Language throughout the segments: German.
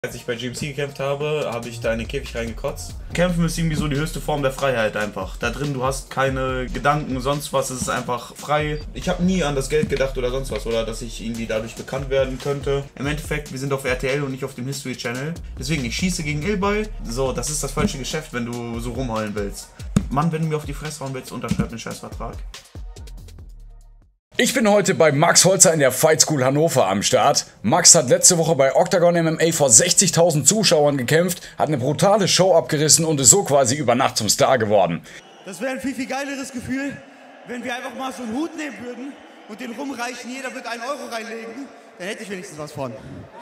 Als ich bei GMC gekämpft habe, habe ich da in den Käfig reingekotzt. Kämpfen ist irgendwie so die höchste Form der Freiheit einfach. Da drin, du hast keine Gedanken, sonst was, es ist einfach frei. Ich habe nie an das Geld gedacht oder sonst was, oder dass ich irgendwie dadurch bekannt werden könnte. Im Endeffekt, wir sind auf RTL und nicht auf dem History Channel. Deswegen, ich schieße gegen Ilbay. So, das ist das falsche Geschäft, wenn du so rumheulen willst. Mann, wenn du mir auf die Fresse hauen willst, unterschreib einen Scheißvertrag. Ich bin heute bei Max Holzer in der Fight School Hannover am Start. Max hat letzte Woche bei Octagon MMA vor 60.000 Zuschauern gekämpft, hat eine brutale Show abgerissen und ist so quasi über Nacht zum Star geworden. Das wäre ein viel geileres Gefühl, wenn wir einfach mal so einen Hut nehmen würden und den rumreichen, jeder wird 1 Euro reinlegen, dann hätte ich wenigstens was von.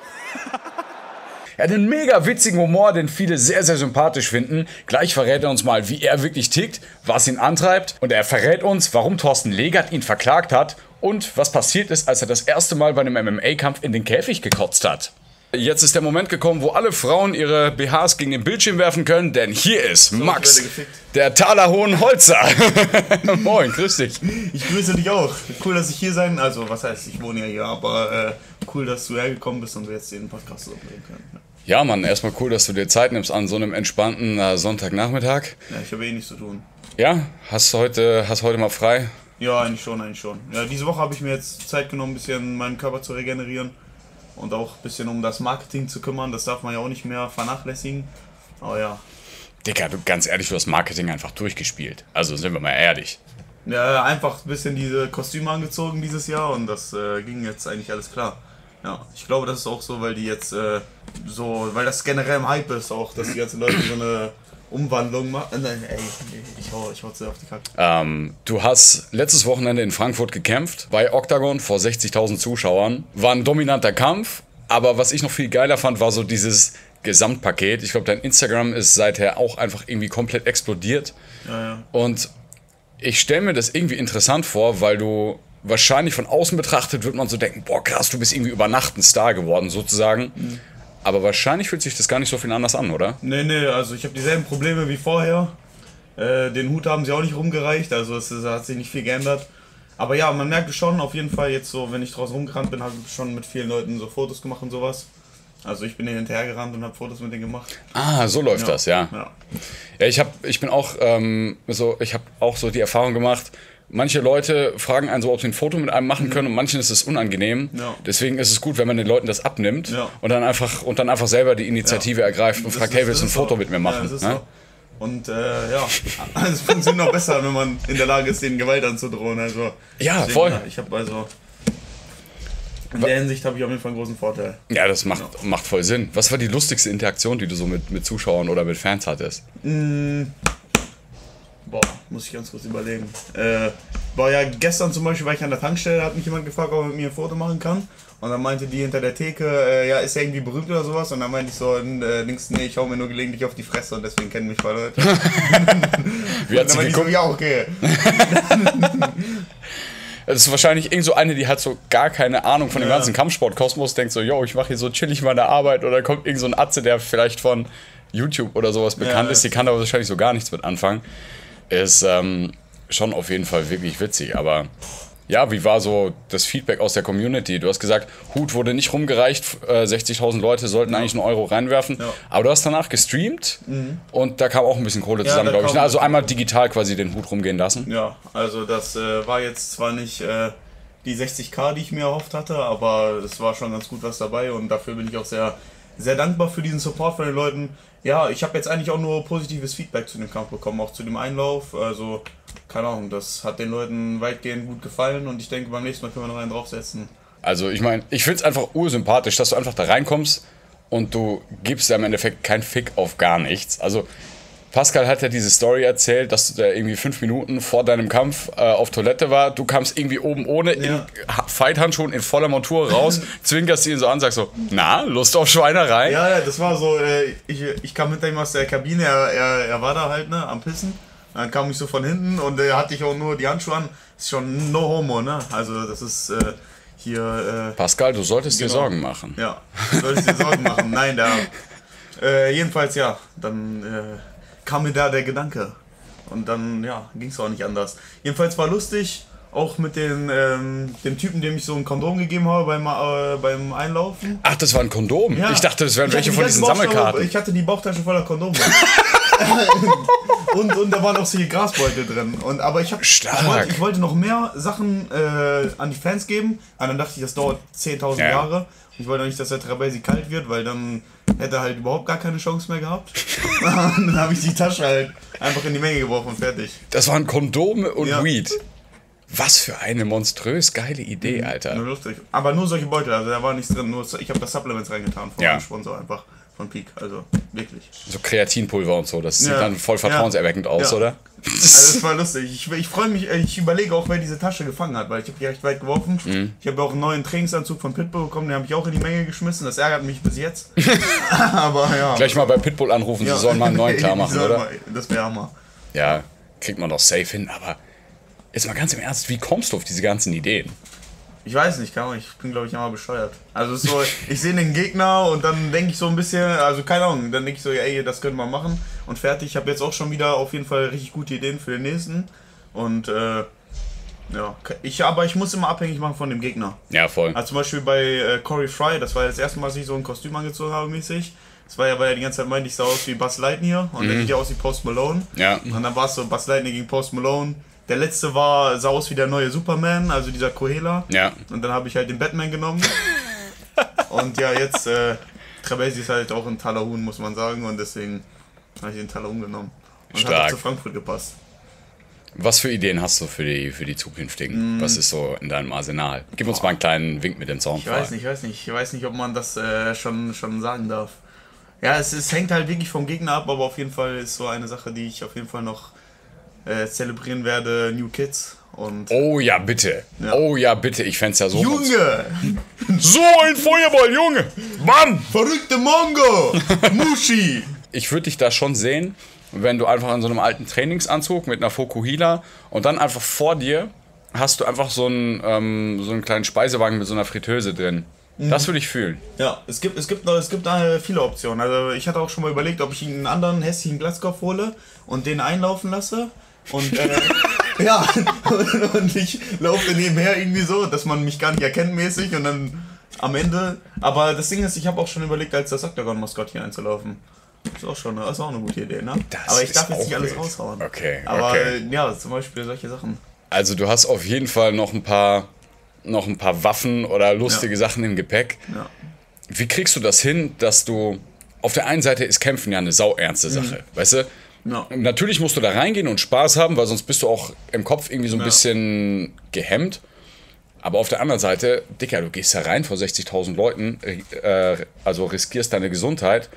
Er hat einen mega witzigen Humor, den viele sehr, sehr sympathisch finden. Gleich verrät er uns mal, wie er wirklich tickt, was ihn antreibt. Und er verrät uns, warum Thorsten Legert ihn verklagt hat und was passiert ist, als er das erste Mal bei einem MMA-Kampf in den Käfig gekotzt hat. Jetzt ist der Moment gekommen, wo alle Frauen ihre BHs gegen den Bildschirm werfen können, denn hier ist Max, der Thaler Hohenholzer. Moin, grüß dich. Ich grüße dich auch. Cool, dass ich hier sein, also was heißt, ich wohne ja hier, aber cool, dass du hergekommen bist und wir jetzt den Podcast so bringen können. Ja, Mann, erstmal cool, dass du dir Zeit nimmst an so einem entspannten Sonntagnachmittag. Ja, ich habe eh nichts zu tun. Ja, hast heute mal frei? Ja, eigentlich schon. Ja, diese Woche habe ich mir jetzt Zeit genommen, ein bisschen meinen Körper zu regenerieren und auch ein bisschen um das Marketing zu kümmern. Das darf man ja auch nicht mehr vernachlässigen. Aber ja. Digga, du, ganz ehrlich, du hast Marketing einfach durchgespielt. Also sind wir mal ehrlich. Ja, einfach ein bisschen diese Kostüme angezogen dieses Jahr und das ging jetzt eigentlich alles klar. Ja, ich glaube, das ist auch so, weil die jetzt weil das generell im Hype ist auch, dass die ganzen Leute so eine Umwandlung machen. Nein, ey, ich hau sehr auf die Kacke. Du hast letztes Wochenende in Frankfurt gekämpft, bei Octagon vor 60.000 Zuschauern. War ein dominanter Kampf, aber was ich noch viel geiler fand, war so dieses Gesamtpaket. Ich glaube, dein Instagram ist seither auch einfach irgendwie komplett explodiert. Ja. Und ich stelle mir das irgendwie interessant vor, weil du wahrscheinlich von außen betrachtet wird man so denken, boah krass, du bist irgendwie über Nacht ein Star geworden sozusagen. Mhm. Aber wahrscheinlich fühlt sich das gar nicht so viel anders an, oder? Nee, also ich habe dieselben Probleme wie vorher. Den Hut haben sie auch nicht rumgereicht, also es hat sich nicht viel geändert. Aber ja, man merkt schon auf jeden Fall jetzt so, wenn ich draußen rumgerannt bin, habe ich schon mit vielen Leuten so Fotos gemacht und sowas. Also ich bin denen hinterhergerannt und habe Fotos mit denen gemacht. Ah, so läuft das, ja. Ja, ich habe auch so die Erfahrung gemacht, manche Leute fragen einen so, ob sie ein Foto mit einem machen können und manchen ist es unangenehm. Ja. Deswegen ist es gut, wenn man den Leuten das abnimmt und dann einfach selber die Initiative ergreift und fragt, hey, willst du ein Foto mit mir machen? Ja, das ist so. Und es funktioniert noch besser, wenn man in der Lage ist, denen Gewalt anzudrohen. Also, ja, deswegen, voll. Ich habe in der Hinsicht habe ich auf jeden Fall einen großen Vorteil. Ja, das macht voll Sinn. Was war die lustigste Interaktion, die du so mit Zuschauern oder mit Fans hattest? Muss ich ganz kurz überlegen. Gestern zum Beispiel war ich an der Tankstelle, hat mich jemand gefragt, ob er mit mir ein Foto machen kann. Und dann meinte die hinter der Theke, ist er irgendwie berühmt oder sowas? Und dann meinte ich so, nee, ich hau mir nur gelegentlich auf die Fresse und deswegen kennen mich ein paar Leute. Wie hat sie geguckt? So, ja, okay. Das ist wahrscheinlich irgend so eine, die hat so gar keine Ahnung von dem ganzen Kampfsportkosmos, denkt so, yo, ich mache hier so chillig meine Arbeit, oder kommt irgend so ein Atze, der vielleicht von YouTube oder sowas bekannt ist, die kann da wahrscheinlich so gar nichts mit anfangen. Ist schon auf jeden Fall wirklich witzig, aber ja, wie war so das Feedback aus der Community? Du hast gesagt, Hut wurde nicht rumgereicht, 60.000 Leute sollten eigentlich einen Euro reinwerfen, aber du hast danach gestreamt und da kam auch ein bisschen Kohle zusammen, glaube ich. Also einmal digital quasi den Hut rumgehen lassen. Ja, also das war jetzt zwar nicht die 60.000, die ich mir erhofft hatte, aber es war schon ganz gut was dabei und dafür bin ich auch sehr, sehr dankbar für diesen Support von den Leuten. Ja, ich habe jetzt eigentlich auch nur positives Feedback zu dem Kampf bekommen, auch zu dem Einlauf. Also, keine Ahnung, das hat den Leuten weitgehend gut gefallen und ich denke, beim nächsten Mal können wir noch einen draufsetzen. Also, ich meine, ich finde es einfach ursympathisch, dass du einfach da reinkommst und du gibst ja im Endeffekt keinen Fick auf gar nichts. Also, Pascal hat ja diese Story erzählt, dass du da irgendwie 5 Minuten vor deinem Kampf auf Toilette war. Du kamst irgendwie oben ohne in Fight-Handschuhen in voller Montur raus, zwinkerst ihn so an, sagst so, na, Lust auf Schweinerei? Ja, das war so, ich kam hinter ihm aus der Kabine, er war da halt, ne, am Pissen. Dann kam ich so von hinten und hatte ich auch nur die Handschuhe an. Ist schon no homo, ne? Also das ist hier... Pascal, du solltest dir Sorgen machen. Ja, du solltest dir Sorgen machen. Nein, jedenfalls ja, dann... kam mir da der Gedanke. Und dann, ging es auch nicht anders. Jedenfalls war lustig Auch mit dem Typen, dem ich so ein Kondom gegeben habe beim Einlaufen. Ach, das war ein Kondom? Ja. Ich dachte, das wären welche von diesen Sammelkarten. Ich hatte die Bauchtasche voller Kondome. und da waren auch solche Grasbeutel drin. Aber ich wollte noch mehr Sachen an die Fans geben. Aber dann dachte ich, das dauert 10.000 Jahre. Ich wollte nicht, dass der Trabelsi kalt wird, weil dann hätte er halt überhaupt gar keine Chance mehr gehabt. Und dann habe ich die Tasche halt einfach in die Menge geworfen und fertig. Das waren Kondome und Weed. Was für eine monströs geile Idee, Alter. Nur lustig. Aber nur solche Beutel, also da war nichts drin. Ich habe da Supplements reingetan von meinem Sponsor einfach. Von Peak, also wirklich. So Kreatinpulver und so, das sieht dann voll vertrauenserweckend aus, oder? Also das war lustig. Ich freue mich, ich überlege auch, wer diese Tasche gefangen hat, weil ich habe die recht weit geworfen. Ich habe auch einen neuen Trainingsanzug von Pitbull bekommen, den habe ich auch in die Menge geschmissen. Das ärgert mich bis jetzt. Aber ja. Gleich mal bei Pitbull anrufen, sie sollen mal einen neuen klar machen, oder? Das wäre Hammer. Ja, kriegt man doch safe hin, aber jetzt mal ganz im Ernst, wie kommst du auf diese ganzen Ideen? Ich weiß nicht, ich bin glaube ich immer bescheuert. Also es ist so, ich sehe den Gegner und dann denke ich so ein bisschen, also keine Ahnung, dann denke ich so, ja, ey, das können wir machen und fertig. Ich habe jetzt auch schon wieder auf jeden Fall richtig gute Ideen für den nächsten und ja, aber ich muss immer abhängig machen von dem Gegner. Ja, voll. Also zum Beispiel bei Corey Fry, das war das erste Mal, dass ich so ein Kostüm angezogen habe mäßig. Das war ja, weil er die ganze Zeit meinte, ich sah aus wie Buzz Lightyear und er sieht ja aus wie Post Malone. Ja. Und dann war es so Buzz Lightyear gegen Post Malone. Der letzte sah aus wie der neue Superman, also dieser Kohela. Ja. Und dann habe ich halt den Batman genommen. Und ja, jetzt, Trabelsi ist halt auch ein Talahun, muss man sagen. Und deswegen habe ich den Talahun genommen. Und Stark. Hat auch zu Frankfurt gepasst. Was für Ideen hast du für die zukünftigen? Was ist so in deinem Arsenal? Gib uns mal einen kleinen Wink mit dem Soundfall. Ich weiß nicht, ob man das schon sagen darf. Ja, es hängt halt wirklich vom Gegner ab, aber auf jeden Fall ist so eine Sache, die ich auf jeden Fall noch zelebrieren werde, New Kids. Und oh ja, bitte. Ja. Oh ja, bitte. Ich fänd's ja so. Junge! So ein Feuerball, Junge! Mann! Verrückte Mongo! Mushi! Ich würde dich da schon sehen, wenn du einfach in so einem alten Trainingsanzug mit einer Fokuhila und dann einfach vor dir hast du einfach so einen kleinen Speisewagen mit so einer Fritteuse drin. Das würde ich fühlen. Ja, es gibt viele Optionen. Also ich hatte auch schon mal überlegt, ob ich einen anderen hässlichen Glatzkopf hole und den einlaufen lasse. Und ja, und ich laufe nebenher irgendwie so, dass man mich gar nicht erkennt mäßig und dann am Ende. Aber das Ding ist, ich habe auch schon überlegt, als das Octagon-Maskott hier einzulaufen. Das ist auch eine gute Idee, ne? Aber ich darf jetzt nicht alles raushauen. Okay. Aber ja, zum Beispiel solche Sachen. Also du hast auf jeden Fall noch ein paar Waffen oder lustige Sachen im Gepäck. Ja. Wie kriegst du das hin, dass du... Auf der einen Seite ist Kämpfen ja eine sauernste Sache, weißt du? Ja. Natürlich musst du da reingehen und Spaß haben, weil sonst bist du auch im Kopf irgendwie so ein bisschen gehemmt. Aber auf der anderen Seite, Dicker, du gehst da rein vor 60.000 Leuten, also riskierst deine Gesundheit.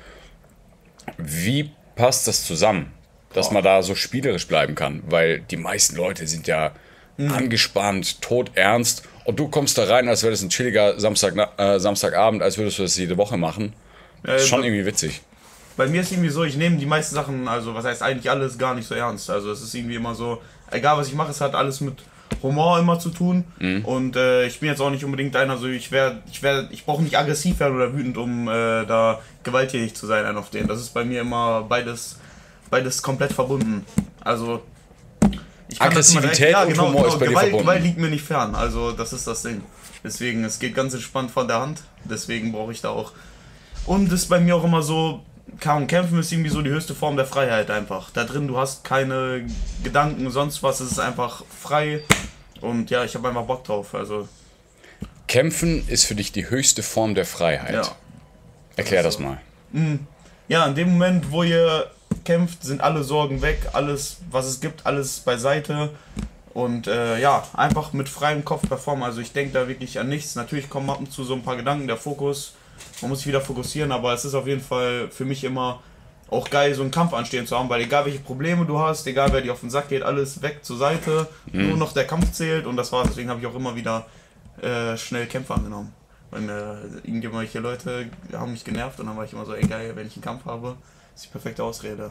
Wie passt das zusammen, dass man da so spielerisch bleiben kann? Weil die meisten Leute sind ja angespannt, todernst. Und du kommst da rein, als wäre das ein chilliger Samstagabend, als würdest du das jede Woche machen. Das ist schon irgendwie witzig. Bei mir ist irgendwie so, ich nehme die meisten Sachen, also was heißt eigentlich alles, gar nicht so ernst. Also es ist irgendwie immer so, egal was ich mache, es hat alles mit Humor immer zu tun. Und ich bin jetzt auch nicht unbedingt einer, so ich brauche nicht aggressiv werden oder wütend, um da gewalttätig zu sein, auf den. Das ist bei mir immer beides komplett verbunden. Also Aggressivität und Humor ist bei dir verbunden. Gewalt liegt mir nicht fern, also das ist das Ding. Deswegen, es geht ganz entspannt von der Hand, deswegen brauche ich da auch. Und es ist bei mir auch immer so, Kämpfen ist irgendwie so die höchste Form der Freiheit einfach. Da drin, du hast keine Gedanken, sonst was, es ist einfach frei und ja, ich habe einfach Bock drauf. Also. Kämpfen ist für dich die höchste Form der Freiheit. Ja. Erklär das mal. Ja, in dem Moment, wo ihr kämpft, sind alle Sorgen weg, alles, was es gibt, alles beiseite und ja, einfach mit freiem Kopf performen. Also ich denke da wirklich an nichts. Natürlich kommen ab und zu so ein paar Gedanken, der Fokus, man muss sich wieder fokussieren, aber es ist auf jeden Fall für mich immer auch geil, so einen Kampf anstehen zu haben, weil egal welche Probleme du hast, egal wer dir auf den Sack geht, alles weg zur Seite, nur noch der Kampf zählt und das war's. Deswegen habe ich auch immer wieder schnell Kämpfe angenommen. Wenn irgendwelche Leute haben mich genervt und dann war ich immer so, ey geil, wenn ich einen Kampf habe, ist die perfekte Ausrede.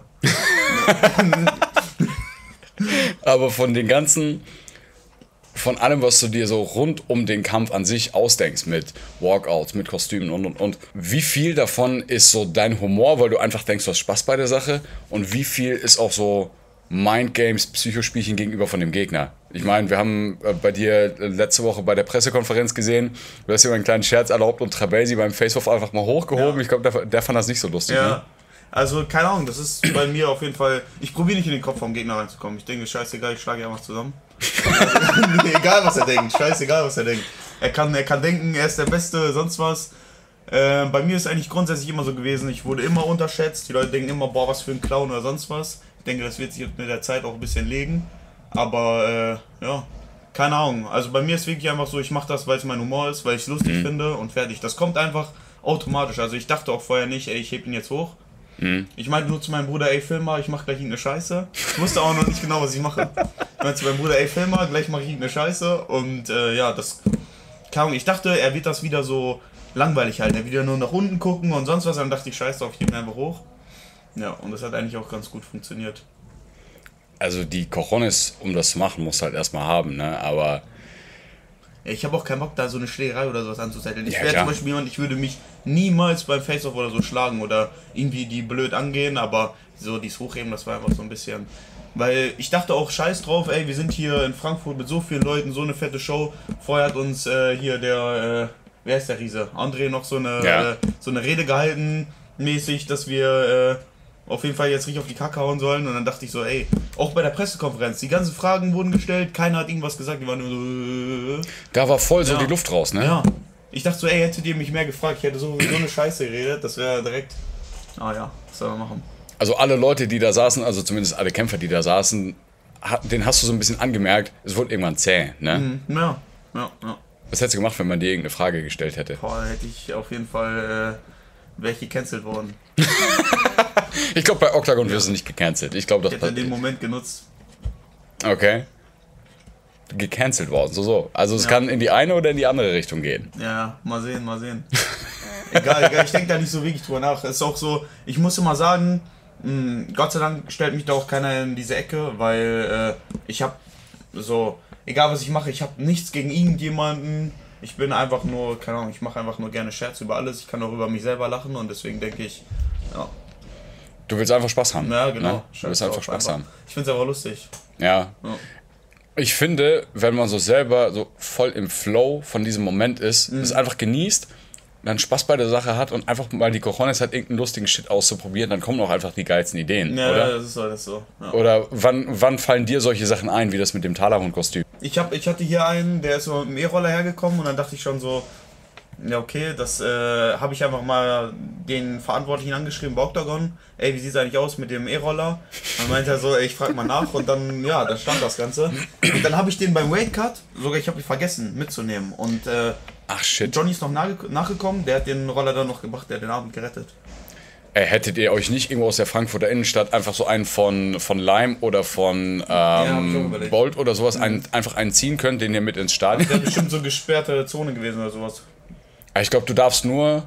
Aber von allem, was du dir so rund um den Kampf an sich ausdenkst, mit Walkouts, mit Kostümen und, wie viel davon ist so dein Humor, weil du einfach denkst, du hast Spaß bei der Sache und wie viel ist auch so Mindgames, Psychospielchen gegenüber von dem Gegner? Ich meine, wir haben bei dir letzte Woche bei der Pressekonferenz gesehen, du hast dir einen kleinen Scherz erlaubt und Trabelsi beim Face-Off einfach mal hochgehoben. Ja. Ich glaube, der fand das nicht so lustig. Ja. Ne? Also, keine Ahnung, das ist bei mir auf jeden Fall. Ich probiere nicht in den Kopf vom Gegner reinzukommen. Ich denke, scheißegal, ich schlage ihn einfach zusammen. Egal, was er denkt. Scheißegal, was er denkt. Er kann denken, er ist der Beste, sonst was. Bei mir ist eigentlich grundsätzlich immer so gewesen, ich wurde immer unterschätzt. Die Leute denken immer, boah, was für ein Clown oder sonst was. Ich denke, das wird sich mit der Zeit auch ein bisschen legen. Aber, ja, keine Ahnung. Also bei mir ist wirklich einfach so, ich mache das, weil es mein Humor ist, weil ich es lustig finde und fertig. Das kommt einfach automatisch. Also ich dachte auch vorher nicht, ey, ich heb ihn jetzt hoch. Ich meinte nur zu meinem Bruder, ey, film mal, ich mach gleich irgendeine Scheiße. Ich wusste auch noch nicht genau, was ich mache. Ich meinte zu meinem Bruder, ey, film mal, gleich mache ich irgendeine Scheiße. Und ja, das, keine Ahnung, ich dachte, er wird das wieder so langweilig halten. Er wird wieder nur nach unten gucken und sonst was. Dann dachte ich, scheiß drauf, ich nehme ihn einfach hoch. Ja, und das hat eigentlich auch ganz gut funktioniert. Also die Cojones, um das zu machen, musst du halt erstmal haben, ne? Aber ich habe auch keinen Bock, da so eine Schlägerei oder sowas anzuzetteln. Ich Ja, wäre klar. zum Beispiel jemand, ich würde mich niemals beim Face-Off oder so schlagen oder irgendwie die blöd angehen, aber so dieses Hochheben, das war einfach so ein bisschen. Weil ich dachte auch, scheiß drauf, ey, wir sind hier in Frankfurt mit so vielen Leuten, so eine fette Show. Vorher hat uns hier der, wer ist der Riese? André noch so eine Rede gehalten, mäßig, dass wir auf jeden Fall jetzt richtig auf die Kacke hauen sollen. Und dann dachte ich so, ey, auch bei der Pressekonferenz, die ganzen Fragen wurden gestellt, keiner hat irgendwas gesagt, die waren nur so. da war voll so die Luft raus, ne? Ja. Ich dachte so, ey, hättet ihr mich mehr gefragt, ich hätte so eine Scheiße geredet, das wäre direkt. Ah ja, was soll man machen? Also alle Leute, die da saßen, also zumindest alle Kämpfer, die da saßen, den hast du so ein bisschen angemerkt, es wurde irgendwann zäh, ne? Ja. Was hättest du gemacht, wenn man dir irgendeine Frage gestellt hätte? Boah, da hätte ich auf jeden Fall, wäre ich gecancelt worden. Ich glaube, bei Octagon wirst du nicht gecancelt. Ich glaube, das Ich hätte den Moment genutzt. Okay. Gecancelt worden, so. Also es kann in die eine oder in die andere Richtung gehen. Ja, mal sehen. egal, ich denke da nicht so wirklich drüber nach. Es ist auch so, ich muss immer sagen, Gott sei Dank stellt mich da auch keiner in diese Ecke, weil ich habe so, egal was ich mache, ich habe nichts gegen irgendjemanden. Ich bin einfach nur, keine Ahnung, ich mache einfach nur gerne Scherze über alles. Ich kann auch über mich selber lachen und deswegen denke ich, ja. Du willst einfach Spaß haben. Ja, genau. Ne? Du willst einfach Spaß haben. Ich finde es aber lustig. Ja. Ich finde, wenn man so selber so voll im Flow von diesem Moment ist, es einfach genießt, dann Spaß bei der Sache hat und einfach mal die Cojones hat, irgendeinen lustigen Shit auszuprobieren, dann kommen auch einfach die geilsten Ideen, Ja, oder? das ist so. Ja. Oder wann fallen dir solche Sachen ein, wie das mit dem Talerhund-Kostüm? Ich hatte hier einen, der ist so mit dem E-Roller hergekommen und dann dachte ich schon so, ja okay, das habe ich einfach mal den Verantwortlichen angeschrieben bei Octagon. Ey, wie sieht es eigentlich aus mit dem E-Roller? Dann meinte er so, ey, ich frag mal nach und dann, ja, da stand das Ganze. Und dann habe ich den beim Weightcut, sogar ich habe ihn vergessen mitzunehmen und Ach shit. Johnny ist noch nachgekommen, der hat den Roller dann noch gebracht, der hat den Abend gerettet. Hättet ihr euch nicht irgendwo aus der Frankfurter Innenstadt einfach so einen von Lime oder von hab ich auch überlegt. Bolt oder sowas einfach einen ziehen können, den ihr mit ins Stadion? Der ist bestimmt so gesperrte Zone gewesen oder sowas. Ich glaube, du darfst nur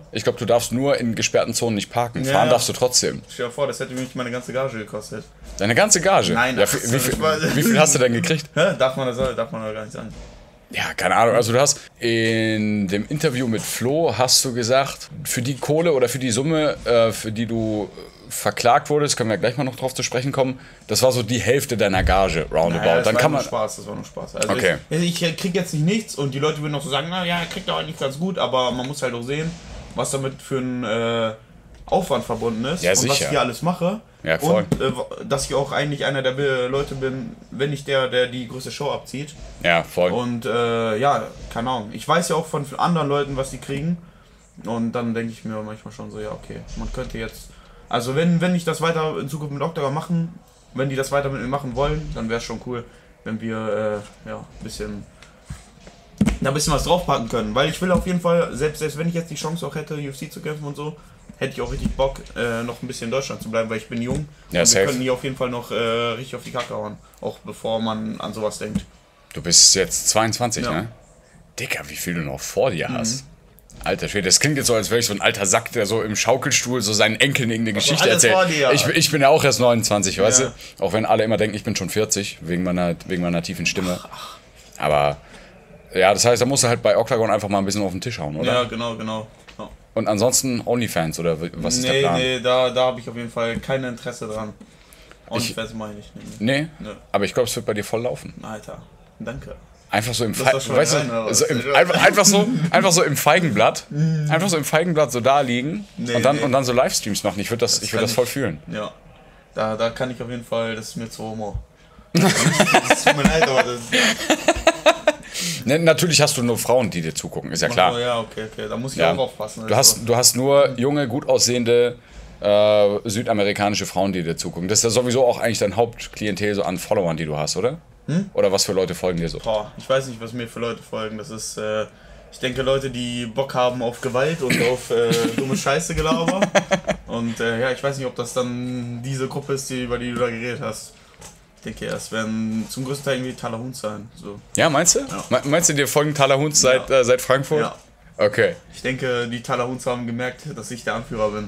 in gesperrten Zonen nicht parken. Ja. Fahren darfst du trotzdem. Stell dir vor, das hätte mich meine ganze Gage gekostet. Deine ganze Gage? Nein, Ja, das ist wie viel hast du denn gekriegt? Hä? Darf man doch gar nicht sagen. Ja, keine Ahnung. Also du hast in dem Interview mit Flo hast du gesagt, für die Kohle oder für die Summe, für die du verklagt wurdest, können wir gleich mal noch drauf zu sprechen kommen, das war so die Hälfte deiner Gage, roundabout. Naja, das Dann war kann nur man Spaß, das war nur Spaß. Also Okay. ich krieg jetzt nicht nichts und die Leute würden noch so sagen, naja, er kriegt auch eigentlich ganz gut, aber man muss halt auch sehen, was damit für ein Aufwand verbunden ist Ja, und was sicher. ich hier alles mache. Ja, voll. Und dass ich auch eigentlich einer der Leute bin, wenn nicht der die größte Show abzieht. Ja, voll. Und ja, keine Ahnung. Ich weiß ja auch von anderen Leuten, was die kriegen. Und dann denke ich mir manchmal schon so, ja, okay, man könnte jetzt. Also wenn ich das weiter in Zukunft mit Octagon machen, wenn die das weiter mit mir machen wollen, dann wäre es schon cool, wenn wir ja, ein bisschen was draufpacken können. Weil ich will auf jeden Fall, selbst wenn ich jetzt die Chance auch hätte, UFC zu kämpfen und so, hätte ich auch richtig Bock, noch ein bisschen in Deutschland zu bleiben, weil ich bin jung. Ja, und safe. wir können hier auf jeden Fall noch richtig auf die Kacke hauen. Auch bevor man an sowas denkt. Du bist jetzt 22, Ja. ne? Digga, wie viel du noch vor dir hast. Alter Schwede, das klingt jetzt so, als wäre ich so ein alter Sack, der so im Schaukelstuhl so seinen Enkeln irgendeine Geschichte alles erzählt. vor dir. Ich bin ja auch erst 29, weißt Ja. du? Auch wenn alle immer denken, ich bin schon 40, wegen meiner tiefen Stimme. Aber ja, das heißt, da musst du halt bei Octagon einfach mal ein bisschen auf den Tisch hauen, oder? Ja, genau. Ja. Und ansonsten OnlyFans, oder was ist der Plan? Nee, da habe ich auf jeden Fall kein Interesse dran. OnlyFans mache ich nicht. Nee. Nee? Aber ich glaube, es wird bei dir voll laufen. Alter. Danke. Einfach so im Das war schon weißt du, rein, so einfach so im Feigenblatt. Einfach so im Feigenblatt so da liegen und dann so Livestreams machen. Ich würde das voll fühlen. Ja. Da kann ich auf jeden Fall, das ist mir zu Humor. Das tut mir leid, aber das. Ne, natürlich hast du nur Frauen, die dir zugucken, ist ja klar. Oh, ja, okay. Da muss ich auch aufpassen. Du hast nur junge, gut aussehende südamerikanische Frauen, die dir zugucken. Das ist ja sowieso auch eigentlich dein Hauptklientel so an Followern, die du hast, oder? Oder was für Leute folgen dir so? Boah, ich weiß nicht, was mir für Leute folgen. Das ist, ich denke, Leute, die Bock haben auf Gewalt und auf dumme Scheiße Gelaber. Und ja, ich weiß nicht, ob das dann diese Gruppe ist, über die du da geredet hast. Ich denke, es werden zum größten Teil irgendwie Talahuns sein. So. Ja, meinst du? Ja. Meinst du, dir folgen Talahuns seit Frankfurt? Ja. Okay. Ich denke, die Talahuns haben gemerkt, dass ich der Anführer bin.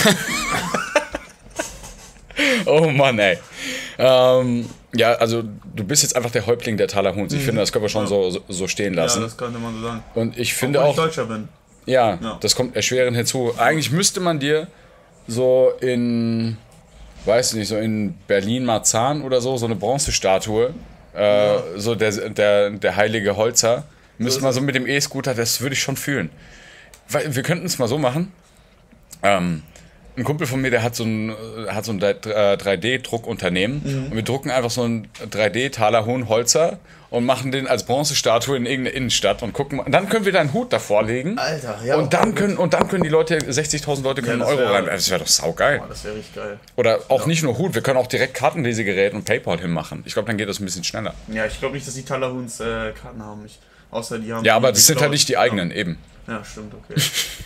Oh Mann, ey. Ja, also du bist jetzt einfach der Häuptling der Talahuns. Ich finde, das können wir schon so stehen lassen. Ja, das könnte man so sagen. Und ich finde auch, wenn ich Deutscher bin. Ja, das kommt erschwerend hinzu. Eigentlich müsste man dir so in, weiß nicht, so in Berlin-Marzahn oder so eine Bronzestatue, so der heilige Holzer, müsste man so mit dem E-Scooter, das würde ich schon fühlen. Weil wir könnten es mal so machen. Ein Kumpel von mir, der hat so ein 3D-Druckunternehmen und wir drucken einfach so ein 3D-Talahun-Holzer und machen den als Bronzestatue in irgendeine Innenstadt und gucken. Und dann können wir da einen Hut davor legen. Alter, ja. Und dann können die Leute, 60.000 Leute können einen Euro rein. Das wäre doch saugeil. Das wäre richtig geil. Oder auch nicht nur Hut, wir können auch direkt Kartenlesegerät und PayPal hinmachen. Ich glaube, dann geht das ein bisschen schneller. Ja, ich glaube nicht, dass die Talahuns Karten haben. Außer die haben. Ja, aber das sind halt nicht die eigenen, eben. Ja, stimmt, okay.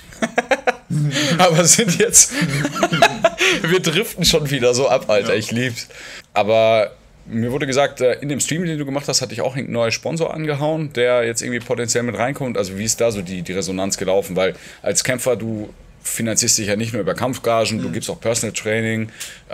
Aber sind jetzt. Wir driften schon wieder so ab, Alter. Ja. Ich lieb's. Aber mir wurde gesagt, in dem Stream, den du gemacht hast, hatte ich auch einen neuen Sponsor angehauen, der jetzt irgendwie potenziell mit reinkommt. Also, wie ist da so die Resonanz gelaufen? Weil als Kämpfer, du finanzierst dich ja nicht nur über Kampfgagen, du gibst auch Personal Training.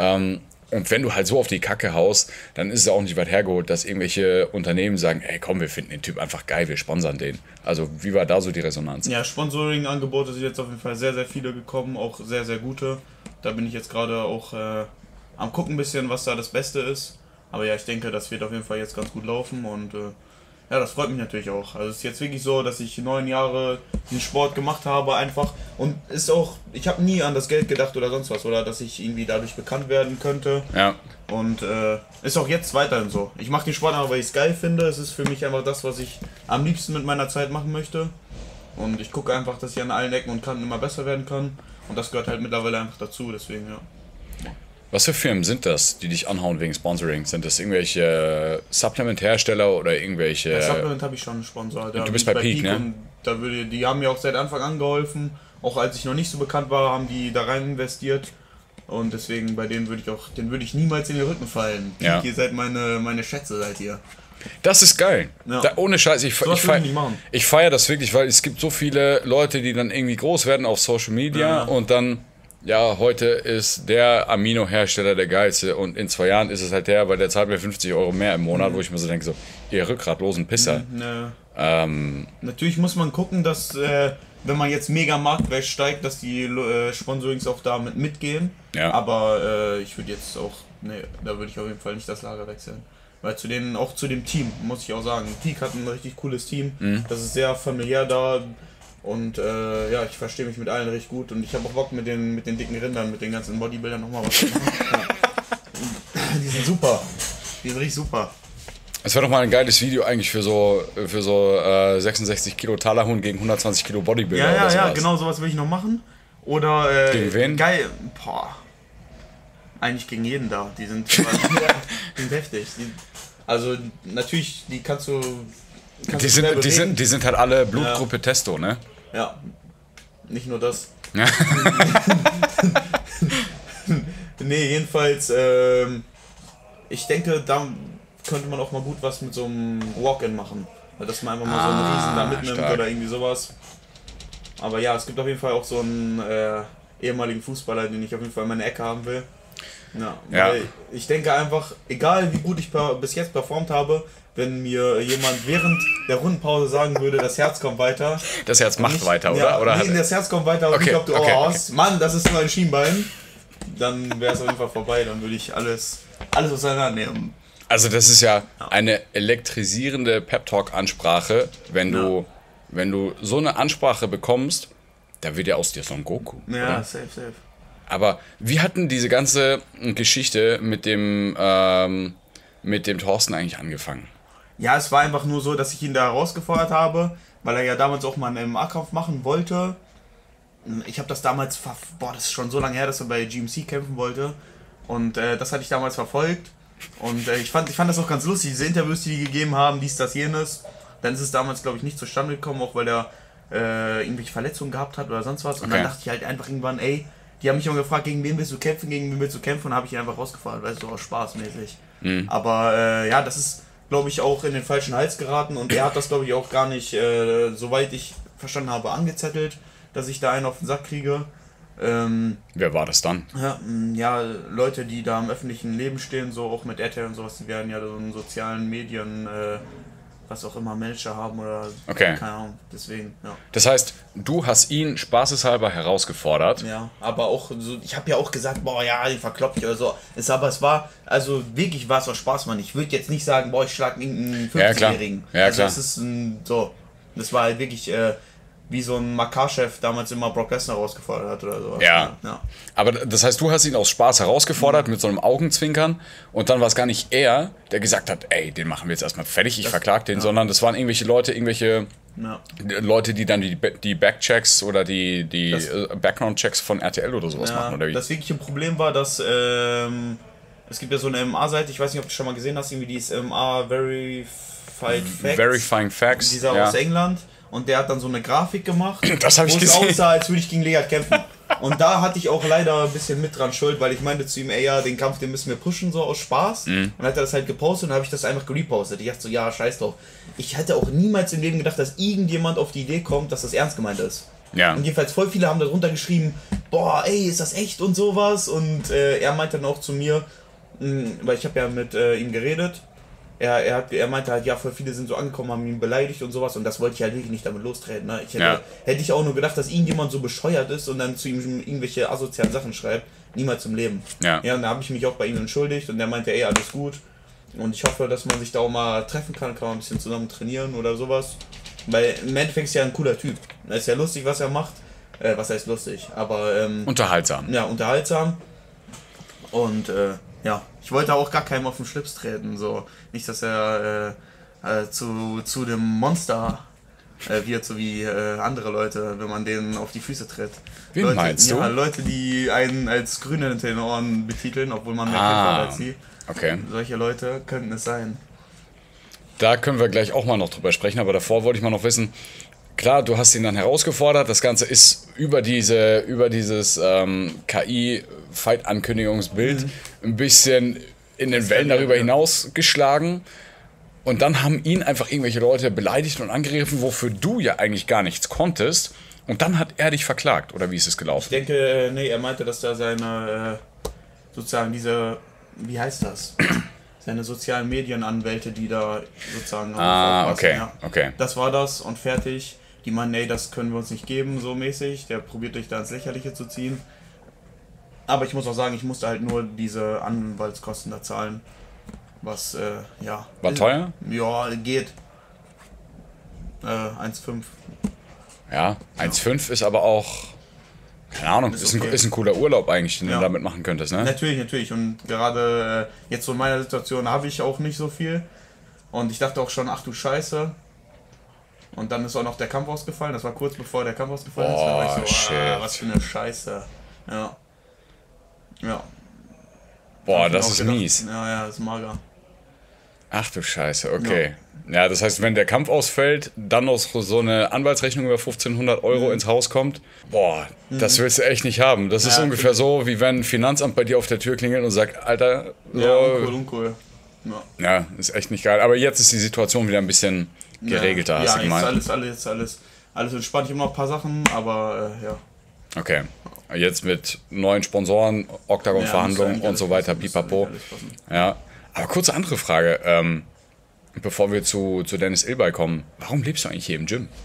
Und wenn du halt so auf die Kacke haust, dann ist es auch nicht weit hergeholt, dass irgendwelche Unternehmen sagen, ey komm, wir finden den Typ einfach geil, wir sponsern den. Also wie war da so die Resonanz? Ja, Sponsoring-Angebote sind jetzt auf jeden Fall sehr, sehr viele gekommen, auch sehr, sehr gute. Da bin ich jetzt gerade auch am gucken ein bisschen, was da das Beste ist. Aber ja, ich denke, das wird auf jeden Fall jetzt ganz gut laufen und ja, das freut mich natürlich auch. Also es ist jetzt wirklich so, dass ich 9 Jahre den Sport gemacht habe einfach und ist auch, ich habe nie an das Geld gedacht oder sonst was oder dass ich irgendwie dadurch bekannt werden könnte. Ja. Und ist auch jetzt weiterhin so. Ich mache den Sport einfach, weil ich es geil finde. Es ist für mich einfach das, was ich am liebsten mit meiner Zeit machen möchte. Und ich gucke einfach, dass ich an allen Ecken und Kanten immer besser werden kann. Und das gehört halt mittlerweile einfach dazu, deswegen ja. Was für Firmen sind das, die dich anhauen wegen Sponsoring? Sind das irgendwelche Supplement-Hersteller oder irgendwelche... Ja, Supplement habe ich schon einen Sponsor. Du bist bei Peak, ne? Und die haben mir auch seit Anfang an geholfen. Auch als ich noch nicht so bekannt war, haben die da rein investiert. Und deswegen, bei denen würde ich niemals in den Rücken fallen. Ja. Ihr seid meine Schätze, seid ihr. Das ist geil. Ja. Ohne Scheiß. Ich feiere das wirklich, weil es gibt so viele Leute, die dann irgendwie groß werden auf Social Media und dann... Ja, heute ist der Amino-Hersteller der geilste und in 2 Jahren ist es halt der, weil der zahlt mir 50 Euro mehr im Monat, wo ich mir so denke, so, ihr rückgratlosen Pisser. Natürlich muss man gucken, dass, wenn man jetzt mega Marktwert steigt, dass die Sponsorings auch damit mitgehen. Ja. Aber ich würde jetzt auch, da würde ich auf jeden Fall nicht das Lager wechseln. Weil auch zu dem Team, muss ich auch sagen, Peak hat ein richtig cooles Team, das ist sehr familiär da. Und ja, ich verstehe mich mit allen richtig gut und ich habe auch Bock mit den dicken Rindern, mit den ganzen Bodybuildern nochmal was zu machen. Die sind super. Die sind richtig super. Es wäre doch mal ein geiles Video eigentlich für so 66 Kilo Talahun gegen 120 Kilo Bodybuilder. Ja, ja, genau sowas will ich noch machen. Oder gegen wen? Geil. Eigentlich gegen jeden da. Die sind, die sind heftig. Also natürlich, die kannst du. Die sind halt alle Blutgruppe Testo, ne? Ja, nicht nur das. Ja. Nee, jedenfalls, ich denke, da könnte man auch mal gut was mit so einem Walk-In machen. Dass man einfach mal so einen Riesen da mitnimmt stark. Oder irgendwie sowas. Aber ja, es gibt auf jeden Fall auch so einen ehemaligen Fußballer, den ich auf jeden Fall in meine Ecke haben will. Ja. Ich denke einfach, egal wie gut ich bis jetzt performt habe, wenn mir jemand während der Rundenpause sagen würde, das Herz kommt weiter. Das Herz macht weiter, oder? Ja, oder das Herz kommt weiter und nicht, ob du hast. Mann, das ist nur ein Schienbein. Dann wäre es auf jeden Fall vorbei. Dann würde ich alles auseinander nehmen. Also das ist ja eine elektrisierende Pep-Talk-Ansprache, wenn du so eine Ansprache bekommst, da wird ja aus dir Son Goku. Ja, oder? safe. Aber wie hat denn diese ganze Geschichte mit dem Thorsten eigentlich angefangen? Ja, es war einfach nur so, dass ich ihn da herausgefordert habe, weil er ja damals auch mal einen MMA-Kampf machen wollte. Ich habe das damals, das ist schon so lange her, dass er bei GMC kämpfen wollte. Und das hatte ich damals verfolgt. Und ich fand das auch ganz lustig, diese Interviews, die gegeben haben, dies, das, jenes. Dann ist es damals, glaube ich, nicht zustande gekommen, auch weil er irgendwelche Verletzungen gehabt hat oder sonst was. Und dann dachte ich halt einfach irgendwann, ey, die haben mich immer gefragt, gegen wen willst du kämpfen, und habe ich ihn einfach rausgefordert, weißt du, auch spaßmäßig. Aber das ist, glaube ich, auch in den falschen Hals geraten und er hat das, glaube ich, auch gar nicht, soweit ich verstanden habe, angezettelt, dass ich da einen auf den Sack kriege. Wer war das dann? Ja, Leute, die da im öffentlichen Leben stehen, so auch mit RTL und sowas, die werden ja so in sozialen Medien, was auch immer, Manager haben oder keine Ahnung, deswegen, ja. Das heißt, du hast ihn spaßeshalber herausgefordert. Ja, aber auch so, ich habe ja auch gesagt, boah, ja, den verkloppt ich oder so. Aber es war, also wirklich war es auch Spaß, Mann. Ich würde jetzt nicht sagen, boah, ich schlag irgendeinen 50-Jährigen. Ja, also klar. Das ist so, das war halt wirklich, wie so ein Makar-Chef damals immer Brock Lesnar herausgefordert hat oder sowas. Ja. Aber das heißt, du hast ihn aus Spaß herausgefordert mit so einem Augenzwinkern und dann war es gar nicht er, der gesagt hat, ey, den machen wir jetzt erstmal fertig, ich verklag den, sondern das waren irgendwelche Leute, die dann die Backchecks oder die Background-Checks von RTL oder sowas machen, oder wie? Das wirkliche Problem war, dass es gibt ja so eine MMA-Seite, ich weiß nicht, ob du schon mal gesehen hast, irgendwie die ist MMA Verifying Facts. Dieser aus England. Und der hat dann so eine Grafik gemacht, das habe ich gesehen, wo es aussah, als würde ich gegen Legat kämpfen. Und da hatte ich auch leider ein bisschen mit dran schuld, weil ich meinte zu ihm, ey, ja, den Kampf, den müssen wir pushen, so aus Spaß. Und dann hat er das halt gepostet und dann habe ich das einfach gerepostet. Ich dachte so, ja, scheiß drauf. Ich hätte auch niemals im Leben gedacht, dass irgendjemand auf die Idee kommt, dass das ernst gemeint ist. Ja. Und jedenfalls voll viele haben darunter geschrieben, boah, ey, ist das echt und sowas. Und er meinte dann auch zu mir, weil ich habe ja mit ihm geredet, er meinte halt, ja, voll viele sind so angekommen, haben ihn beleidigt und sowas und das wollte ich halt wirklich nicht damit lostreten. Ne? Hätte ich auch nur gedacht, dass irgendjemand so bescheuert ist und dann zu ihm irgendwelche asozialen Sachen schreibt, niemals im Leben. Ja, und da habe ich mich auch bei ihm entschuldigt und der meinte, ey, alles gut. Und ich hoffe, dass man sich da auch mal treffen kann man ein bisschen zusammen trainieren oder sowas. Weil im Endeffekt ist ja ein cooler Typ. Es ist ja lustig, was er macht. Was heißt lustig? Aber unterhaltsam. Ja, unterhaltsam. Und ja, ich wollte auch gar keinem auf den Schlips treten. So. Nicht, dass er zu dem Monster wird, so wie andere Leute, wenn man denen auf die Füße tritt. Wen Leute, meinst du? Ja, Leute, die einen als Grüne hinter den Ohren betiteln, obwohl man mehr Kämpfer hat als sie. Okay. Solche Leute könnten es sein. Da können wir gleich auch mal noch drüber sprechen, aber davor wollte ich mal noch wissen, klar, du hast ihn dann herausgefordert, das Ganze ist über dieses KI-Fight-Ankündigungsbild ein bisschen in den Wellen darüber hinaus geschlagen und dann haben ihn einfach irgendwelche Leute beleidigt und angegriffen, wofür du ja eigentlich gar nichts konntest und dann hat er dich verklagt, oder wie ist es gelaufen? Ich denke, nee, er meinte, dass da seine, sozusagen diese, wie heißt das? Seine sozialen Medienanwälte, die da sozusagen okay. Das war das und fertig. Die meinen, nee, das können wir uns nicht geben, so mäßig. Der probiert dich da ins Lächerliche zu ziehen. Aber ich muss auch sagen, ich musste halt nur diese Anwaltskosten da zahlen. Was, ja. War teuer? Ja, geht. 1,5. Ja, 1,5 ist aber auch, keine Ahnung, ist ein cooler Urlaub eigentlich, den du damit machen könntest, ne? Natürlich. Und gerade jetzt so in meiner Situation habe ich auch nicht so viel. Und ich dachte auch schon, ach du Scheiße. Und dann ist auch noch der Kampf ausgefallen. Das war kurz bevor der Kampf ausgefallen ist. Da war ich so, was für eine Scheiße. Ja. Boah, das ist mies. Ja, das ist mager. Ach du Scheiße, okay. Ja, das heißt, wenn der Kampf ausfällt, dann noch so eine Anwaltsrechnung über 1500 Euro ins Haus kommt, boah, das willst du echt nicht haben. Das ist ungefähr so, wie wenn ein Finanzamt bei dir auf der Tür klingelt und sagt, Alter, so, ja, uncool. Ja, ist echt nicht geil. Aber jetzt ist die Situation wieder ein bisschen geregelter, hast du gemeint. Ja, jetzt alles entspannt. Ich habe noch ein paar Sachen, aber ja. Okay. Jetzt mit neuen Sponsoren, Octagon-Verhandlungen und so weiter, pipapo. Ja. Aber kurze andere Frage, bevor wir zu Dennis Ilbay kommen. Warum lebst du eigentlich hier im Gym?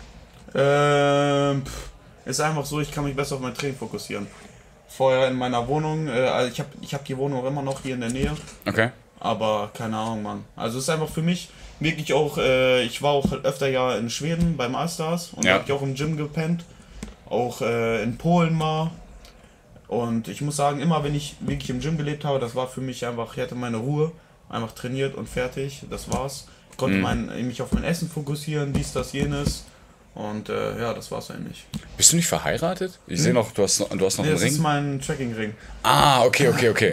Ist einfach so, ich kann mich besser auf mein Training fokussieren. Vorher in meiner Wohnung, ich hab die Wohnung immer noch hier in der Nähe. Okay. Aber keine Ahnung, Mann. Also es ist einfach für mich wirklich auch, ich war auch öfter ja in Schweden beim Allstars und da habe ich auch im Gym gepennt. Auch in Polen mal. Und ich muss sagen, immer wenn ich wirklich im Gym gelebt habe, das war für mich einfach, ich hatte meine Ruhe, einfach trainiert und fertig, das war's. Ich konnte mich auf mein Essen fokussieren, dies, das, jenes. Und ja, das war's eigentlich. Bist du nicht verheiratet? Ich sehe noch, du hast noch einen Ring. Das ist mein Tracking-Ring. Ah, okay.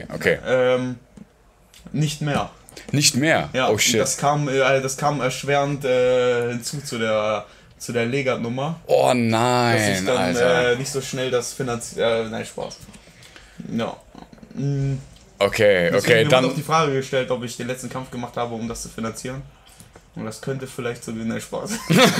Nicht mehr. Nicht mehr? Ja, oh shit. Das kam erschwerend hinzu zu der Legat-Nummer. Oh nein, dass ich dann Alter. nicht so schnell das nein, Spaß. Ja. Okay, Deswegen mir dann... wurde auch die Frage gestellt, ob ich den letzten Kampf gemacht habe, um das zu finanzieren. Und das könnte vielleicht so nein, Spaß.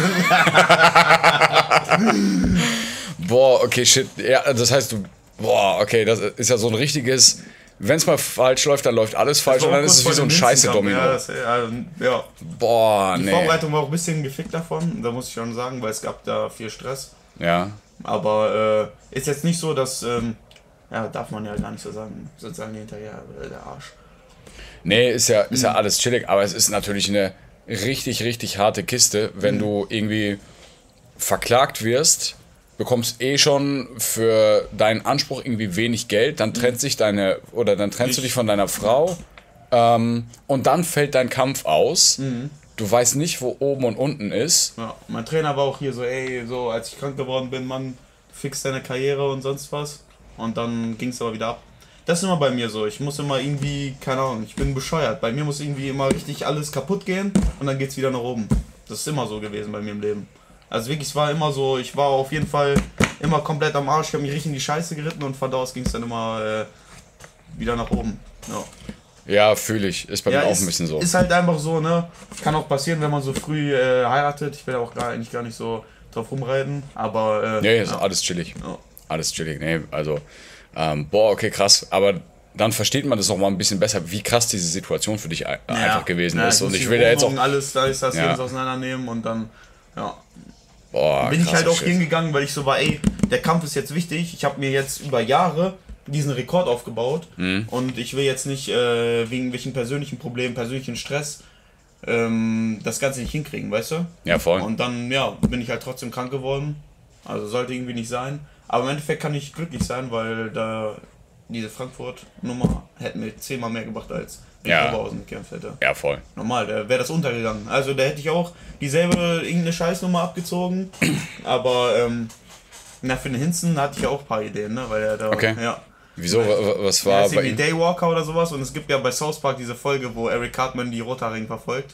Boah, okay, shit. Ja, das heißt, das ist ja so ein richtiges... Wenn es mal falsch läuft, dann läuft alles falsch und dann ist es wie so ein Scheiße-Domino. Ja. Boah, Die nee. Vorbereitung war auch ein bisschen gefickt davon, da muss ich schon sagen, weil es gab da viel Stress. Ja. Aber ist jetzt nicht so, dass, darf man ja gar nicht so sagen, sozusagen hinterher, der Arsch. Nee, ist ja alles chillig, aber es ist natürlich eine richtig, richtig harte Kiste, wenn du irgendwie verklagt wirst, bekommst schon für deinen Anspruch irgendwie wenig Geld, dann trennst du dich von deiner Frau und dann fällt dein Kampf aus. Du weißt nicht, wo oben und unten ist. Ja, mein Trainer war auch hier so, als ich krank geworden bin, Mann, fix deine Karriere und sonst was. Und dann ging es aber wieder ab. Das ist immer bei mir so. Ich muss immer irgendwie, keine Ahnung, ich bin bescheuert. Bei mir muss irgendwie immer richtig alles kaputt gehen und dann geht's wieder nach oben. Das ist immer so gewesen bei mir im Leben. Also wirklich, es war immer so, ich war auf jeden Fall immer komplett am Arsch, ich habe mich richtig in die Scheiße geritten und von da aus ging es dann immer wieder nach oben. Ja, Ja, fühle ich. Ist bei mir auch ein bisschen so. Ist halt einfach so, ne? Kann auch passieren, wenn man so früh heiratet. Ich will auch eigentlich gar nicht so drauf rumreiten, aber... nee, ist alles chillig. Ja. Alles chillig, nee, also... okay, krass. Aber dann versteht man das auch mal ein bisschen besser, wie krass diese Situation für dich einfach gewesen ist. Und ich will ja jetzt auch... alles, da ist das jedes auseinandernehmen und dann, ja... Boah, bin ich halt auch Shit. hingegangen, weil ich so war, der Kampf ist jetzt wichtig. Ich habe mir jetzt über Jahre diesen Rekord aufgebaut und ich will jetzt nicht wegen irgendwelchen persönlichen Problemen, persönlichen Stress das Ganze nicht hinkriegen, weißt du? Ja, voll. Und dann, bin ich halt trotzdem krank geworden. Also sollte irgendwie nicht sein. Aber im Endeffekt kann ich glücklich sein, weil da diese Frankfurt-Nummer hätte mir 10-mal mehr gebracht, als wenn ich Oberhausen gekämpft hätte. Ja, voll. Normal, da wäre das untergegangen. Also da hätte ich auch dieselbe irgendeine Scheißnummer abgezogen. Aber für den Hinzen hatte ich ja auch ein paar Ideen, ne? Weil er da. Okay. Ja. Wieso? Was war ist bei irgendwie ihm? Daywalker oder sowas und es gibt ja bei South Park diese Folge, wo Eric Cartman die Rothaarigen verfolgt.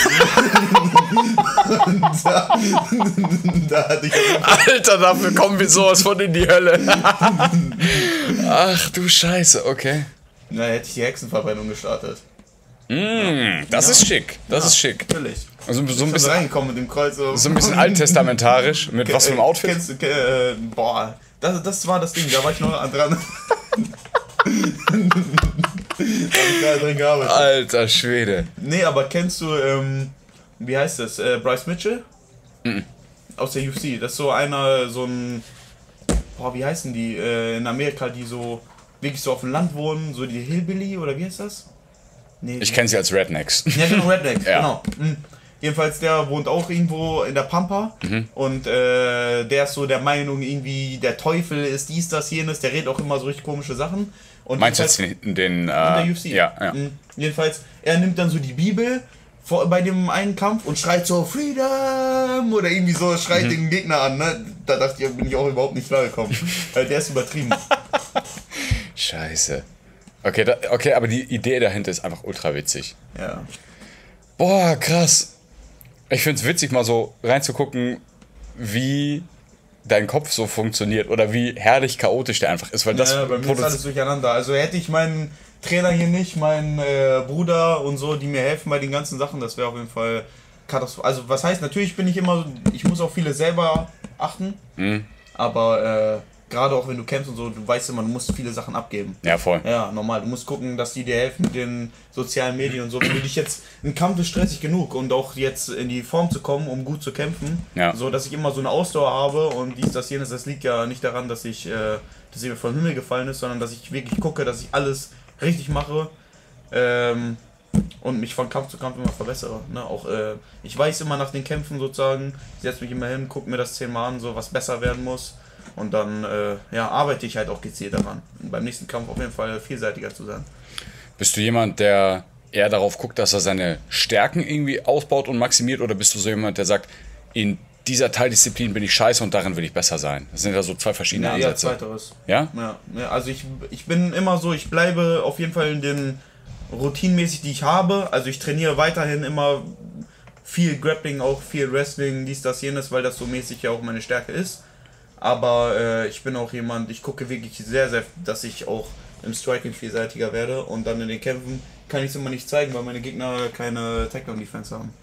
da hatte ich Alter, dafür kommen wir sowas von in die Hölle. Ach du Scheiße, okay. Na, hätte ich die Hexenverbrennung gestartet. Das ist schick. Das ist schick. Natürlich. Also so ein bisschen reingekommen mit dem Kreuz. so ein bisschen alttestamentarisch. Mit was für einem Outfit? Kennst du, boah, das war das Ding, da war ich noch dran. Da hab ich gerade drin gearbeitet. Alter Schwede. Nee, aber kennst du, wie heißt das, Bryce Mitchell? Aus der UFC. Das ist so ein, wie heißen die, in Amerika, die so wirklich so auf dem Land wohnen, so die Hillbilly, oder wie heißt das? Nee, Ich kenne sie als Rednecks. Ja, genau, Redneck, Ja. genau. Jedenfalls, der wohnt auch irgendwo in der Pampa und der ist so der Meinung, irgendwie der Teufel ist dies, das, jenes, der redet auch immer so richtig komische Sachen. Und Meinst du jetzt den in der UFC? Ja. Jedenfalls, er nimmt dann so die Bibel bei dem einen Kampf und schreit so Freedom oder irgendwie so, schreit den Gegner an. Ne? Da dachte ich, bin ich auch überhaupt nicht klargekommen. Der ist übertrieben. Scheiße. Okay, aber die Idee dahinter ist einfach ultra witzig. Ja. Boah, krass. Ich find's witzig, mal so reinzugucken, wie dein Kopf so funktioniert oder wie herrlich chaotisch der einfach ist. Weil das bei mir ist alles durcheinander. Also hätte ich meinen Trainer hier nicht, meinen Bruder und so, die mir helfen bei den ganzen Sachen, das wäre auf jeden Fall katastrophal. Also was heißt, natürlich bin ich immer, ich muss auf viele selber achten, aber gerade auch wenn du kämpfst und so, du weißt immer, du musst viele Sachen abgeben. Ja, voll. Ja, normal. Du musst gucken, dass die dir helfen mit den sozialen Medien und so. Wenn du dich jetzt, ein Kampf ist stressig genug und auch jetzt in die Form zu kommen, um gut zu kämpfen, so dass ich immer so eine Ausdauer habe und dies, das, jenes, das liegt ja nicht daran, dass dass mir vom Himmel gefallen ist, sondern dass ich wirklich gucke, dass ich alles richtig mache. und mich von Kampf zu Kampf immer verbessere. Ne? Auch, ich weiß immer nach den Kämpfen sozusagen, setze mich immer hin, gucke mir das 10-mal an, so was besser werden muss. Und dann arbeite ich halt auch gezielt daran. Und beim nächsten Kampf auf jeden Fall vielseitiger zu sein. Bist du jemand, der eher darauf guckt, dass er seine Stärken irgendwie ausbaut und maximiert? Oder bist du so jemand, der sagt, in dieser Teildisziplin bin ich scheiße und darin will ich besser sein? Das sind ja so zwei verschiedene Ansätze. Ja, zweiteres. Ja? Ja, also ich bin immer so, ich bleibe auf jeden Fall in den Routinenmäßig, die ich habe. Also ich trainiere weiterhin immer viel Grappling, auch viel Wrestling, dies, das, jenes, weil das so mäßig ja auch meine Stärke ist. Aber ich bin auch jemand, ich gucke wirklich sehr, sehr, dass ich auch im Striking vielseitiger werde. Und dann in den Kämpfen kann ich es immer nicht zeigen, weil meine Gegner keine Takedown-Defense haben.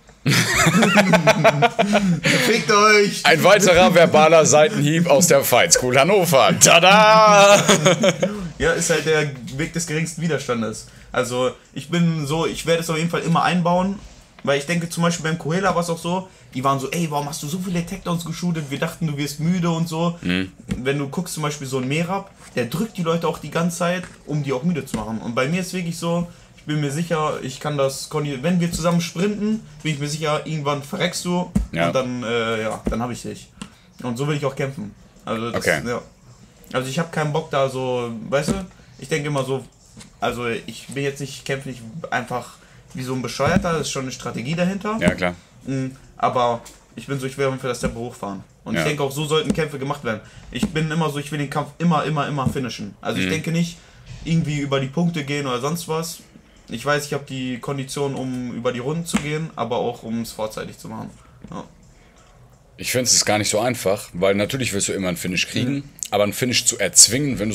Fickt euch! Ein weiterer verbaler Seitenhieb aus der Fight School Hannover. Tada! Ja, ist halt der Weg des geringsten Widerstandes. Also ich werde es auf jeden Fall immer einbauen, weil ich denke zum Beispiel beim Coelho war es auch so, die waren so, ey, warum hast du so viele Takedowns geshootet, wir dachten, du wirst müde und so. Wenn du guckst zum Beispiel so einen Merab, der drückt die Leute auch die ganze Zeit, um die auch müde zu machen. Und bei mir ist wirklich so, ich bin mir sicher, ich kann das, wenn wir zusammen sprinten, bin ich mir sicher, irgendwann verreckst du und dann habe ich dich. Und so will ich auch kämpfen. Also Also ich habe keinen Bock da so, weißt du, ich denke immer so, also ich will jetzt nicht kämpfen, nicht einfach wie so ein Bescheuerter, das ist schon eine Strategie dahinter. Ja, klar. Aber ich bin so, ich will auf jeden Fall das Tempo hochfahren. Und ich denke auch, so sollten Kämpfe gemacht werden. Ich bin immer so, ich will den Kampf immer finishen. Also ich denke nicht irgendwie über die Punkte gehen oder sonst was. Ich weiß, ich habe die Kondition, um über die Runden zu gehen, aber auch um es vorzeitig zu machen. Ja. Ich finde es ist gar nicht so einfach, weil natürlich willst du immer einen Finish kriegen, aber einen Finish zu erzwingen, wenn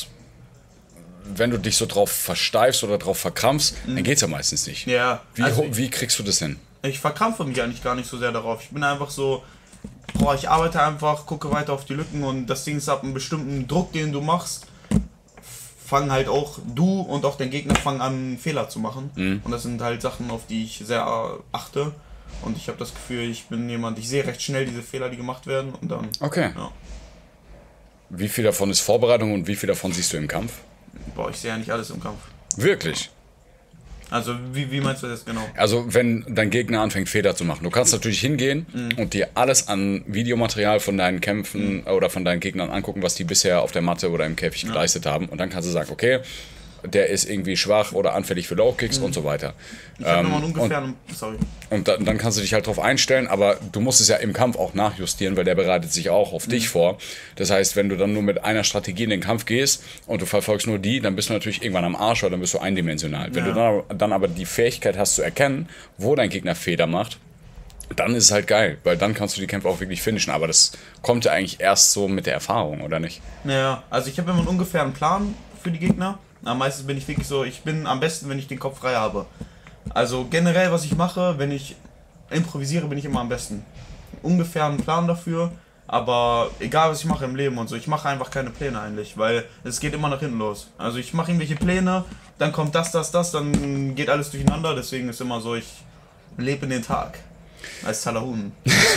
du dich so drauf versteifst oder drauf verkrampfst, dann geht's ja meistens nicht. Ja. Wie kriegst du das hin? Ich verkrampfe mich eigentlich gar nicht so sehr darauf. Ich bin einfach so, ich arbeite einfach, gucke weiter auf die Lücken und das Ding ist ab einem bestimmten Druck, den du machst, fangen halt auch du und auch dein Gegner fangen an, Fehler zu machen. Und das sind halt Sachen, auf die ich sehr achte. Und ich habe das Gefühl, ich sehe recht schnell diese Fehler, die gemacht werden und dann... Okay. Ja. Wie viel davon ist Vorbereitung und wie viel davon siehst du im Kampf? Boah, ich sehe ja nicht alles im Kampf. Wirklich? Also wie meinst du das genau? Also wenn dein Gegner anfängt Fehler zu machen, du kannst natürlich hingehen und dir alles an Videomaterial von deinen Kämpfen oder von deinen Gegnern angucken, was die bisher auf der Matte oder im Käfig geleistet haben und dann kannst du sagen, okay, der ist irgendwie schwach oder anfällig für Low-Kicks und so weiter. Ich habe nochmal ungefähr... Sorry. Und dann kannst du dich halt drauf einstellen, aber du musst es ja im Kampf auch nachjustieren, weil der bereitet sich auch auf dich vor. Das heißt, wenn du dann nur mit einer Strategie in den Kampf gehst und du verfolgst nur die, dann bist du natürlich irgendwann am Arsch oder dann bist du eindimensional. Wenn du dann aber die Fähigkeit hast zu erkennen, wo dein Gegner Fehler macht, dann ist es halt geil, weil dann kannst du die Kämpfe auch wirklich finishen. Aber das kommt ja eigentlich erst so mit der Erfahrung, oder nicht? Ja, also ich habe immer ungefähr einen Plan für die Gegner. Meistens bin ich wirklich so, ich bin am besten, wenn ich den Kopf frei habe. Also generell, was ich mache, wenn ich improvisiere, bin ich immer am besten. Ungefähr einen Plan dafür, aber egal, was ich mache im Leben und so, ich mache einfach keine Pläne eigentlich, weil es geht immer nach hinten los. Also ich mache irgendwelche Pläne, dann kommt das, dann geht alles durcheinander, deswegen ist immer so, ich lebe in den Tag. Als Talahun.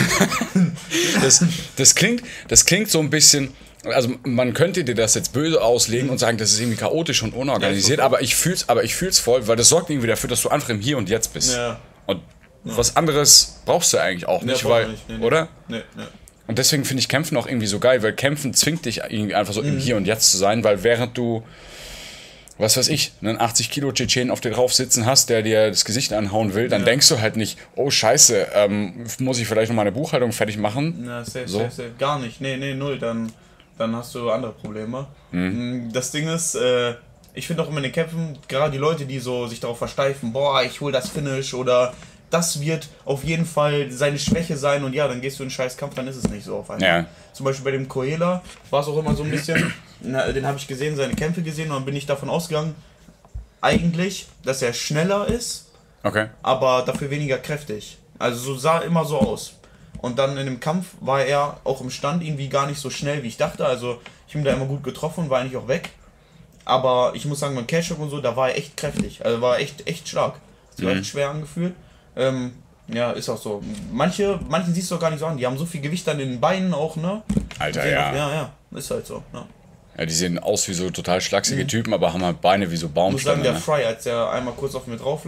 Das klingt so ein bisschen... Also man könnte dir das jetzt böse auslegen und sagen, das ist irgendwie chaotisch und unorganisiert, aber ich fühl's voll, weil das sorgt irgendwie dafür, dass du einfach im Hier und Jetzt bist. Ja. Und was anderes brauchst du eigentlich auch nicht, weil, oder? Nee. Und deswegen finde ich Kämpfen auch irgendwie so geil, weil Kämpfen zwingt dich irgendwie einfach so im Hier und Jetzt zu sein, weil während du, was weiß ich, einen 80 Kilo Tschetschen auf dir drauf sitzen hast, der dir das Gesicht anhauen will, dann denkst du halt nicht, oh Scheiße, muss ich vielleicht noch meine Buchhaltung fertig machen? Na, safe. Gar nicht. Nee, null, dann hast du andere Probleme. Das Ding ist, ich finde auch immer in den Kämpfen, gerade die Leute, die so sich darauf versteifen, boah, ich hol das Finish oder das wird auf jeden Fall seine Schwäche sein und ja, dann gehst du in einen scheiß Kampf, dann ist es nicht so auf einmal. Ja. Zum Beispiel bei dem Coelho war es auch immer so ein bisschen, den habe ich gesehen, seine Kämpfe gesehen und dann bin ich davon ausgegangen, eigentlich, dass er schneller ist, aber dafür weniger kräftig. Also so sah immer so aus. Und dann in dem Kampf war er auch im Stand irgendwie gar nicht so schnell, wie ich dachte. Also ich bin da immer gut getroffen und war eigentlich auch weg. Aber ich muss sagen, beim Cashhook und so, da war er echt kräftig. Also war echt stark. Das war echt schwer angefühlt. Ja, ist auch so. Manchen siehst du auch gar nicht so an. Die haben so viel Gewicht an den Beinen auch, ne? Alter, ja. Ja, ist halt so. Ja, die sehen aus wie so total schlachsige Typen, aber haben halt Beine wie so Baumstämme. Ich muss sagen, der Fry, als er einmal kurz auf mir drauf lag,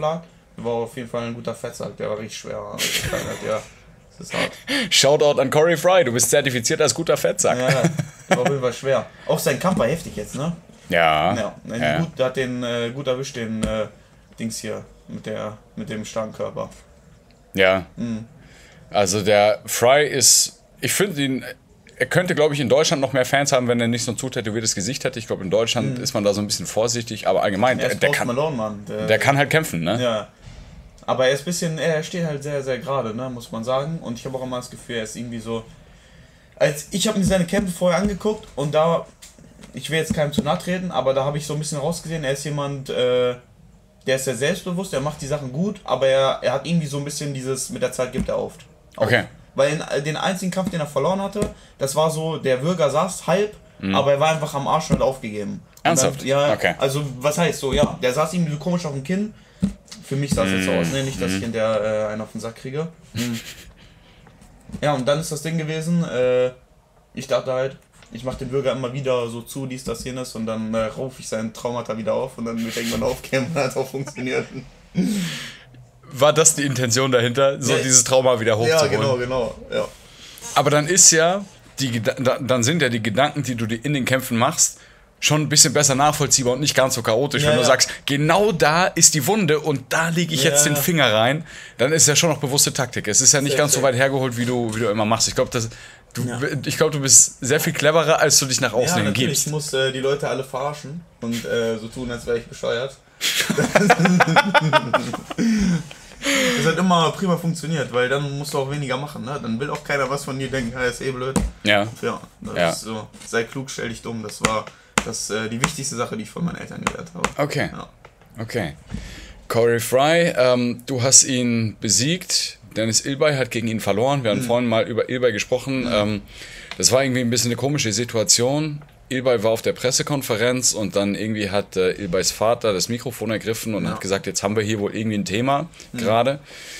war auf jeden Fall ein guter Fettsack, der war richtig schwer. Also, ja, das ist hart. Shoutout an Corey Fry, du bist zertifiziert als guter Fettsack. Ja, der war auf jeden Fall schwer. Auch sein Kampf war heftig jetzt, ne? Ja. Gut, der hat den gut erwischt, den Dings hier, mit dem starken Körper. Ja. Also der Fry ist, ich finde ihn, er könnte, glaube ich, in Deutschland noch mehr Fans haben, wenn er nicht so ein zu tätowiertes Gesicht hätte. Ich glaube, in Deutschland ist man da so ein bisschen vorsichtig, aber allgemein, der kann halt kämpfen, ne? Ja. Aber er steht halt sehr, sehr gerade, ne, muss man sagen. Und ich habe auch immer das Gefühl, er ist irgendwie so, ich habe mir seine Kämpfe vorher angeguckt und da, ich will jetzt keinem zu nahe treten, aber da habe ich so ein bisschen rausgesehen, er ist jemand, der ist sehr selbstbewusst, er macht die Sachen gut, aber er hat irgendwie so ein bisschen dieses, mit der Zeit gibt er auf. Okay. Weil in den einzigen Kampf, den er verloren hatte, das war so, der Würger saß halb, aber er war einfach am Arsch und hat aufgegeben. Ernsthaft? Dann, ja, okay. Also was heißt so, ja, der saß irgendwie so komisch auf dem Kinn. Für mich sah es jetzt so aus, ne? Nicht, dass ich in der einen auf den Sack kriege. Ja, und dann ist das Ding gewesen, ich dachte halt, ich mache den Bürger immer wieder so zu, dies, das, jenes, und dann rufe ich seinen Traumata wieder auf und dann wird irgendwann aufgeben und hat auch funktioniert. War das die Intention dahinter, so dieses Trauma wieder hochzuholen? Ja, genau, ja. Aber dann ist ja, dann sind ja die Gedanken, die du dir in den Kämpfen machst, schon ein bisschen besser nachvollziehbar und nicht ganz so chaotisch. Wenn du sagst, genau da ist die Wunde und da lege ich jetzt den Finger rein, dann ist ja schon noch bewusste Taktik. Es ist ja nicht ganz so weit hergeholt, wie du immer machst. Ich glaube, du bist sehr viel cleverer, als du dich nach außen hin gibst. Ich muss die Leute alle verarschen und so tun, als wäre ich bescheuert. Das hat immer prima funktioniert, weil dann musst du auch weniger machen, ne? Dann will auch keiner was von dir denken, ist eh blöd. Ja. Das ist so, sei klug, stell dich dumm. Das war die wichtigste Sache, die ich von meinen Eltern gelernt habe. Okay. Ja. Okay. Corey Fry, du hast ihn besiegt. Dennis Ilbay hat gegen ihn verloren. Wir haben vorhin mal über Ilbay gesprochen. Das war irgendwie ein bisschen eine komische Situation. Ilbay war auf der Pressekonferenz und dann irgendwie hat Ilbays Vater das Mikrofon ergriffen und hat gesagt, jetzt haben wir hier wohl irgendwie ein Thema gerade.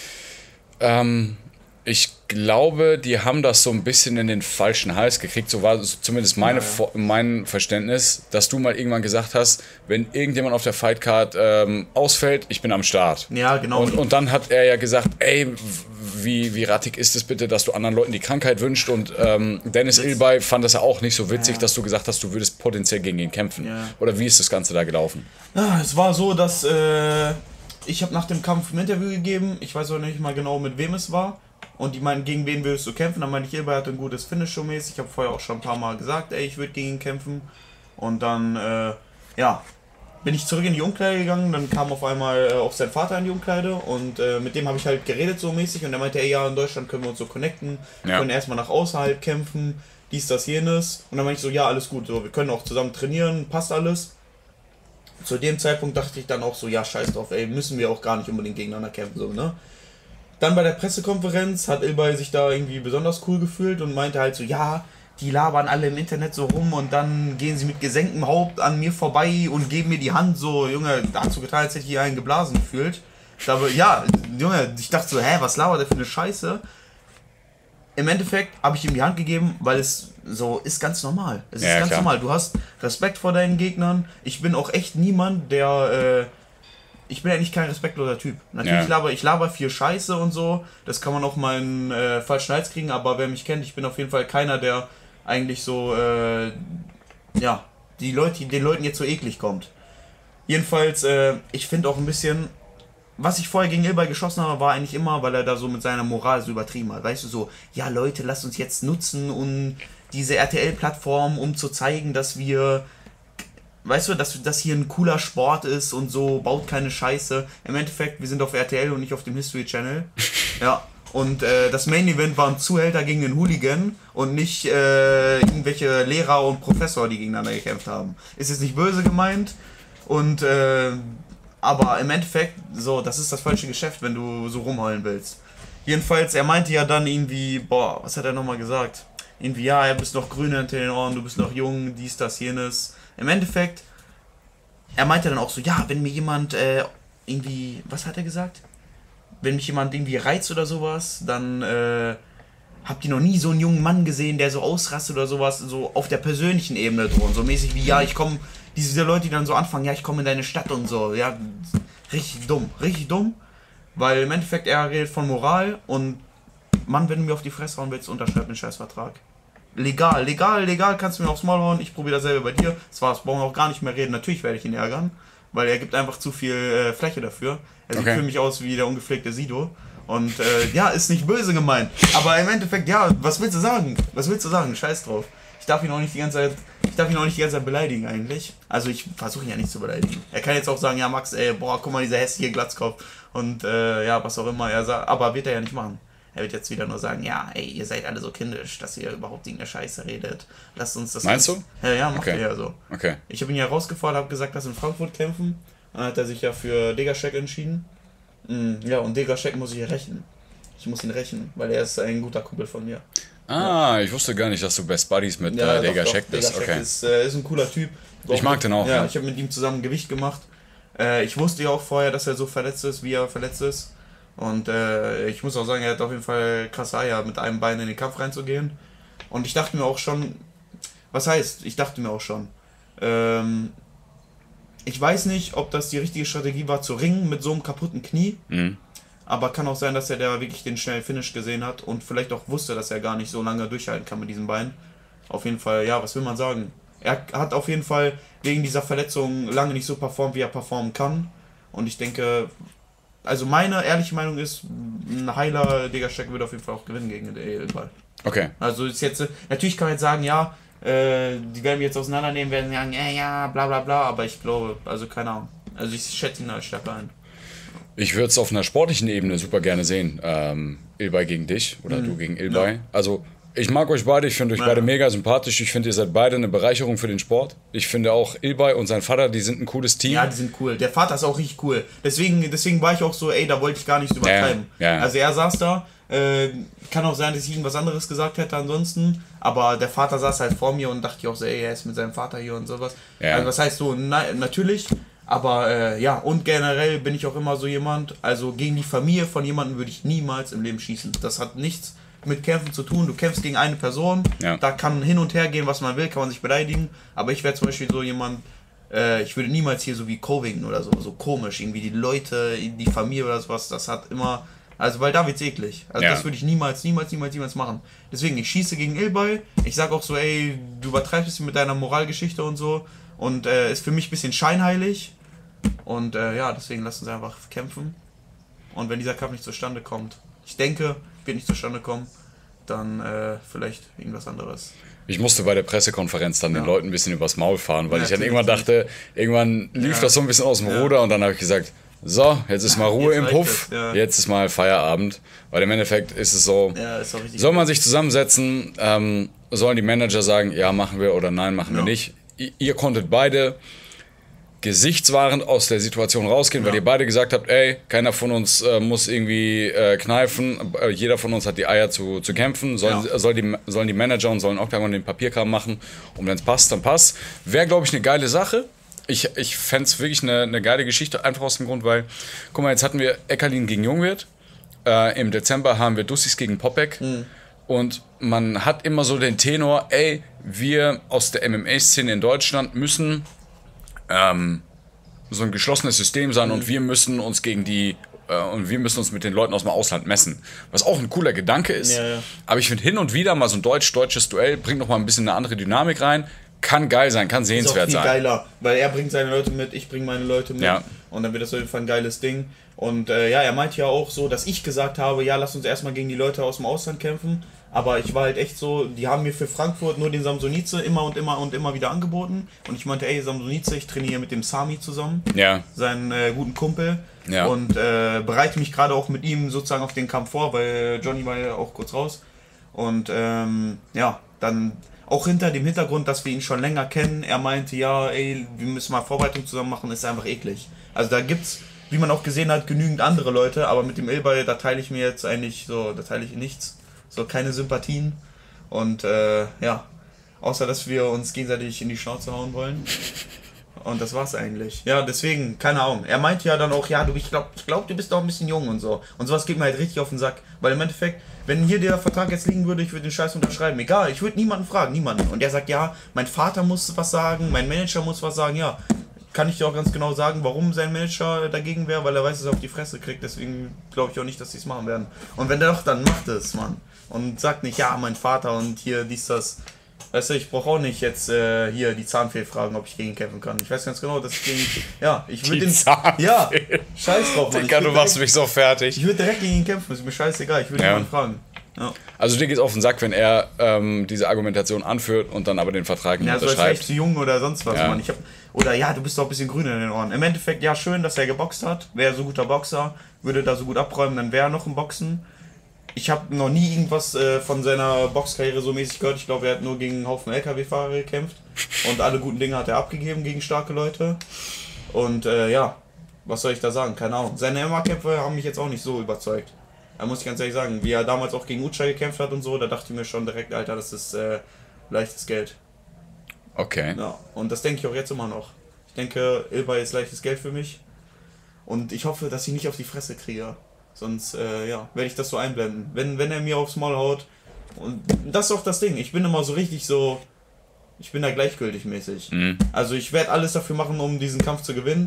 Ich glaube, die haben das so ein bisschen in den falschen Hals gekriegt. So war zumindest mein Verständnis, dass du mal irgendwann gesagt hast, wenn irgendjemand auf der Fightcard ausfällt, ich bin am Start. Ja, genau. Und dann hat er ja gesagt, ey, wie rattig ist es bitte, dass du anderen Leuten die Krankheit wünschst. Und Dennis Ilbay fand das ja auch nicht so witzig, dass du gesagt hast, du würdest potenziell gegen ihn kämpfen. Ja. Oder wie ist das Ganze da gelaufen? Ja, es war so, dass ich habe nach dem Kampf ein Interview gegeben. Ich weiß auch nicht mal genau, mit wem es war. Und die meinen, gegen wen willst du kämpfen? Dann meinte ich, Ilbay hat ein gutes Finish schon mäßig. Ich habe vorher auch schon ein paar Mal gesagt, ey, ich würde gegen ihn kämpfen. Und dann, bin ich zurück in die Umkleide gegangen. Dann kam auf einmal auch sein Vater in die Umkleide. Und mit dem habe ich halt geredet so mäßig. Und er meinte, ey, ja, in Deutschland können wir uns so connecten. Wir können erstmal nach außerhalb kämpfen. Dies, das, jenes. Und dann meinte ich so, ja, alles gut. So, wir können auch zusammen trainieren. Passt alles. Zu dem Zeitpunkt dachte ich dann auch so, ja, scheiß drauf, ey, müssen wir auch gar nicht unbedingt gegeneinander kämpfen. So, ne? Dann bei der Pressekonferenz hat Ilbay sich da irgendwie besonders cool gefühlt und meinte halt so, ja, die labern alle im Internet so rum und dann gehen sie mit gesenktem Haupt an mir vorbei und geben mir die Hand so, Junge, dazu getan, als hätte ich hier einen geblasen gefühlt. Ja, Junge, ich dachte so, was labert der für eine Scheiße? Im Endeffekt habe ich ihm die Hand gegeben, weil es so ist ganz normal. Es ist ganz normal. Du hast Respekt vor deinen Gegnern. Ich bin auch echt niemand, der... Ich bin eigentlich kein respektloser Typ. Natürlich ich laber viel Scheiße und so. Das kann man auch mal in falschen Hals kriegen, aber wer mich kennt, ich bin auf jeden Fall keiner, der eigentlich so, den Leuten jetzt so eklig kommt. Jedenfalls, ich finde auch ein bisschen, was ich vorher gegen Ilbay geschossen habe, war eigentlich immer, weil er da so mit seiner Moral so übertrieben hat. Weißt du, so, ja Leute, lasst uns jetzt nutzen und diese RTL-Plattform, um zu zeigen, dass wir... Weißt du, dass das hier ein cooler Sport ist und so, baut keine Scheiße. Im Endeffekt, wir sind auf RTL und nicht auf dem History Channel. Ja. Und das Main Event waren Zuhälter gegen den Hooligan und nicht irgendwelche Lehrer und Professor, die gegeneinander gekämpft haben. Ist jetzt nicht böse gemeint. Und aber im Endeffekt, so, das ist das falsche Geschäft, wenn du so rumheulen willst. Jedenfalls, er meinte ja dann irgendwie, was hat er nochmal gesagt? Irgendwie, ja, du bist noch grün hinter den Ohren, du bist noch jung, dies, das, jenes. Im Endeffekt, er meinte dann auch so, ja, wenn mir jemand irgendwie, was hat er gesagt? Wenn mich jemand irgendwie reizt oder sowas, dann habt ihr noch nie so einen jungen Mann gesehen, der so ausrastet oder sowas, so auf der persönlichen Ebene drohen, so mäßig wie, ja, ich komme, diese Leute, die dann so anfangen, ja, ich komme in deine Stadt und so, ja, richtig dumm. Weil im Endeffekt er redet von Moral und Mann, wenn du mir auf die Fresse hauen willst, unterschreib den Scheißvertrag. Legal kannst du mir aufs Maul hauen, ich probiere dasselbe bei dir. Das war's, brauchen wir auch gar nicht mehr reden. Natürlich werde ich ihn ärgern, weil er gibt einfach zu viel Fläche dafür. Er sieht für mich aus wie der ungepflegte Sido. Und ja, ist nicht böse gemeint. Aber im Endeffekt, ja, was willst du sagen? Scheiß drauf. Ich darf ihn auch nicht die ganze Zeit beleidigen eigentlich. Also ich versuche ihn ja nicht zu beleidigen. Er kann jetzt auch sagen, ja Max, ey, boah, guck mal, dieser hässliche Glatzkopf. Und ja, was auch immer er sagt. Aber wird er ja nicht machen. Er wird jetzt wieder nur sagen, ja, ey, ihr seid alle so kindisch, dass ihr überhaupt irgendeine Scheiße redet. Lasst uns das... Meinst du? Ja, macht er ja so. Okay. Ich habe ihn ja rausgefordert, habe gesagt, dass in Frankfurt kämpfen. Dann hat er sich ja für Degaschek entschieden. Ja, und Degaschek muss ich rächen. Ich muss ihn rächen, weil er ist ein guter Kumpel von mir. Ah, ich wusste gar nicht, dass du Best Buddies mit Degaschek bist. Okay. Ist ein cooler Typ. Ich mag den auch. Ja, ich habe mit ihm zusammen Gewicht gemacht. Ich wusste ja auch vorher, dass er so verletzt ist, wie er verletzt ist. Und ich muss auch sagen, er hat auf jeden Fall krasse Eier, mit einem Bein in den Kampf reinzugehen. Und ich dachte mir auch schon, ich weiß nicht, ob das die richtige Strategie war, zu ringen mit so einem kaputten Knie. Mhm. Aber kann auch sein, dass er da wirklich den schnellen Finish gesehen hat und vielleicht auch wusste, dass er gar nicht so lange durchhalten kann mit diesem Bein. Auf jeden Fall, ja, was will man sagen? Er hat auf jeden Fall wegen dieser Verletzung lange nicht so performt, wie er performen kann. Und ich denke, also meine ehrliche Meinung ist, ein heiler Degaschek würde auf jeden Fall auch gewinnen gegen den Ilbay. Okay. Also ist jetzt, natürlich kann man jetzt sagen, ja, die werden wir jetzt auseinandernehmen, werden sagen, ja, bla bla bla, aber ich glaube, also keine Ahnung. Also ich schätze ihn als stärker ein. Ich würde es auf einer sportlichen Ebene super gerne sehen. Ilbay gegen dich oder du gegen Ilbay. Ja. Also ich mag euch beide, ich finde euch beide mega sympathisch. Ich finde, ihr seid beide eine Bereicherung für den Sport. Ich finde auch Ilbay und sein Vater, die sind ein cooles Team. Ja, die sind cool. Der Vater ist auch richtig cool. Deswegen war ich auch so, ey, da wollte ich gar nicht übertreiben. Ja. Also er saß da, kann auch sein, dass ich irgendwas anderes gesagt hätte ansonsten, aber der Vater saß halt vor mir und dachte ich auch so, ey, er ist mit seinem Vater hier und sowas. Ja. Also was heißt so, natürlich, aber ja, und generell bin ich auch immer so jemand, also gegen die Familie von jemandem würde ich niemals im Leben schießen. Das hat nichts mit Kämpfen zu tun. Du kämpfst gegen eine Person, da kann hin und her gehen, was man will, kann man sich beleidigen, aber ich wäre zum Beispiel so jemand, ich würde niemals hier so wie Covington oder so komisch, irgendwie die Leute, die Familie oder sowas, das hat immer, also weil da wird's eklig. Also das würde ich niemals machen. Deswegen, ich schieße gegen Ilbay, ich sag auch so, ey, du übertreibst es mit deiner Moralgeschichte und so und ist für mich ein bisschen scheinheilig und ja, deswegen lassen sie einfach kämpfen und wenn dieser Kampf nicht zustande kommt, ich denke, wird nicht zustande kommen, dann vielleicht irgendwas anderes. Ich musste bei der Pressekonferenz dann den Leuten ein bisschen übers Maul fahren, weil ich dann irgendwann dachte, irgendwann lief das so ein bisschen aus dem Ruder und dann habe ich gesagt, so, jetzt ist mal Ruhe im Puff, jetzt ist mal Feierabend, weil im Endeffekt ist es so, soll man sich zusammensetzen, sollen die Manager sagen, ja, machen wir oder nein, machen wir nicht. Ihr konntet beide gesichtswahrend aus der Situation rausgehen, weil ihr beide gesagt habt, ey, keiner von uns muss irgendwie kneifen, jeder von uns hat die Eier zu kämpfen, sollen die Manager und sollen auch den Papierkram machen und wenn es passt, dann passt. Wäre, glaube ich, eine geile Sache. Ich fände es wirklich eine geile Geschichte, einfach aus dem Grund, weil, guck mal, jetzt hatten wir Eckerlin gegen Jungwirth, im Dezember haben wir Dussis gegen Popek und man hat immer so den Tenor, ey, wir aus der MMA-Szene in Deutschland müssen so ein geschlossenes System sein und wir müssen uns mit den Leuten aus dem Ausland messen. Was auch ein cooler Gedanke ist. Ja. Aber ich finde hin und wieder mal so ein deutsches Duell bringt noch mal ein bisschen eine andere Dynamik rein. Kann geil sein, kann sehenswert sein. Ist auch viel geiler, weil er bringt seine Leute mit, ich bringe meine Leute mit und dann wird das auf jeden Fall ein geiles Ding. Und er meinte ja auch so, dass ich gesagt habe, ja, lass uns erstmal gegen die Leute aus dem Ausland kämpfen. Aber ich war halt echt so, die haben mir für Frankfurt nur den Samsonice immer wieder angeboten. Und ich meinte, ey, Samsonice, ich trainiere mit dem Sami zusammen, seinen guten Kumpel. Ja. Und bereite mich gerade auch mit ihm sozusagen auf den Kampf vor, weil Johnny war ja auch kurz raus. Und dann auch hinter dem Hintergrund, dass wir ihn schon länger kennen. Er meinte, ja, ey, wir müssen mal Vorbereitung zusammen machen, ist einfach eklig. Also da gibt's, wie man auch gesehen hat, genügend andere Leute, aber mit dem Ilbay, da teile ich mir jetzt eigentlich so, da teile ich nichts. So keine Sympathien und außer dass wir uns gegenseitig in die Schnauze hauen wollen. Und das war's eigentlich. Ja, deswegen, keine Ahnung. Er meinte ja dann auch, ja, ich glaub, du bist doch ein bisschen jung und so. Und sowas geht mir halt richtig auf den Sack. Weil im Endeffekt, wenn hier der Vertrag jetzt liegen würde, ich würde den Scheiß unterschreiben. Egal, ich würde niemanden fragen, niemanden. Und er sagt, ja, mein Vater muss was sagen, mein Manager muss was sagen, ja. kann ich dir auch ganz genau sagen, warum sein Manager dagegen wäre, weil er weiß, dass er auf die Fresse kriegt, deswegen glaube ich auch nicht, dass sie es machen werden. Und wenn der doch, dann macht es, Mann. Und sagt nicht, ja, mein Vater und hier dies, das. Weißt du, ich brauche auch nicht jetzt hier die Zahnfee fragen, ob ich gegen ihn kämpfen kann. Ich weiß ganz genau, dass ich gegen... Ja, ich würde den... Ja, scheiß drauf, Mann. Digga, du machst mich so fertig. Ich würde direkt gegen ihn kämpfen, ist mir scheißegal, ich würde ihn fragen. Ja. Also dir geht's auf den Sack, wenn er diese Argumentation anführt und dann aber den Vertrag nicht unterschreibt. Ja, so als wäre zu jung oder sonst was, Mann. Oder ja, du bist doch ein bisschen grün in den Ohren. Im Endeffekt, ja, schön, dass er geboxt hat. Wäre so guter Boxer, würde da so gut abräumen, dann wäre er noch im Boxen. Ich habe noch nie irgendwas von seiner Boxkarriere so mäßig gehört. Ich glaube, er hat nur gegen einen Haufen LKW-Fahrer gekämpft. Und alle guten Dinge hat er abgegeben gegen starke Leute. Und ja, was soll ich da sagen? Keine Ahnung. Seine MMA-Kämpfe haben mich jetzt auch nicht so überzeugt. Da muss ich ganz ehrlich sagen, wie er damals auch gegen Ucha gekämpft hat und so, da dachte ich mir schon direkt, Alter, das ist leichtes Geld. Okay. Ja, und das denke ich auch jetzt immer noch. Ich denke, Ilbay ist leichtes Geld für mich. Und ich hoffe, dass ich nicht auf die Fresse kriege. Sonst, ja, werde ich das so einblenden. Wenn er mir aufs Maul haut. Und das ist auch das Ding. Ich bin immer so richtig so... Ich bin da gleichgültig mäßig. Mhm. Also ich werde alles dafür machen, um diesen Kampf zu gewinnen.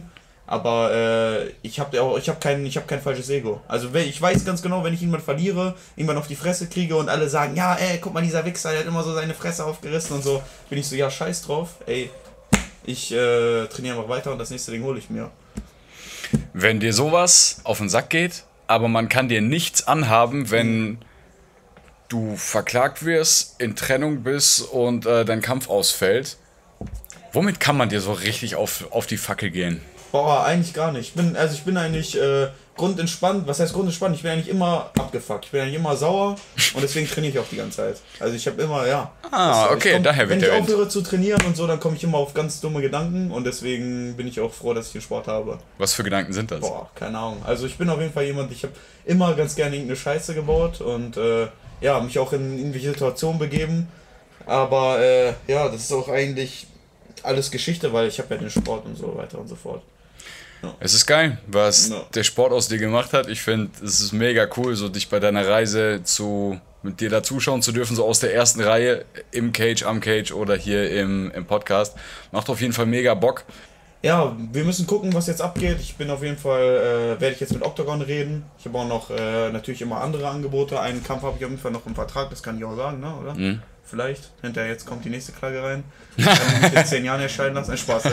Aber ich hab kein falsches Ego. Also ich weiß ganz genau, wenn ich irgendwann verliere, irgendwann auf die Fresse kriege und alle sagen, ja, ey, guck mal, dieser Wichser, der hat immer so seine Fresse aufgerissen und so. Bin ich so, ja, scheiß drauf. Ey, ich trainiere einfach weiter und das nächste Ding hole ich mir. Wenn dir sowas auf den Sack geht... Aber man kann dir nichts anhaben, wenn du verklagt wirst, in Trennung bist und dein Kampf ausfällt. Womit kann man dir so richtig auf die Fackel gehen? Boah, eigentlich gar nicht. Ich bin eigentlich grundentspannt. Was heißt grundentspannt? Ich bin eigentlich immer abgefuckt. Ich bin eigentlich immer sauer und deswegen trainiere ich auch die ganze Zeit. Also ich habe immer, ja. Okay, daher wird der Wenn ich aufhöre zu trainieren und so, dann komme ich immer auf ganz dumme Gedanken und deswegen bin ich auch froh, dass ich den Sport habe. Was für Gedanken sind das? Boah, keine Ahnung. Also ich bin auf jeden Fall jemand, ich habe immer ganz gerne irgendeine Scheiße gebaut und ja, mich auch in irgendwelche Situationen begeben. Aber ja, das ist auch eigentlich alles Geschichte, weil ich habe ja den Sport und so weiter und so fort. Ja. Es ist geil, was der Sport aus dir gemacht hat. Ich finde, es ist mega cool, so dich bei deiner Reise mit dir da zuschauen zu dürfen, so aus der ersten Reihe im Cage, am Cage oder hier im Podcast. Macht auf jeden Fall mega Bock. Ja, wir müssen gucken, was jetzt abgeht. Ich bin auf jeden Fall, werde ich jetzt mit Octagon reden. Ich habe auch noch natürlich immer andere Angebote. Einen Kampf habe ich auf jeden Fall noch im Vertrag, das kann ich auch sagen, ne, oder? Mhm. Vielleicht. Hinterher jetzt kommt die nächste Klage rein. Kann ich mich in 10 Jahren erscheinen lassen. Ein Spaß.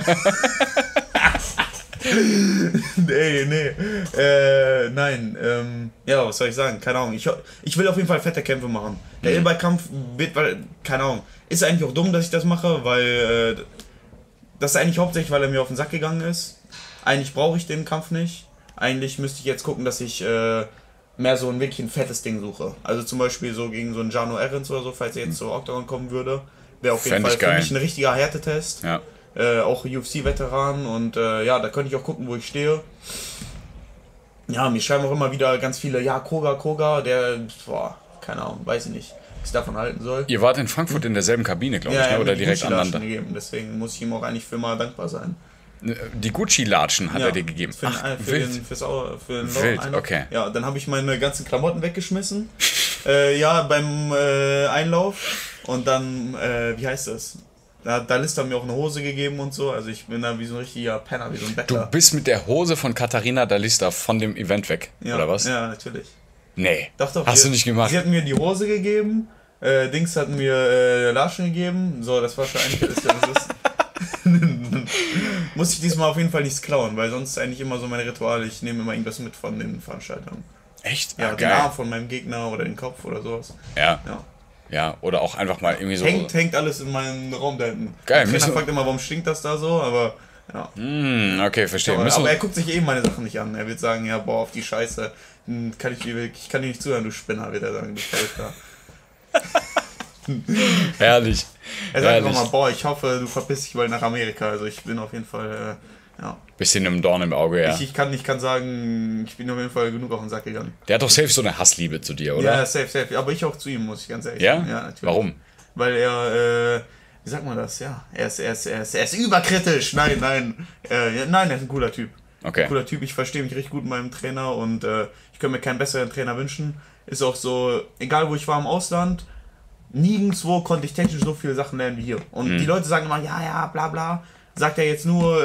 Nee. Nein. Ja, was soll ich sagen? Keine Ahnung. Ich will auf jeden Fall fette Kämpfe machen. Der Ilbay-Kampf wird, keine Ahnung, ist eigentlich auch dumm, dass ich das mache, weil das ist eigentlich hauptsächlich, weil er mir auf den Sack gegangen ist. Eigentlich brauche ich den Kampf nicht. Eigentlich müsste ich jetzt gucken, dass ich mehr so wirklich ein fettes Ding suche. Also zum Beispiel so gegen so einen Jano Errens oder so, falls er jetzt zu Octagon kommen würde. Wäre auf jeden Fall für mich ein richtiger Härtetest. Ja. Auch UFC-Veteran und ja, da könnte ich auch gucken, wo ich stehe. Ja, mir schreiben auch immer wieder ganz viele, ja, Koga, der, boah, keine Ahnung, weiß ich nicht, was ich davon halten soll. Ihr wart in Frankfurt in derselben Kabine, glaube ich, ne? Oder direkt aneinander? Gegeben. Deswegen muss ich ihm auch eigentlich für mal dankbar sein. Die Gucci-Latschen hat er dir gegeben. Für den Wild, okay. Ja, dann habe ich meine ganzen Klamotten weggeschmissen. Ja, beim Einlauf. Und dann, wie heißt das? Da hat Dalista mir auch eine Hose gegeben und so. Also ich bin da wie so ein richtiger Penner, wie so ein Bettler. Du bist mit der Hose von Katharina Dalista von dem Event weg, oder was? Ja, natürlich. Nee, doch, hast du nicht gemacht. Sie hatten mir die Hose gegeben, Dings hatten mir Latschen gegeben. So, das war schon eigentlich alles. Muss ich diesmal auf jeden Fall nichts klauen, weil sonst ist eigentlich immer so meine Rituale. Ich nehme immer irgendwas mit von den Veranstaltern. Echt? Ja, den Arm von meinem Gegner oder den Kopf oder sowas. Ja, oder auch einfach mal irgendwie so... Hängt alles in meinem Raum da hinten. Geil. Der Trainer fragt immer, warum stinkt das da so, aber ja. Okay, verstehe. Aber er guckt sich eben meine Sachen nicht an. Er wird sagen, ja, boah, auf die Scheiße, ich kann dir nicht zuhören, du Spinner, wird er sagen, du Verrückter. Herrlich. Er sagt nochmal, boah, ich hoffe, du verpisst dich bald nach Amerika. Also ich bin auf jeden Fall, bisschen im Dorn im Auge, ja. Ich kann sagen, ich bin auf jeden Fall genug auf den Sack gegangen. Der hat doch safe so eine Hassliebe zu dir, oder? Ja, safe. Aber ich auch zu ihm, muss ich ganz ehrlich sagen. Ja, natürlich. Warum? Weil er, wie sagt man das? Ja, er ist überkritisch. Nein, er ist ein cooler Typ. Okay. Cooler Typ, ich verstehe mich richtig gut mit meinem Trainer und ich könnte mir keinen besseren Trainer wünschen. Ist auch so, egal wo ich war im Ausland, nirgendwo konnte ich technisch so viele Sachen lernen wie hier. Und die Leute sagen immer, ja, bla bla. sagt er jetzt nur,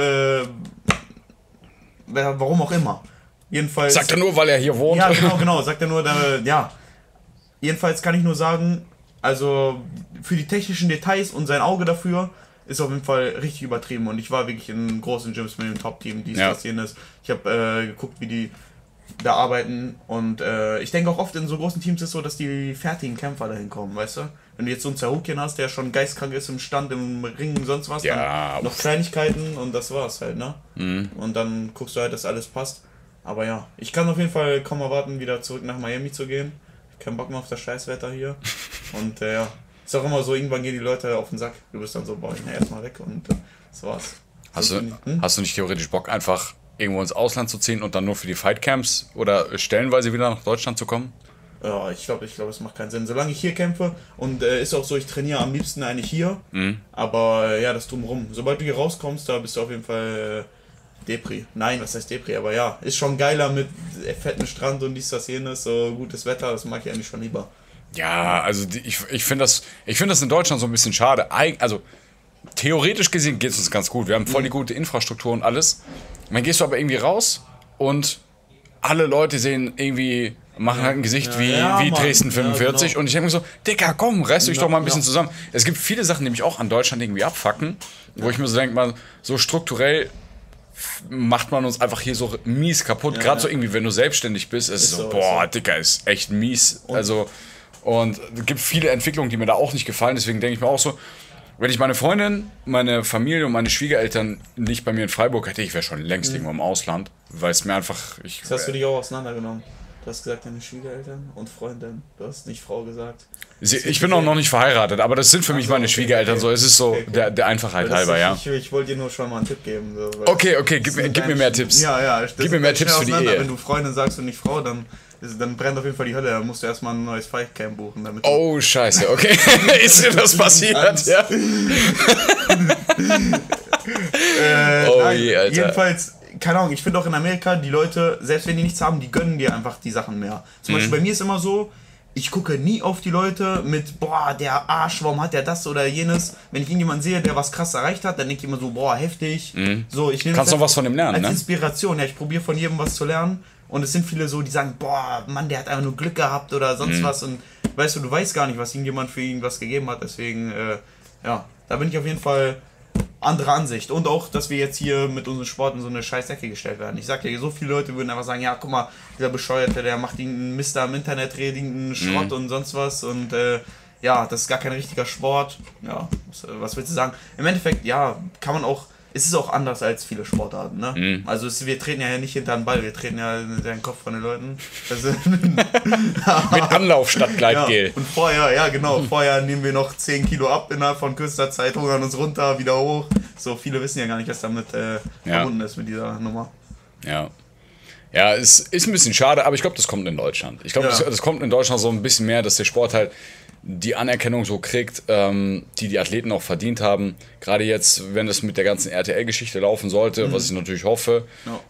warum auch immer. Jedenfalls. Sagt er nur, weil er hier wohnt? Ja, genau. Sagt er nur, ja. Jedenfalls kann ich nur sagen, also für die technischen Details und sein Auge dafür ist auf jeden Fall richtig übertrieben. Und ich war wirklich in großen Gyms mit dem Top-Team, die es passieren ist. Ich habe geguckt, wie die da arbeiten. Und ich denke auch oft in so großen Teams ist es so, dass die fertigen Kämpfer dahin kommen, weißt du? Wenn du jetzt so einen Zerhukian hast, der schon geistkrank ist im Stand, im Ring und sonst was, dann noch Kleinigkeiten und das war's halt, ne? Und dann guckst du halt, dass alles passt. Aber ja, ich kann auf jeden Fall kaum erwarten, wieder zurück nach Miami zu gehen. Kein Bock mehr auf das Scheißwetter hier. Und ja, ist auch immer so, irgendwann gehen die Leute auf den Sack. Du bist dann so, boah, ich bin erstmal weg und das war's. Hast du nicht theoretisch Bock, einfach irgendwo ins Ausland zu ziehen und dann nur für die Fightcamps oder stellenweise wieder nach Deutschland zu kommen? Ja, ich glaube, es macht keinen Sinn. Solange ich hier kämpfe und ist auch so, ich trainiere am liebsten eigentlich hier. Aber ja, das Drumherum. Sobald du hier rauskommst, da bist du auf jeden Fall Depri. Nein, was heißt Depri? Aber ja, ist schon geiler mit fetten Strand und dies, das, jenes, so gutes Wetter, das mag ich eigentlich schon lieber. Ja, also ich finde das in Deutschland so ein bisschen schade. Also theoretisch gesehen geht es uns ganz gut. Wir haben voll die gute Infrastruktur und alles. Und dann gehst du aber irgendwie raus und alle Leute sehen irgendwie, machen halt ein Gesicht wie Dresden 45 und ich denke mir so, Dicker, komm, reißt euch doch mal ein bisschen zusammen. Es gibt viele Sachen, die mich auch an Deutschland irgendwie abfucken, wo ich mir so denke, mal so strukturell macht man uns einfach hier so mies kaputt. Gerade so irgendwie, wenn du selbstständig bist, ist es so, boah, Dicker, ist echt mies. Und es gibt viele Entwicklungen, die mir da auch nicht gefallen, deswegen denke ich mir auch so, wenn ich meine Freundin, meine Familie und meine Schwiegereltern nicht bei mir in Freiburg hätte, ich wäre schon längst irgendwo im Ausland, weil es mir einfach... Das hast du dich auch auseinandergenommen. Du hast gesagt, deine Schwiegereltern und Freundin. Du hast nicht Frau gesagt. Ich bin auch noch nicht verheiratet, aber das sind für mich meine Schwiegereltern. Okay. So, es ist so der Einfachheit halber, ja. Ich wollte dir nur schon mal einen Tipp geben. So, okay, gib mir mehr Tipps. Ja. Gib mir mehr Tipps für die Ehe. Wenn du Freundin sagst und nicht Frau, dann brennt auf jeden Fall die Hölle. Dann musst du erstmal ein neues Fightcamp buchen. Damit oh, scheiße, okay. Ist dir das passiert? Ja. Nein, je, Alter. Jedenfalls... Keine Ahnung, ich finde auch in Amerika, die Leute, selbst wenn die nichts haben, die gönnen dir einfach die Sachen mehr. Zum Beispiel bei mir ist immer so, ich gucke nie auf die Leute mit, boah, der Arsch, warum hat der das oder jenes. Wenn ich irgendjemanden sehe, der was krass erreicht hat, dann denke ich immer so, boah, heftig. So, ich nehme Kannst du was von dem lernen, als ne? Inspiration. Ja, ich probiere von jedem was zu lernen. Und es sind viele so, die sagen, boah, Mann, der hat einfach nur Glück gehabt oder sonst was. Und weißt du weißt gar nicht, was irgendjemand für irgendwas gegeben hat. Deswegen, ja, da bin ich auf jeden Fall... andere Ansicht. Und auch, dass wir jetzt hier mit unserem Sport in so eine Scheißecke gestellt werden. Ich sag dir, so viele Leute würden einfach sagen, ja, guck mal, dieser Bescheuerte, der macht irgendeinen Mist da im Internet, redet irgendeinen Schrott und sonst was. Und ja, das ist gar kein richtiger Sport. Ja, was willst du sagen? Im Endeffekt, ja, kann man auch, es ist auch anders als viele Sportarten, ne? Also wir treten ja nicht hinter den Ball, wir treten ja in den Kopf von den Leuten. Mit Anlauf statt Gleitgel. Ja, und vorher nehmen wir noch 10 Kilo ab innerhalb von kürzester Zeit, hungern uns runter, wieder hoch. So, viele wissen ja gar nicht, was damit verbunden ist mit dieser Nummer. Ja. Ja, es ist ein bisschen schade, aber ich glaube, das kommt in Deutschland. Ich glaube, das kommt in Deutschland so ein bisschen mehr, dass der Sport halt die Anerkennung so kriegt, die Athleten auch verdient haben. Gerade jetzt, wenn es mit der ganzen RTL-Geschichte laufen sollte, was ich natürlich hoffe,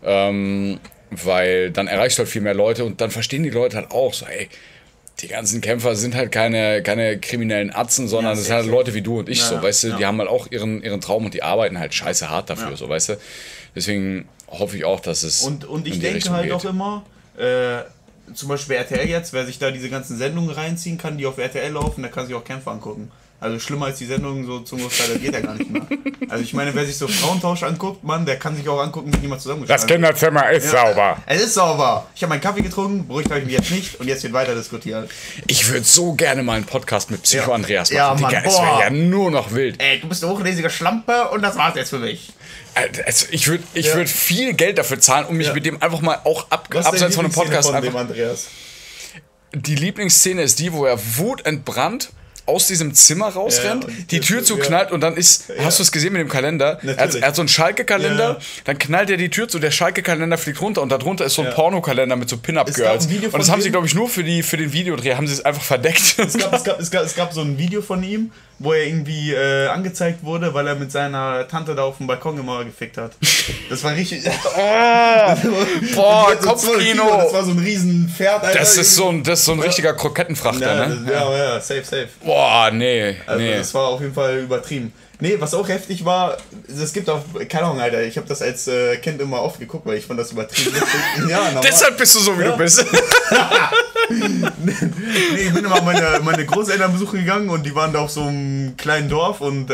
weil dann erreichst du halt viel mehr Leute und dann verstehen die Leute halt auch so, ey, die ganzen Kämpfer sind halt keine kriminellen Atzen, sondern das sind halt Leute wie du und ich, so, weißt du, die haben halt auch ihren Traum und die arbeiten halt scheiße hart dafür, so, weißt du. Deswegen hoffe ich auch, dass es und ich denke Richtung halt geht. Auch immer, zum Beispiel RTL jetzt, wer sich da diese ganzen Sendungen reinziehen kann, die auf RTL laufen, der kann sich auch Kämpfe angucken. Also schlimmer als die Sendungen so zum Großteil, geht ja gar nicht mehr. Also ich meine, wer sich so Frauentausch anguckt, Mann, der kann sich auch angucken, wie jemand zusammengeschlagen wird. Das Kinderzimmer ist sauber. Es ist sauber. Ich habe meinen Kaffee getrunken, beruhigt habe ich mich jetzt nicht und jetzt wird weiter diskutiert. Ich würde so gerne mal einen Podcast mit Psycho Andreas machen. Ja, Mann, es wäre ja nur noch wild. Ey, du bist eine hochnäsige Schlampe und das war's jetzt für mich. Also ich würd viel Geld dafür zahlen, um mich mit dem einfach mal auch abseits von einem Podcast von dem Andreas? Die Lieblingsszene ist die, wo er wutentbrannt aus diesem Zimmer rausrennt, die Tür zuknallt und dann ist, hast du es gesehen mit dem Kalender? Er hat so einen Schalke-Kalender, dann knallt er die Tür zu, der Schalke-Kalender fliegt runter und darunter ist so ein Pornokalender mit so Pin-Up-Girls. Und das haben sie, glaube ich, nur für den Videodreh, haben sie es einfach verdeckt. Es gab so ein Video von ihm, wo er irgendwie angezeigt wurde, weil er mit seiner Tante da auf dem Balkon immer gefickt hat. Das war richtig... Boah, Kopfkino! Das war so ein riesen Pferd, Alter. Das ist so ein richtiger Krokettenfrachter, ne? Ja, safe. Boah, Boah, nee, Also nee. das war auf jeden Fall übertrieben. Nee, was auch heftig war, es gibt auch, keine Ahnung, Alter, ich habe das als Kind immer oft geguckt, weil ich fand das übertrieben. Ja, normal. Deshalb bist du so, wie du bist. Nee, ich bin immer meine Großeltern besuchen gegangen und die waren da auf so einem kleinen Dorf und